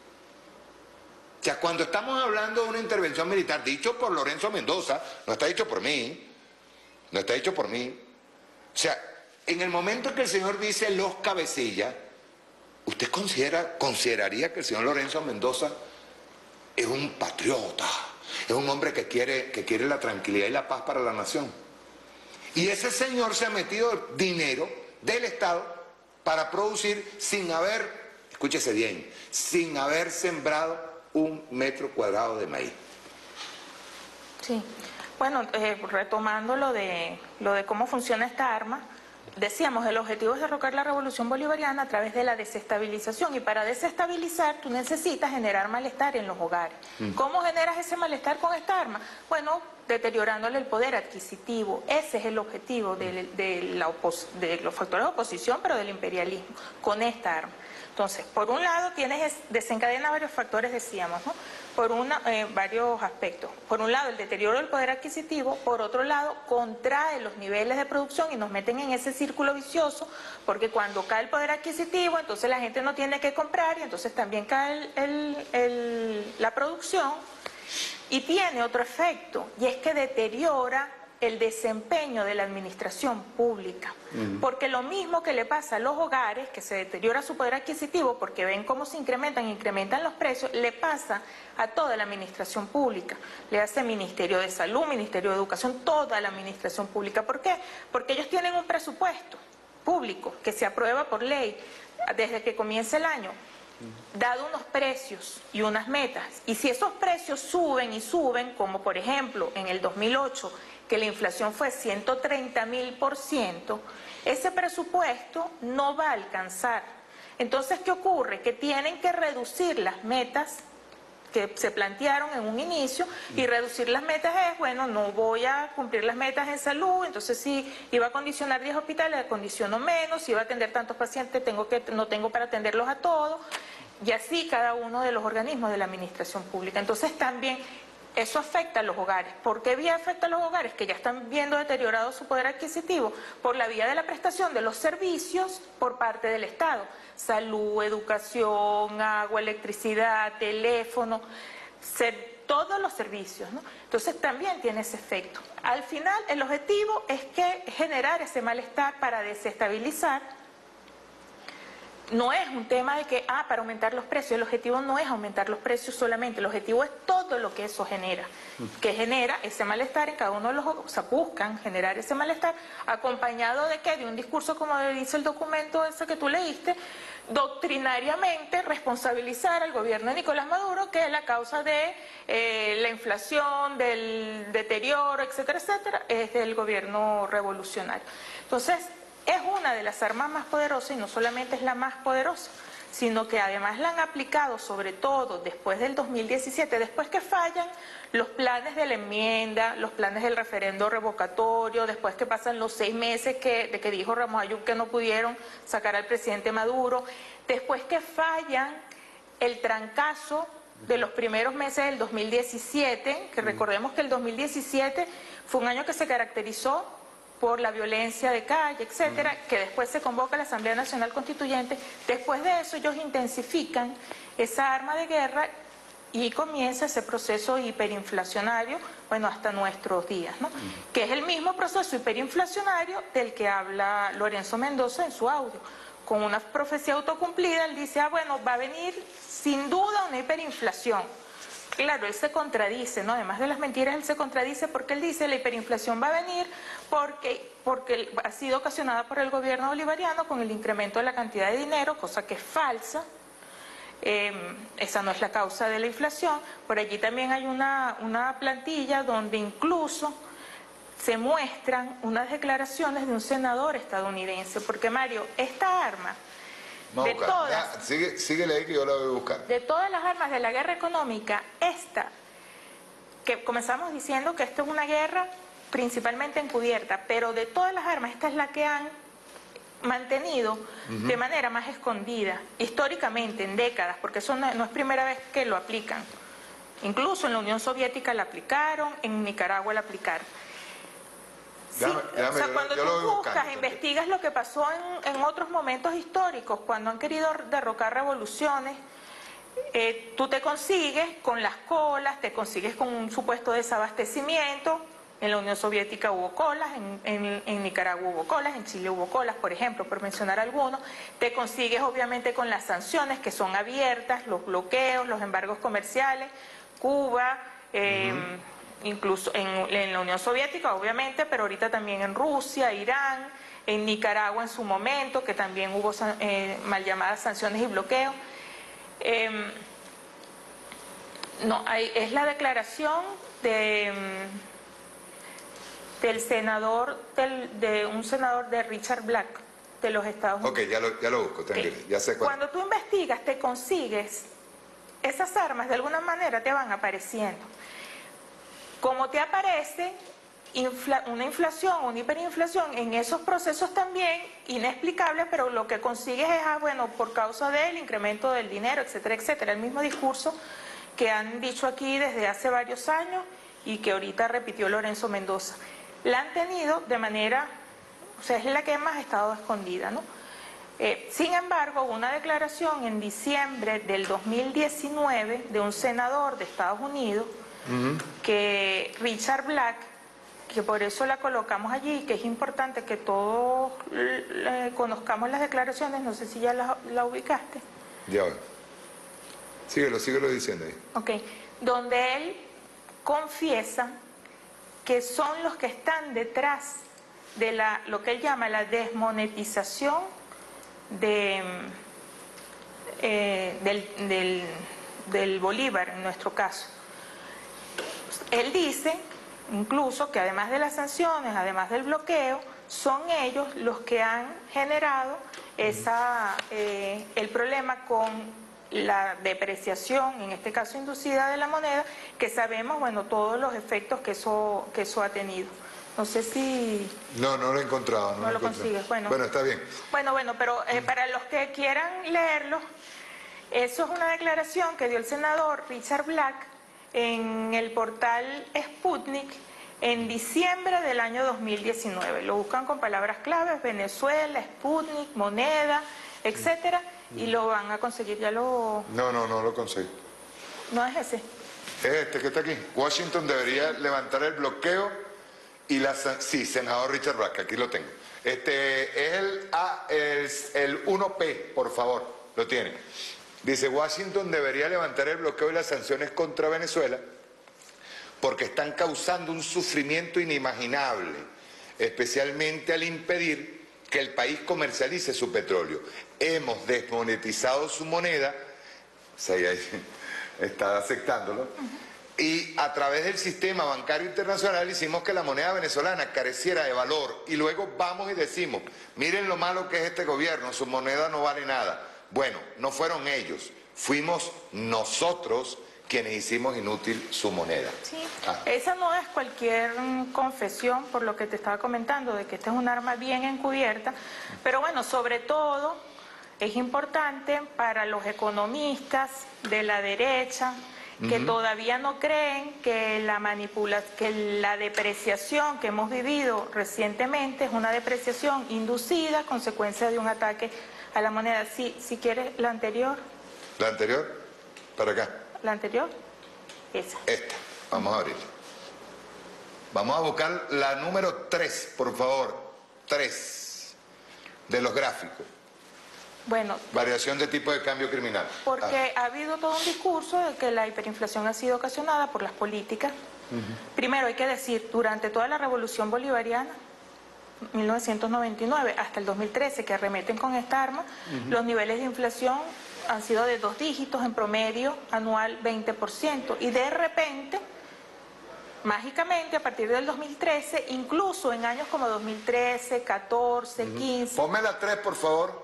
sea, cuando estamos hablando de una intervención militar, dicho por Lorenzo Mendoza, no está dicho por mí, no está dicho por mí. O sea, en el momento que el señor dice los cabecillas, ¿usted considera, consideraría que el señor Lorenzo Mendoza es un patriota, es un hombre que quiere, que quiere la tranquilidad y la paz para la nación? Y ese señor se ha metido dinero del Estado para producir sin haber, escúchese bien, sin haber sembrado un metro cuadrado de maíz. Sí, bueno, eh, retomando lo de, lo de cómo funciona esta arma, decíamos, el objetivo es derrocar la revolución bolivariana a través de la desestabilización, y para desestabilizar tú necesitas generar malestar en los hogares. Mm. ¿Cómo generas ese malestar con esta arma? Bueno, deteriorándole el poder adquisitivo. Ese es el objetivo de, de, la de los factores de oposición, pero del imperialismo, con esta arma. Entonces, por un lado, tienes desencadena varios factores, decíamos, ¿no? Por una, eh, varios aspectos. Por un lado, el deterioro del poder adquisitivo. Por otro lado, contrae los niveles de producción y nos meten en ese círculo vicioso, porque cuando cae el poder adquisitivo, entonces la gente no tiene que comprar y entonces también cae el, el, el, la producción. Y tiene otro efecto, y es que deteriora el desempeño de la administración pública. Uh-huh. Porque lo mismo que le pasa a los hogares, que se deteriora su poder adquisitivo porque ven cómo se incrementan, incrementan los precios, le pasa a toda la administración pública. Le hace Ministerio de Salud, Ministerio de Educación, toda la administración pública. ¿Por qué? Porque ellos tienen un presupuesto público que se aprueba por ley desde que comienza el año, dado unos precios y unas metas. Y si esos precios suben y suben, como por ejemplo en el dos mil ocho, que la inflación fue ciento treinta mil por ciento, ese presupuesto no va a alcanzar. Entonces, ¿qué ocurre? Que tienen que reducir las metas que se plantearon en un inicio, y reducir las metas es, bueno, no voy a cumplir las metas en salud, entonces si iba a condicionar diez hospitales, acondiciono menos, si iba a atender tantos pacientes, tengo que, no tengo para atenderlos a todos, y así cada uno de los organismos de la administración pública. Entonces también eso afecta a los hogares. ¿Por qué vía afecta a los hogares? Que ya están viendo deteriorado su poder adquisitivo por la vía de la prestación de los servicios por parte del Estado. Salud, educación, agua, electricidad, teléfono, ser, todos los servicios, ¿no? Entonces también tiene ese efecto. Al final el objetivo es que generar ese malestar para desestabilizar. No es un tema de que, ah, para aumentar los precios, el objetivo no es aumentar los precios solamente, el objetivo es todo lo que eso genera, que genera ese malestar en cada uno de los, o sea, buscan generar ese malestar, acompañado de qué, de un discurso, como dice el documento ese que tú leíste, doctrinariamente responsabilizar al gobierno de Nicolás Maduro, que es la causa de eh, la inflación, del deterioro, etcétera, etcétera, es del gobierno revolucionario. Entonces, es una de las armas más poderosas, y no solamente es la más poderosa, sino que además la han aplicado, sobre todo después del dos mil diecisiete, después que fallan los planes de la enmienda, los planes del referendo revocatorio, después que pasan los seis meses que, de que dijo Ramos Ayub que no pudieron sacar al presidente Maduro, después que fallan el trancazo de los primeros meses del dos mil diecisiete, que recordemos que el dos mil diecisiete fue un año que se caracterizó por la violencia de calle, etcétera, que después se convoca a la Asamblea Nacional Constituyente. Después de eso ellos intensifican esa arma de guerra y comienza ese proceso hiperinflacionario, bueno, hasta nuestros días, ¿no? Que es el mismo proceso hiperinflacionario del que habla Lorenzo Mendoza en su audio. Con una profecía autocumplida, él dice, ah, bueno, va a venir sin duda una hiperinflación. Claro, él se contradice, ¿no? Además de las mentiras, él se contradice porque él dice la hiperinflación va a venir porque, porque ha sido ocasionada por el gobierno bolivariano con el incremento de la cantidad de dinero, cosa que es falsa. Eh, esa no es la causa de la inflación. Por allí también hay una, una plantilla donde incluso se muestran unas declaraciones de un senador estadounidense, porque Mario, esta arma... De todas, ya, sigue, síguele ahí que yo la voy a buscar. De todas las armas de la guerra económica, esta, que comenzamos diciendo que esto es una guerra principalmente encubierta, pero de todas las armas, esta es la que han mantenido uh-huh. de manera más escondida, históricamente, en décadas, porque eso no, no es primera vez que lo aplican. Incluso en la Unión Soviética la aplicaron, en Nicaragua la aplicaron. Sí, déjame, déjame, o sea, cuando yo, yo tú buscas, buscando, investigas lo que pasó en, en otros momentos históricos, cuando han querido derrocar revoluciones, eh, tú te consigues con las colas, te consigues con un supuesto desabastecimiento. En la Unión Soviética hubo colas, en, en, en Nicaragua hubo colas, en Chile hubo colas, por ejemplo, por mencionar algunos. Te consigues obviamente con las sanciones que son abiertas, los bloqueos, los embargos comerciales, Cuba... Eh, uh-huh. Incluso en, en la Unión Soviética, obviamente, pero ahorita también en Rusia, Irán, en Nicaragua en su momento, que también hubo eh, mal llamadas sanciones y bloqueos. Eh, no, hay, es la declaración de, del senador, del, de un senador de Richard Black, de los Estados Unidos. Ok, ya lo, ya lo busco, tranquilo, okay. Ya sé cuál. Cuando tú investigas, te consigues, esas armas de alguna manera te van apareciendo. Como te aparece infla, una inflación, una hiperinflación, en esos procesos también inexplicables, pero lo que consigues es, ah, bueno, por causa del incremento del dinero, etcétera, etcétera. El mismo discurso que han dicho aquí desde hace varios años y que ahorita repitió Lorenzo Mendoza. La han tenido de manera, o sea, es la que más ha estado escondida, ¿no? Eh, sin embargo, hubo una declaración en diciembre del dos mil diecinueve de un senador de Estados Unidos, Uh-huh. que Richard Black que por eso la colocamos allí, que es importante que todos eh, conozcamos las declaraciones, no sé si ya la, la ubicaste. Ya va. Síguelo, síguelo diciendo ahí. Ok, donde él confiesa que son los que están detrás de la, lo que él llama la desmonetización de, eh, del, del, del Bolívar, en nuestro caso. Él dice, incluso, que además de las sanciones, además del bloqueo, son ellos los que han generado esa, eh, el problema con la depreciación, en este caso inducida de la moneda, que sabemos, bueno, todos los efectos que eso, que eso ha tenido. No sé si... No, no lo he encontrado. No, no lo, lo encontrado. consigues. Bueno, bueno, está bien. Bueno, bueno, pero eh, para los que quieran leerlo, eso es una declaración que dio el senador Richard Black en el portal Sputnik en diciembre del año dos mil diecinueve. Lo buscan con palabras claves: Venezuela, Sputnik, moneda, etcétera, y lo van a conseguir. Ya lo... No, no, no lo conseguí. ¿No es ese? Es este que está aquí. Washington debería levantar el bloqueo y la... Sí, senador Richard Black, aquí lo tengo. Este es el, A, el, el uno P, por favor, lo tiene. Dice: Washington debería levantar el bloqueo y las sanciones contra Venezuela porque están causando un sufrimiento inimaginable, especialmente al impedir que el país comercialice su petróleo. Hemos desmonetizado su moneda, o sea, ya está aceptándolo, y a través del sistema bancario internacional hicimos que la moneda venezolana careciera de valor, y luego vamos y decimos: miren lo malo que es este gobierno, su moneda no vale nada. Bueno, no fueron ellos, fuimos nosotros quienes hicimos inútil su moneda. Sí, ah. Esa no es cualquier confesión, por lo que te estaba comentando, de que esta es un arma bien encubierta, pero bueno, sobre todo es importante para los economistas de la derecha, que uh-huh. todavía no creen que la manipula, que la depreciación que hemos vivido recientemente es una depreciación inducida, consecuencia de un ataque a la moneda. Si, si quieres, la anterior. ¿La anterior? Para acá. ¿La anterior? Esa. Esta. Vamos a abrirla. Vamos a buscar la número tres, por favor. tres de los gráficos. Bueno. Variación de tipo de cambio criminal. Porque ah. ha habido todo un discurso de que la hiperinflación ha sido ocasionada por las políticas. Uh-huh. Primero hay que decir, durante toda la revolución bolivariana, mil novecientos noventa y nueve hasta el dos mil trece, que arremeten con esta arma, uh-huh. los niveles de inflación han sido de dos dígitos, en promedio anual veinte por ciento, y de repente, mágicamente, a partir del dos mil trece, incluso en años como dos mil trece, catorce, uh-huh. quince... Ponme la tres, por favor.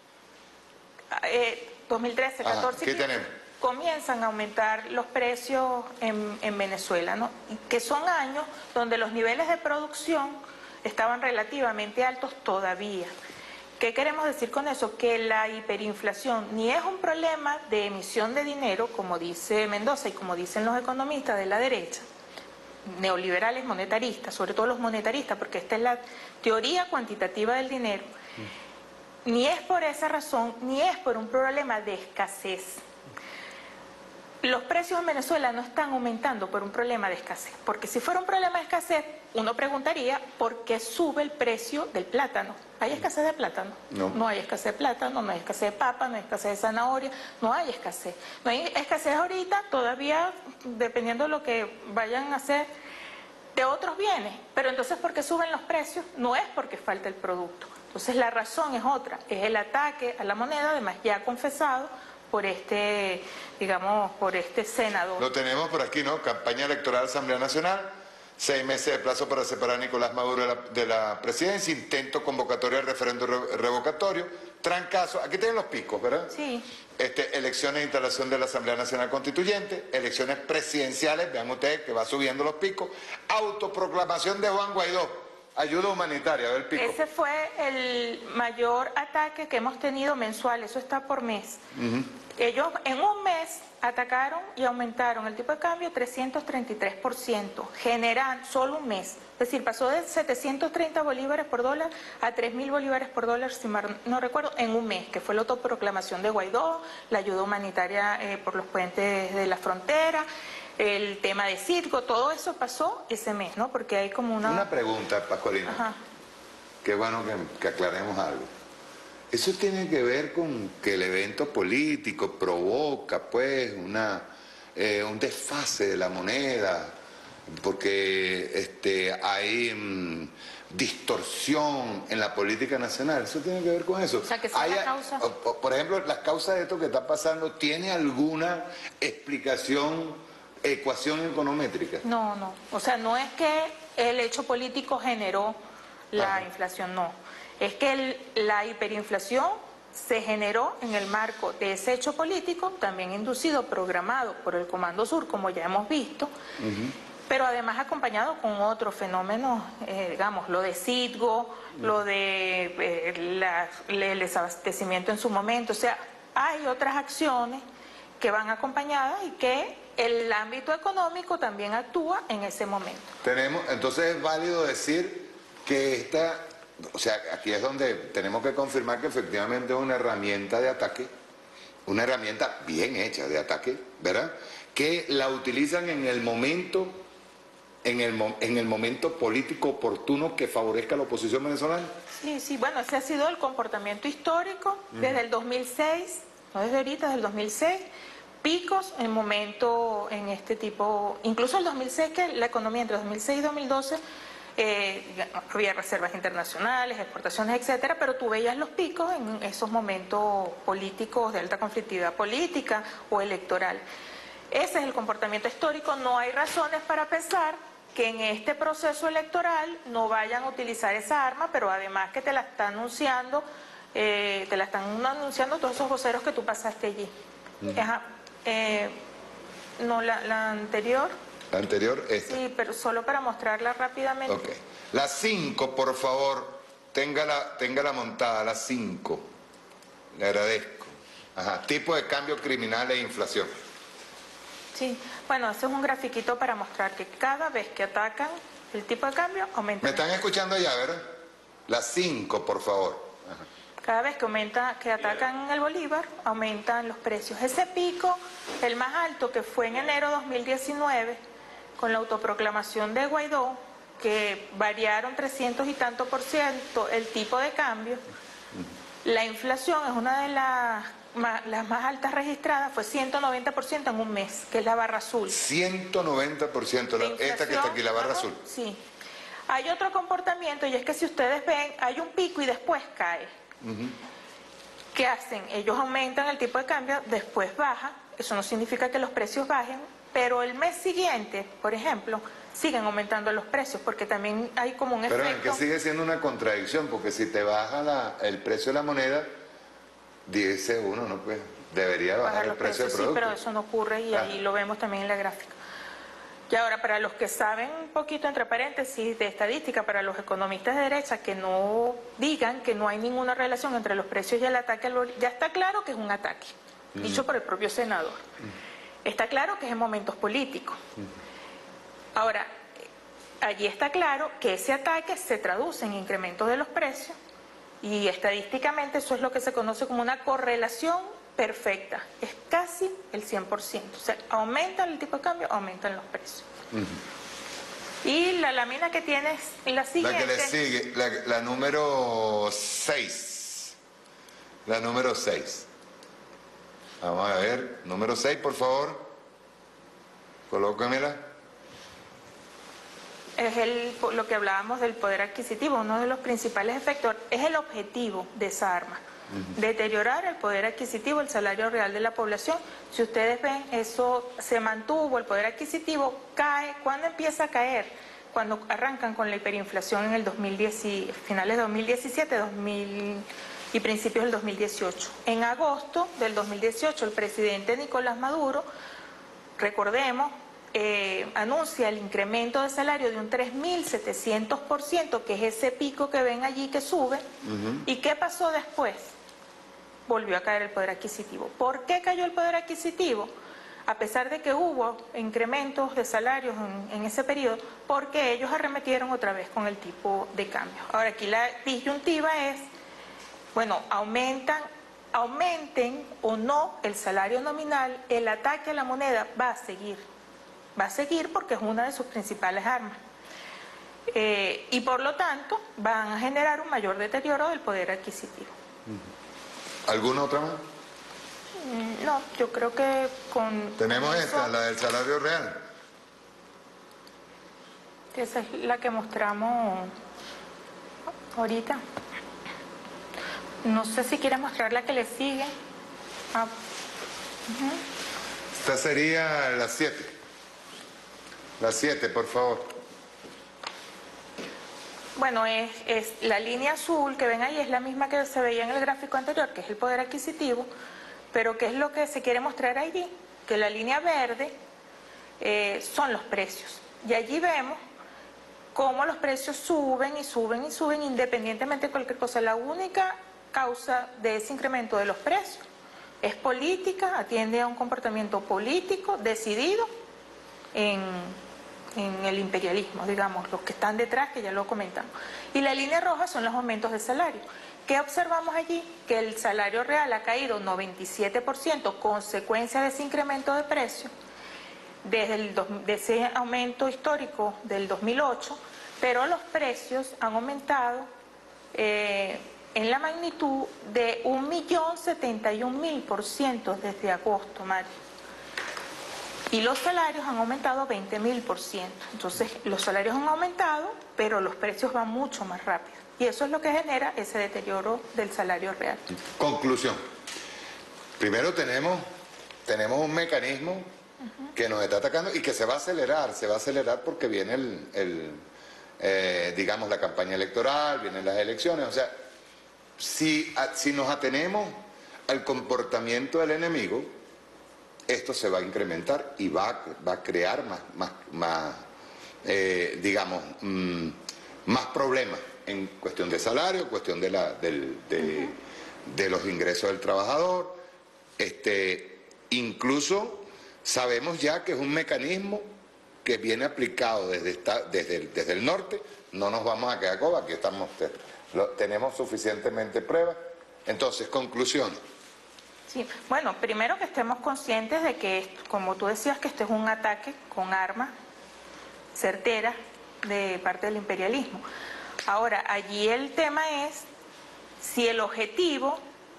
Eh, dos mil trece, catorce, ¿qué tenemos? Comienzan a aumentar los precios en, en Venezuela, ¿no? Que son años donde los niveles de producción estaban relativamente altos todavía. ¿Qué queremos decir con eso? Que la hiperinflación ni es un problema de emisión de dinero, como dice Mendoza y como dicen los economistas de la derecha, neoliberales monetaristas, sobre todo los monetaristas, porque esta es la teoría cuantitativa del dinero, mm. ni es por esa razón, ni es por un problema de escasez. Los precios en Venezuela no están aumentando por un problema de escasez, porque si fuera un problema de escasez, uno preguntaría por qué sube el precio del plátano. ¿Hay escasez de plátano? No. No hay escasez de plátano, no hay escasez de papa, no hay escasez de zanahoria, no hay escasez. No hay escasez ahorita, todavía, dependiendo de lo que vayan a hacer, de otros bienes. Pero entonces, ¿por qué suben los precios? No es porque falta el producto. Entonces, la razón es otra, es el ataque a la moneda, además ya confesado por este, digamos, por este senador. Lo tenemos por aquí, ¿no? Campaña electoral Asamblea Nacional, seis meses de plazo para separar a Nicolás Maduro de la, de la presidencia, intento convocatoria de referendo re, revocatorio, trancazo, aquí tienen los picos, ¿verdad? Sí. Este, elecciones de instalación de la Asamblea Nacional Constituyente, elecciones presidenciales, vean ustedes que va subiendo los picos, autoproclamación de Juan Guaidó. Ayuda humanitaria, a ver el pico. Ese fue el mayor ataque que hemos tenido mensual, eso está por mes. Uh-huh. Ellos en un mes atacaron y aumentaron el tipo de cambio trescientos treinta y tres por ciento, generan solo un mes. Es decir, pasó de setecientos treinta bolívares por dólar a tres mil bolívares por dólar, si no recuerdo, en un mes, que fue la autoproclamación de Guaidó, la ayuda humanitaria eh, por los puentes de la frontera. el tema de Citgo, todo eso pasó ese mes, ¿no? Porque hay como una... Una pregunta, Pascualina. Ajá. Qué bueno que, que aclaremos algo. Eso tiene que ver con que el evento político provoca, pues, una, eh, un desfase de la moneda, porque este, hay mmm, distorsión en la política nacional. ¿Eso tiene que ver con eso? O sea, que sea Hay, la causa... o, por ejemplo, las causas de esto que está pasando, ¿tiene alguna explicación, ecuación econométrica? No, no. O sea, no es que el hecho político generó la Ajá. inflación, no. Es que el, la hiperinflación se generó en el marco de ese hecho político, también inducido, programado por el Comando Sur, como ya hemos visto, uh-huh. pero además acompañado con otros fenómenos, eh, digamos, lo de Citgo, uh-huh. lo de eh, la, el desabastecimiento en su momento. O sea, hay otras acciones que van acompañadas y que el ámbito económico también actúa en ese momento. Tenemos, entonces es válido decir que esta, o sea, aquí es donde tenemos que confirmar que efectivamente es una herramienta de ataque, una herramienta bien hecha de ataque, ¿verdad? Que la utilizan en el momento, en el, en el momento político oportuno que favorezca a la oposición venezolana. Sí, sí, bueno, ese ha sido el comportamiento histórico desde el dos mil seis, no desde ahorita, desde el dos mil seis, picos en momento en este tipo, incluso el dos mil seis, que la economía entre dos mil seis y dos mil doce eh, había reservas internacionales, exportaciones, etcétera, pero tú veías los picos en esos momentos políticos de alta conflictividad política o electoral. Ese es el comportamiento histórico. No hay razones para pensar que en este proceso electoral no vayan a utilizar esa arma, pero además que te la está anunciando, eh, te la están anunciando todos esos voceros que tú pasaste allí. Uh-huh. Ajá. Eh, no, la, la anterior. La anterior, esta. Sí, pero solo para mostrarla rápidamente. Ok. La cinco, por favor, téngala, téngala montada, la cinco. Le agradezco. Ajá. Tipo de cambio criminal e inflación. Sí, bueno, ese es un grafiquito para mostrar que cada vez que atacan el tipo de cambio aumenta. ¿Me están escuchando ya, verdad? La cinco, por favor. Ajá. Cada vez que aumenta, que atacan el bolívar, aumentan los precios. Ese pico, el más alto, que fue en enero de dos mil diecinueve, con la autoproclamación de Guaidó, que variaron trescientos y tanto por ciento el tipo de cambio, la inflación es una de las más, las más altas registradas, fue ciento noventa por ciento en un mes, que es la barra azul. ciento noventa por ciento, la, esta que está aquí, la barra azul. Sí. Hay otro comportamiento, y es que si ustedes ven, hay un pico y después cae. Uh-huh. ¿Qué hacen? Ellos aumentan el tipo de cambio, después baja, eso no significa que los precios bajen, pero el mes siguiente, por ejemplo, siguen aumentando los precios, porque también hay como un pero efecto... Pero es que sigue siendo una contradicción, porque si te baja la, el precio de la moneda, dice uno, no, pues debería bajar, bajar el precio del producto. Sí, pero eso no ocurre y ah. ahí lo vemos también en la gráfica. Y ahora, para los que saben un poquito, entre paréntesis, de estadística, para los economistas de derecha que no digan que no hay ninguna relación entre los precios y el ataque al bolívar, ya está claro que es un ataque, mm. dicho por el propio senador. Mm. Está claro que es en momentos políticos. Mm. Ahora, allí está claro que ese ataque se traduce en incrementos de los precios y estadísticamente eso es lo que se conoce como una correlación perfecta, es casi el cien por ciento. O sea, aumenta el tipo de cambio, aumentan los precios. Uh-huh. Y la lámina que tienes, la siguiente... La que le sigue, la, la número seis. La número seis. Vamos a ver, número seis, por favor. Colócamela. Es el, lo que hablábamos del poder adquisitivo, uno de los principales efectos, es el objetivo de esa arma. Uh-huh. Deteriorar el poder adquisitivo, el salario real de la población. Si ustedes ven, eso se mantuvo, el poder adquisitivo cae. ¿Cuándo empieza a caer? Cuando arrancan con la hiperinflación en el dos mil diez, finales de dos mil diecisiete, dos mil y principios del dos mil dieciocho. En agosto del dos mil dieciocho, el presidente Nicolás Maduro, recordemos, eh, anuncia el incremento de salario de un tres mil setecientos por ciento, que es ese pico que ven allí que sube. Uh-huh. ¿Y qué pasó después? Volvió a caer el poder adquisitivo. ¿Por qué cayó el poder adquisitivo? A pesar de que hubo incrementos de salarios en, en ese periodo, porque ellos arremetieron otra vez con el tipo de cambio. Ahora, aquí la disyuntiva es, bueno, aumentan, aumenten o no el salario nominal, el ataque a la moneda va a seguir. va a seguir porque es una de sus principales armas. Eh, y por lo tanto van a generar un mayor deterioro del poder adquisitivo. ¿Alguna otra más? Mm, No, yo creo que con... Tenemos con eso, esta, la del salario real. que esa es la que mostramos ahorita. No sé si quieres mostrar la que le sigue. Ah, ujú. Esta sería la siete. La siete, por favor. Bueno, es, es la línea azul que ven ahí es la misma que se veía en el gráfico anterior, que es el poder adquisitivo, pero ¿qué es lo que se quiere mostrar allí? Que la línea verde eh, son los precios. Y allí vemos cómo los precios suben y suben y suben independientemente de cualquier cosa. La única causa de ese incremento de los precios es política, atiende a un comportamiento político decidido en... en el imperialismo, digamos, los que están detrás, que ya lo comentamos. Y la línea roja son los aumentos de salario. ¿Qué observamos allí? Que el salario real ha caído noventa y siete por ciento, consecuencia de ese incremento de precio, desde el dos, de ese aumento histórico del dos mil ocho, pero los precios han aumentado eh, en la magnitud de un millón setenta y un mil por ciento desde agosto, Mario. Y los salarios han aumentado veinte mil por ciento. Entonces, los salarios han aumentado, pero los precios van mucho más rápido. Y eso es lo que genera ese deterioro del salario real. Conclusión. Primero tenemos, tenemos un mecanismo uh-huh. que nos está atacando y que se va a acelerar. Se va a acelerar porque viene, el, el eh, digamos, la campaña electoral, vienen las elecciones. O sea, si, si nos atenemos al comportamiento del enemigo, esto se va a incrementar y va, va a crear más, más, más eh, digamos, mmm, más problemas en cuestión de salario, cuestión de, la, del, de, uh-huh. de los ingresos del trabajador. Este, incluso sabemos ya que es un mecanismo que viene aplicado desde, esta, desde, el, desde el norte. No nos vamos a quedar coba, aquí estamos, lo, tenemos suficientemente pruebas. Entonces, conclusión. Sí, bueno, primero que estemos conscientes de que, como tú decías, que este es un ataque con armas certeras de parte del imperialismo. Ahora, allí el tema es si el objetivo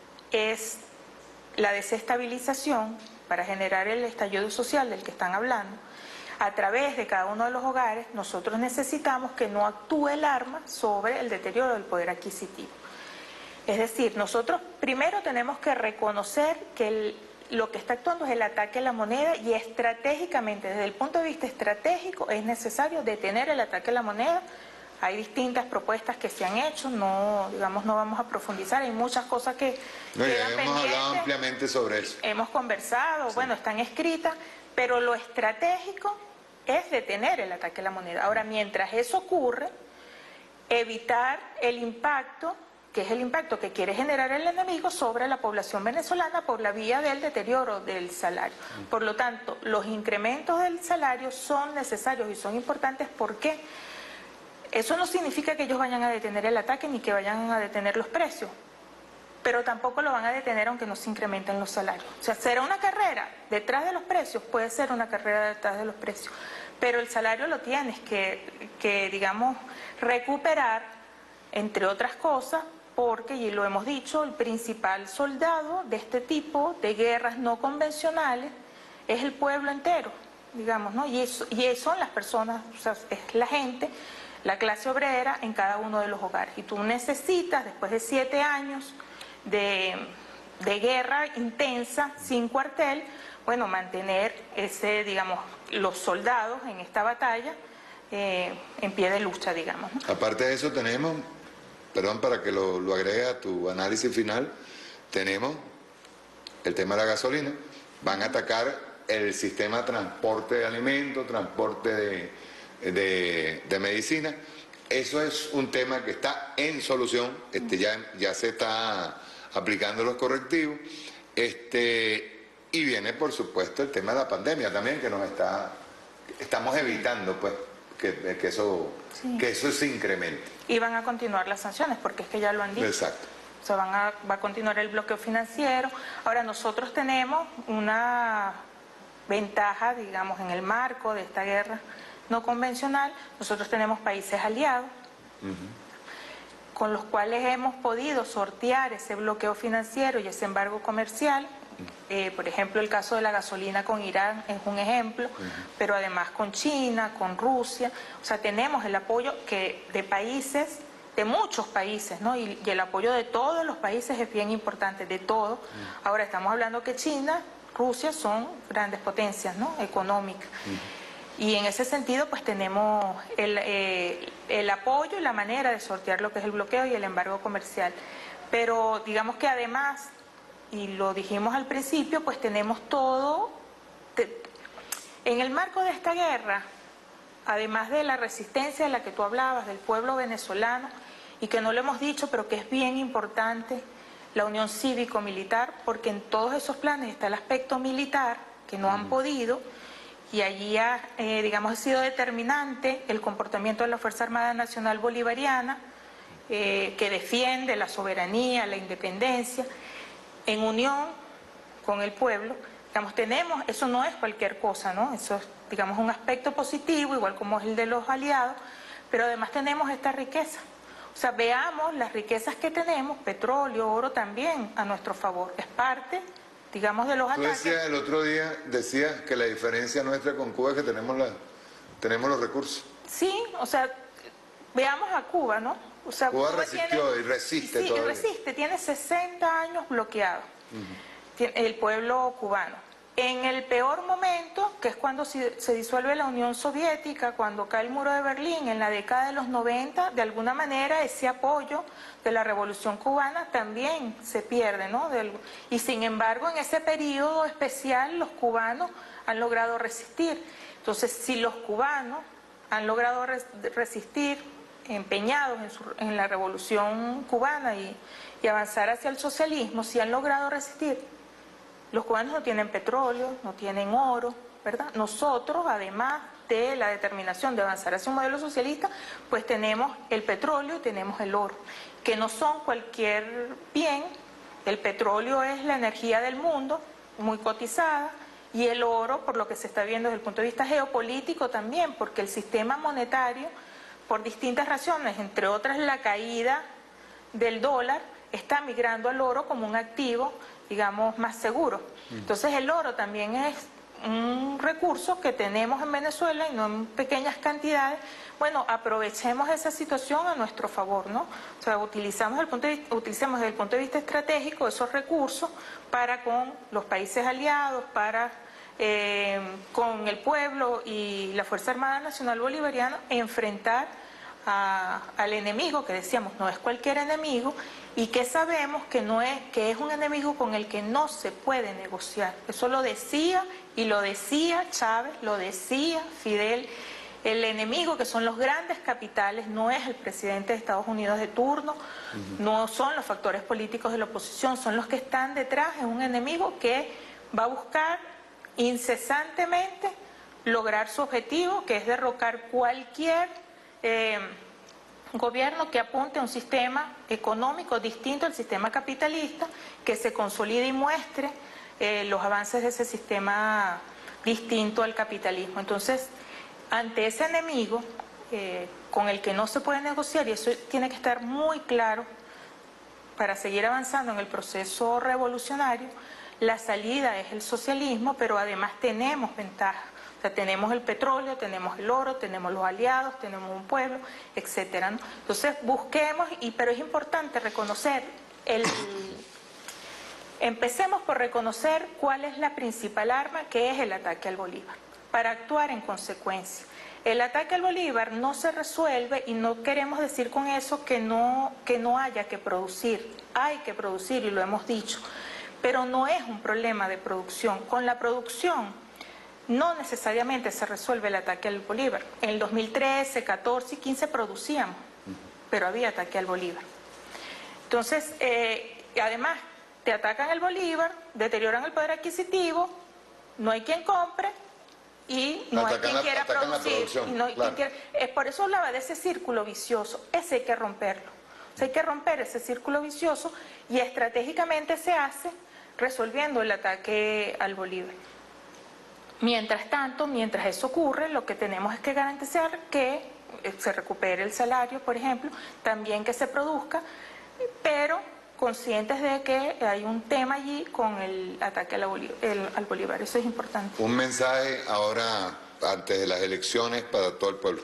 es la desestabilización para generar el estallido social del que están hablando. A través de cada uno de los hogares, nosotros necesitamos que no actúe el arma sobre el deterioro del poder adquisitivo. Es decir, nosotros primero tenemos que reconocer que el, lo que está actuando es el ataque a la moneda y estratégicamente, desde el punto de vista estratégico, es necesario detener el ataque a la moneda. Hay distintas propuestas que se han hecho, no, digamos, no vamos a profundizar, hay muchas cosas que no, ya quedan hemos pendientes. hablado ampliamente sobre eso. Hemos conversado, sí. Bueno, están escritas, pero lo estratégico es detener el ataque a la moneda. Ahora, mientras eso ocurre, evitar el impacto, que es el impacto que quiere generar el enemigo sobre la población venezolana por la vía del deterioro del salario. Por lo tanto, los incrementos del salario son necesarios y son importantes porque eso no significa que ellos vayan a detener el ataque ni que vayan a detener los precios, pero tampoco lo van a detener aunque no se incrementen los salarios. O sea, será una carrera detrás de los precios, puede ser una carrera detrás de los precios, pero el salario lo tienes que, que digamos, recuperar, entre otras cosas, porque, y lo hemos dicho, el principal soldado de este tipo de guerras no convencionales es el pueblo entero, digamos, ¿no? Y, eso, y eso son las personas, o sea, es la gente, la clase obrera en cada uno de los hogares. Y tú necesitas, después de siete años de, de guerra intensa, sin cuartel, bueno, mantener ese, digamos, los soldados en esta batalla eh, en pie de lucha, digamos, ¿no? Aparte de eso tenemos, perdón para que lo, lo agregue a tu análisis final, tenemos el tema de la gasolina, van a atacar el sistema de transporte de alimentos, transporte de, de, de medicina. Eso es un tema que está en solución, este, ya, ya se está aplicando los correctivos, este, y viene por supuesto el tema de la pandemia también, que nos está, estamos evitando pues que, que, eso, sí. que eso se incremente. Y van a continuar las sanciones, porque es que ya lo han dicho. Exacto. O sea, van a, va a continuar el bloqueo financiero. Ahora, nosotros tenemos una ventaja, digamos, en el marco de esta guerra no convencional. Nosotros tenemos países aliados, uh-huh, con los cuales hemos podido sortear ese bloqueo financiero y ese embargo comercial. Eh, por ejemplo, el caso de la gasolina con Irán es un ejemplo, uh-huh, pero además con China, con Rusia. O sea, tenemos el apoyo que de países, de muchos países, ¿no? Y, y el apoyo de todos los países es bien importante, de todos. Uh-huh. Ahora estamos hablando que China, Rusia son grandes potencias, ¿no? Económicas. Uh-huh. Y en ese sentido, pues tenemos el, eh, el apoyo y la manera de sortear lo que es el bloqueo y el embargo comercial. Pero digamos que además, y lo dijimos al principio, pues tenemos todo. Te, en el marco de esta guerra, además de la resistencia de la que tú hablabas, del pueblo venezolano, y que no lo hemos dicho, pero que es bien importante, la unión cívico-militar, porque en todos esos planes está el aspecto militar, que no han podido, y allí ha, eh, digamos, ha sido determinante el comportamiento de la Fuerza Armada Nacional Bolivariana, eh, que defiende la soberanía, la independencia, en unión con el pueblo. Digamos, tenemos, eso no es cualquier cosa, ¿no? Eso es, digamos, un aspecto positivo, igual como es el de los aliados, pero además tenemos esta riqueza. O sea, veamos las riquezas que tenemos, petróleo, oro también a nuestro favor. Es parte, digamos, de los Tú ataques. decías el otro día, decías que la diferencia nuestra con Cuba es que tenemos, la, tenemos los recursos. Sí, o sea, veamos a Cuba, ¿no? O sea, Cuba, Cuba resistió tiene, y resiste sí, todavía. y resiste, tiene sesenta años bloqueado, uh-huh, el pueblo cubano. En el peor momento, que es cuando se, se disuelve la Unión Soviética, cuando cae el muro de Berlín, en la década de los noventa, de alguna manera ese apoyo de la Revolución Cubana también se pierde, ¿no? Del, y sin embargo, en ese periodo especial, los cubanos han logrado resistir. Entonces, si los cubanos han logrado res, resistir, empeñados en, su, en la Revolución Cubana y, y avanzar hacia el socialismo, si han logrado resistir, los cubanos no tienen petróleo, no tienen oro, ¿verdad? Nosotros, además de la determinación de avanzar hacia un modelo socialista, pues tenemos el petróleo y tenemos el oro, que no son cualquier bien. El petróleo es la energía del mundo, muy cotizada, y el oro, por lo que se está viendo desde el punto de vista geopolítico también, porque el sistema monetario, por distintas razones, entre otras la caída del dólar, está migrando al oro como un activo, digamos, más seguro. Entonces el oro también es un recurso que tenemos en Venezuela y no en pequeñas cantidades. Bueno, aprovechemos esa situación a nuestro favor, ¿no? O sea, utilizamos el punto de vista, utilicemos desde el punto de vista estratégico esos recursos para con los países aliados, para eh, con el pueblo y la Fuerza Armada Nacional Bolivariana enfrentar a, al enemigo, que decíamos no es cualquier enemigo, y que sabemos que no es, que es un enemigo con el que no se puede negociar. Eso lo decía y lo decía Chávez, lo decía Fidel. El enemigo, que son los grandes capitales, no es el presidente de Estados Unidos de turno, uh-huh, no son los factores políticos de la oposición, son los que están detrás. Es un enemigo que va a buscar incesantemente lograr su objetivo, que es derrocar cualquier eh, gobierno que apunte a un sistema económico distinto al sistema capitalista, que se consolide y muestre eh, los avances de ese sistema distinto al capitalismo. Entonces, ante ese enemigo eh, con el que no se puede negociar, y eso tiene que estar muy claro para seguir avanzando en el proceso revolucionario, la salida es el socialismo, pero además tenemos ventajas. O sea, tenemos el petróleo, tenemos el oro, tenemos los aliados, tenemos un pueblo, etcétera, ¿no? Entonces busquemos, y pero es importante reconocer, el, empecemos por reconocer cuál es la principal arma, que es el ataque al Bolívar, para actuar en consecuencia. El ataque al Bolívar no se resuelve, y no queremos decir con eso que no, que no haya que producir, hay que producir y lo hemos dicho, pero no es un problema de producción. Con la producción no necesariamente se resuelve el ataque al Bolívar. En el dos mil trece, catorce y quince producíamos, pero había ataque al Bolívar. Entonces, eh, además, te atacan el Bolívar, deterioran el poder adquisitivo, no hay quien compre y no hay quien la, quiera producir. Y no hay claro. quien quiera, es por eso hablaba de ese círculo vicioso, ese hay que romperlo. O sea, hay que romper ese círculo vicioso, y estratégicamente se hace resolviendo el ataque al Bolívar. Mientras tanto, mientras eso ocurre, lo que tenemos es que garantizar que se recupere el salario, por ejemplo, también que se produzca, pero conscientes de que hay un tema allí con el ataque a la Bolí- el, al Bolívar. Eso es importante. Un mensaje ahora, antes de las elecciones, para todo el pueblo.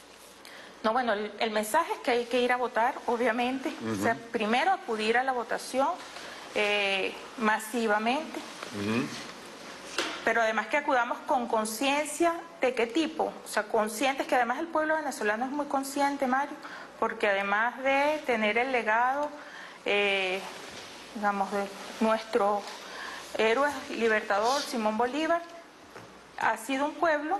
No, bueno, el, el mensaje es que hay que ir a votar, obviamente. Uh-huh. O sea, primero acudir a la votación eh, masivamente, Uh-huh. pero además que acudamos con conciencia de qué tipo. O sea, conscientes que además el pueblo venezolano es muy consciente, Mario, porque además de tener el legado, eh, digamos, de nuestro héroe libertador, Simón Bolívar, ha sido un pueblo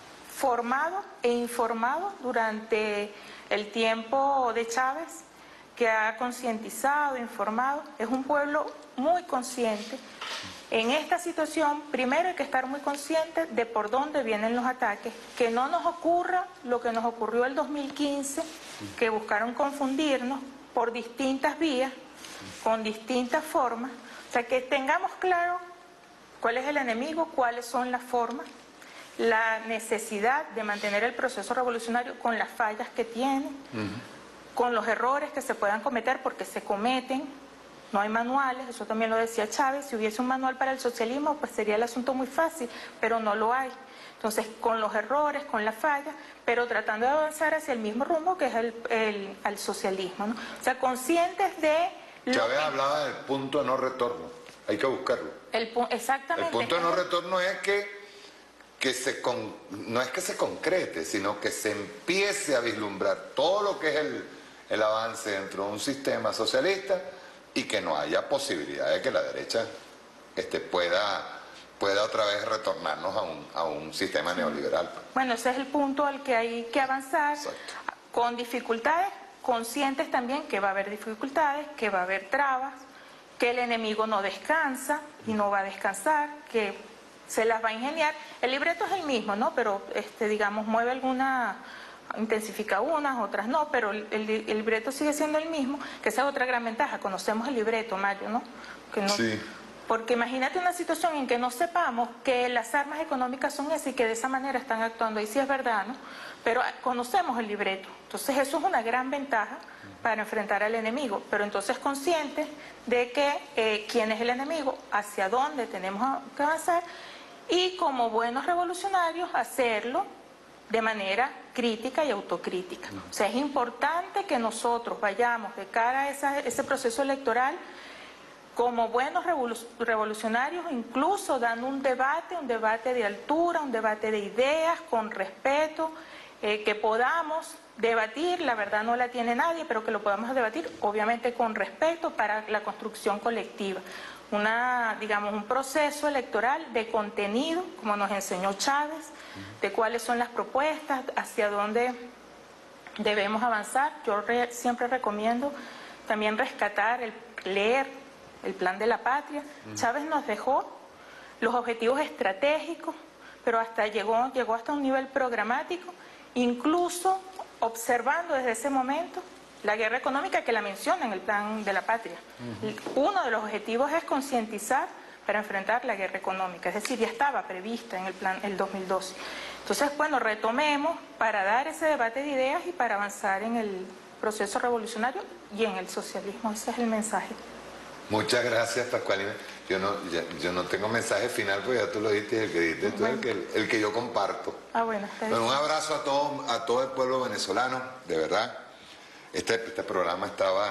formado e informado durante el tiempo de Chávez, que ha concientizado, informado. Es un pueblo muy consciente. En esta situación, primero hay que estar muy conscientes de por dónde vienen los ataques, que no nos ocurra lo que nos ocurrió el dos mil quince, que buscaron confundirnos por distintas vías, con distintas formas. O sea, que tengamos claro cuál es el enemigo, cuáles son las formas, la necesidad de mantener el proceso revolucionario con las fallas que tiene, uh-huh. con los errores que se puedan cometer, porque se cometen. No hay manuales, eso también lo decía Chávez. Si hubiese un manual para el socialismo, pues sería el asunto muy fácil, pero no lo hay. Entonces, con los errores, con las fallas, pero tratando de avanzar hacia el mismo rumbo que es el, el, el socialismo, ¿no? O sea, conscientes de... Chávez hablaba del punto de no retorno, hay que buscarlo. El, exactamente. El punto de no retorno es que, que se con, no es que se concrete, sino que se empiece a vislumbrar todo lo que es el, el avance dentro de un sistema socialista, y que no haya posibilidad de que la derecha este, pueda, pueda otra vez retornarnos a un, a un sistema sí. neoliberal. Bueno, ese es el punto al que hay que avanzar. Exacto. Con dificultades, conscientes también que va a haber dificultades, que va a haber trabas, que el enemigo no descansa y no va a descansar, que se las va a ingeniar. El libreto es el mismo, ¿no? Pero, este, digamos, mueve alguna... intensifica unas, otras no, pero el, el, el libreto sigue siendo el mismo, que esa es otra gran ventaja, conocemos el libreto, Mario, ¿no? Que no sí. Porque imagínate una situación en que no sepamos que las armas económicas son esas y que de esa manera están actuando, y sí es verdad, ¿no? Pero conocemos el libreto, entonces eso es una gran ventaja para enfrentar al enemigo, pero entonces conscientes de que eh, quién es el enemigo, hacia dónde tenemos que avanzar, y como buenos revolucionarios hacerlo de manera crítica y autocrítica. O sea, es importante que nosotros vayamos de cara a esa, ese proceso electoral como buenos revolucionarios, incluso dando un debate, un debate de altura, un debate de ideas, con respeto, eh, que podamos debatir, la verdad no la tiene nadie, pero que lo podamos debatir, obviamente con respeto para la construcción colectiva. Una, digamos, un proceso electoral de contenido, como nos enseñó Chávez, de cuáles son las propuestas, hacia dónde debemos avanzar. Yo re, siempre recomiendo también rescatar, el, leer el Plan de la Patria. Uh-huh. Chávez nos dejó los objetivos estratégicos, pero hasta llegó, llegó hasta un nivel programático, incluso observando desde ese momento la guerra económica, que la menciona en el Plan de la Patria. Uh-huh. Uno de los objetivos es concientizar para enfrentar la guerra económica, es decir, ya estaba prevista en el plan el dos mil doce. Entonces, bueno, retomemos para dar ese debate de ideas y para avanzar en el proceso revolucionario y en el socialismo. Ese es el mensaje. Muchas gracias, Pascualina. Yo no, ya, yo no tengo mensaje final, porque ya tú lo dijiste, el que dijiste tú, bueno. el, que, el que yo comparto. Ah, bueno, está bien. Bueno, un abrazo a todo, a todo el pueblo venezolano, de verdad. Este, este programa estaba,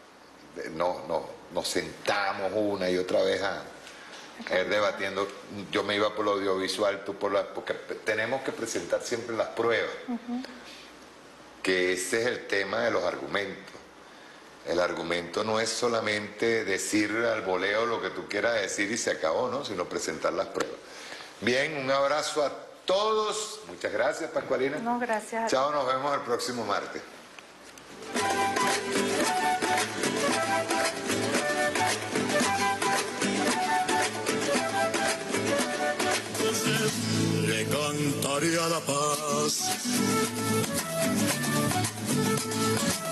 no, no, nos sentamos una y otra vez a, a ir debatiendo. Yo me iba por lo audiovisual, tú por la, porque tenemos que presentar siempre las pruebas, uh-huh. que ese es el tema de los argumentos. El argumento no es solamente decir al voleo lo que tú quieras decir y se acabó, ¿no? Sino presentar las pruebas. Bien, un abrazo a todos. Muchas gracias, Pascualina. No, gracias. Chao, nos vemos el próximo martes. Le cantaría la paz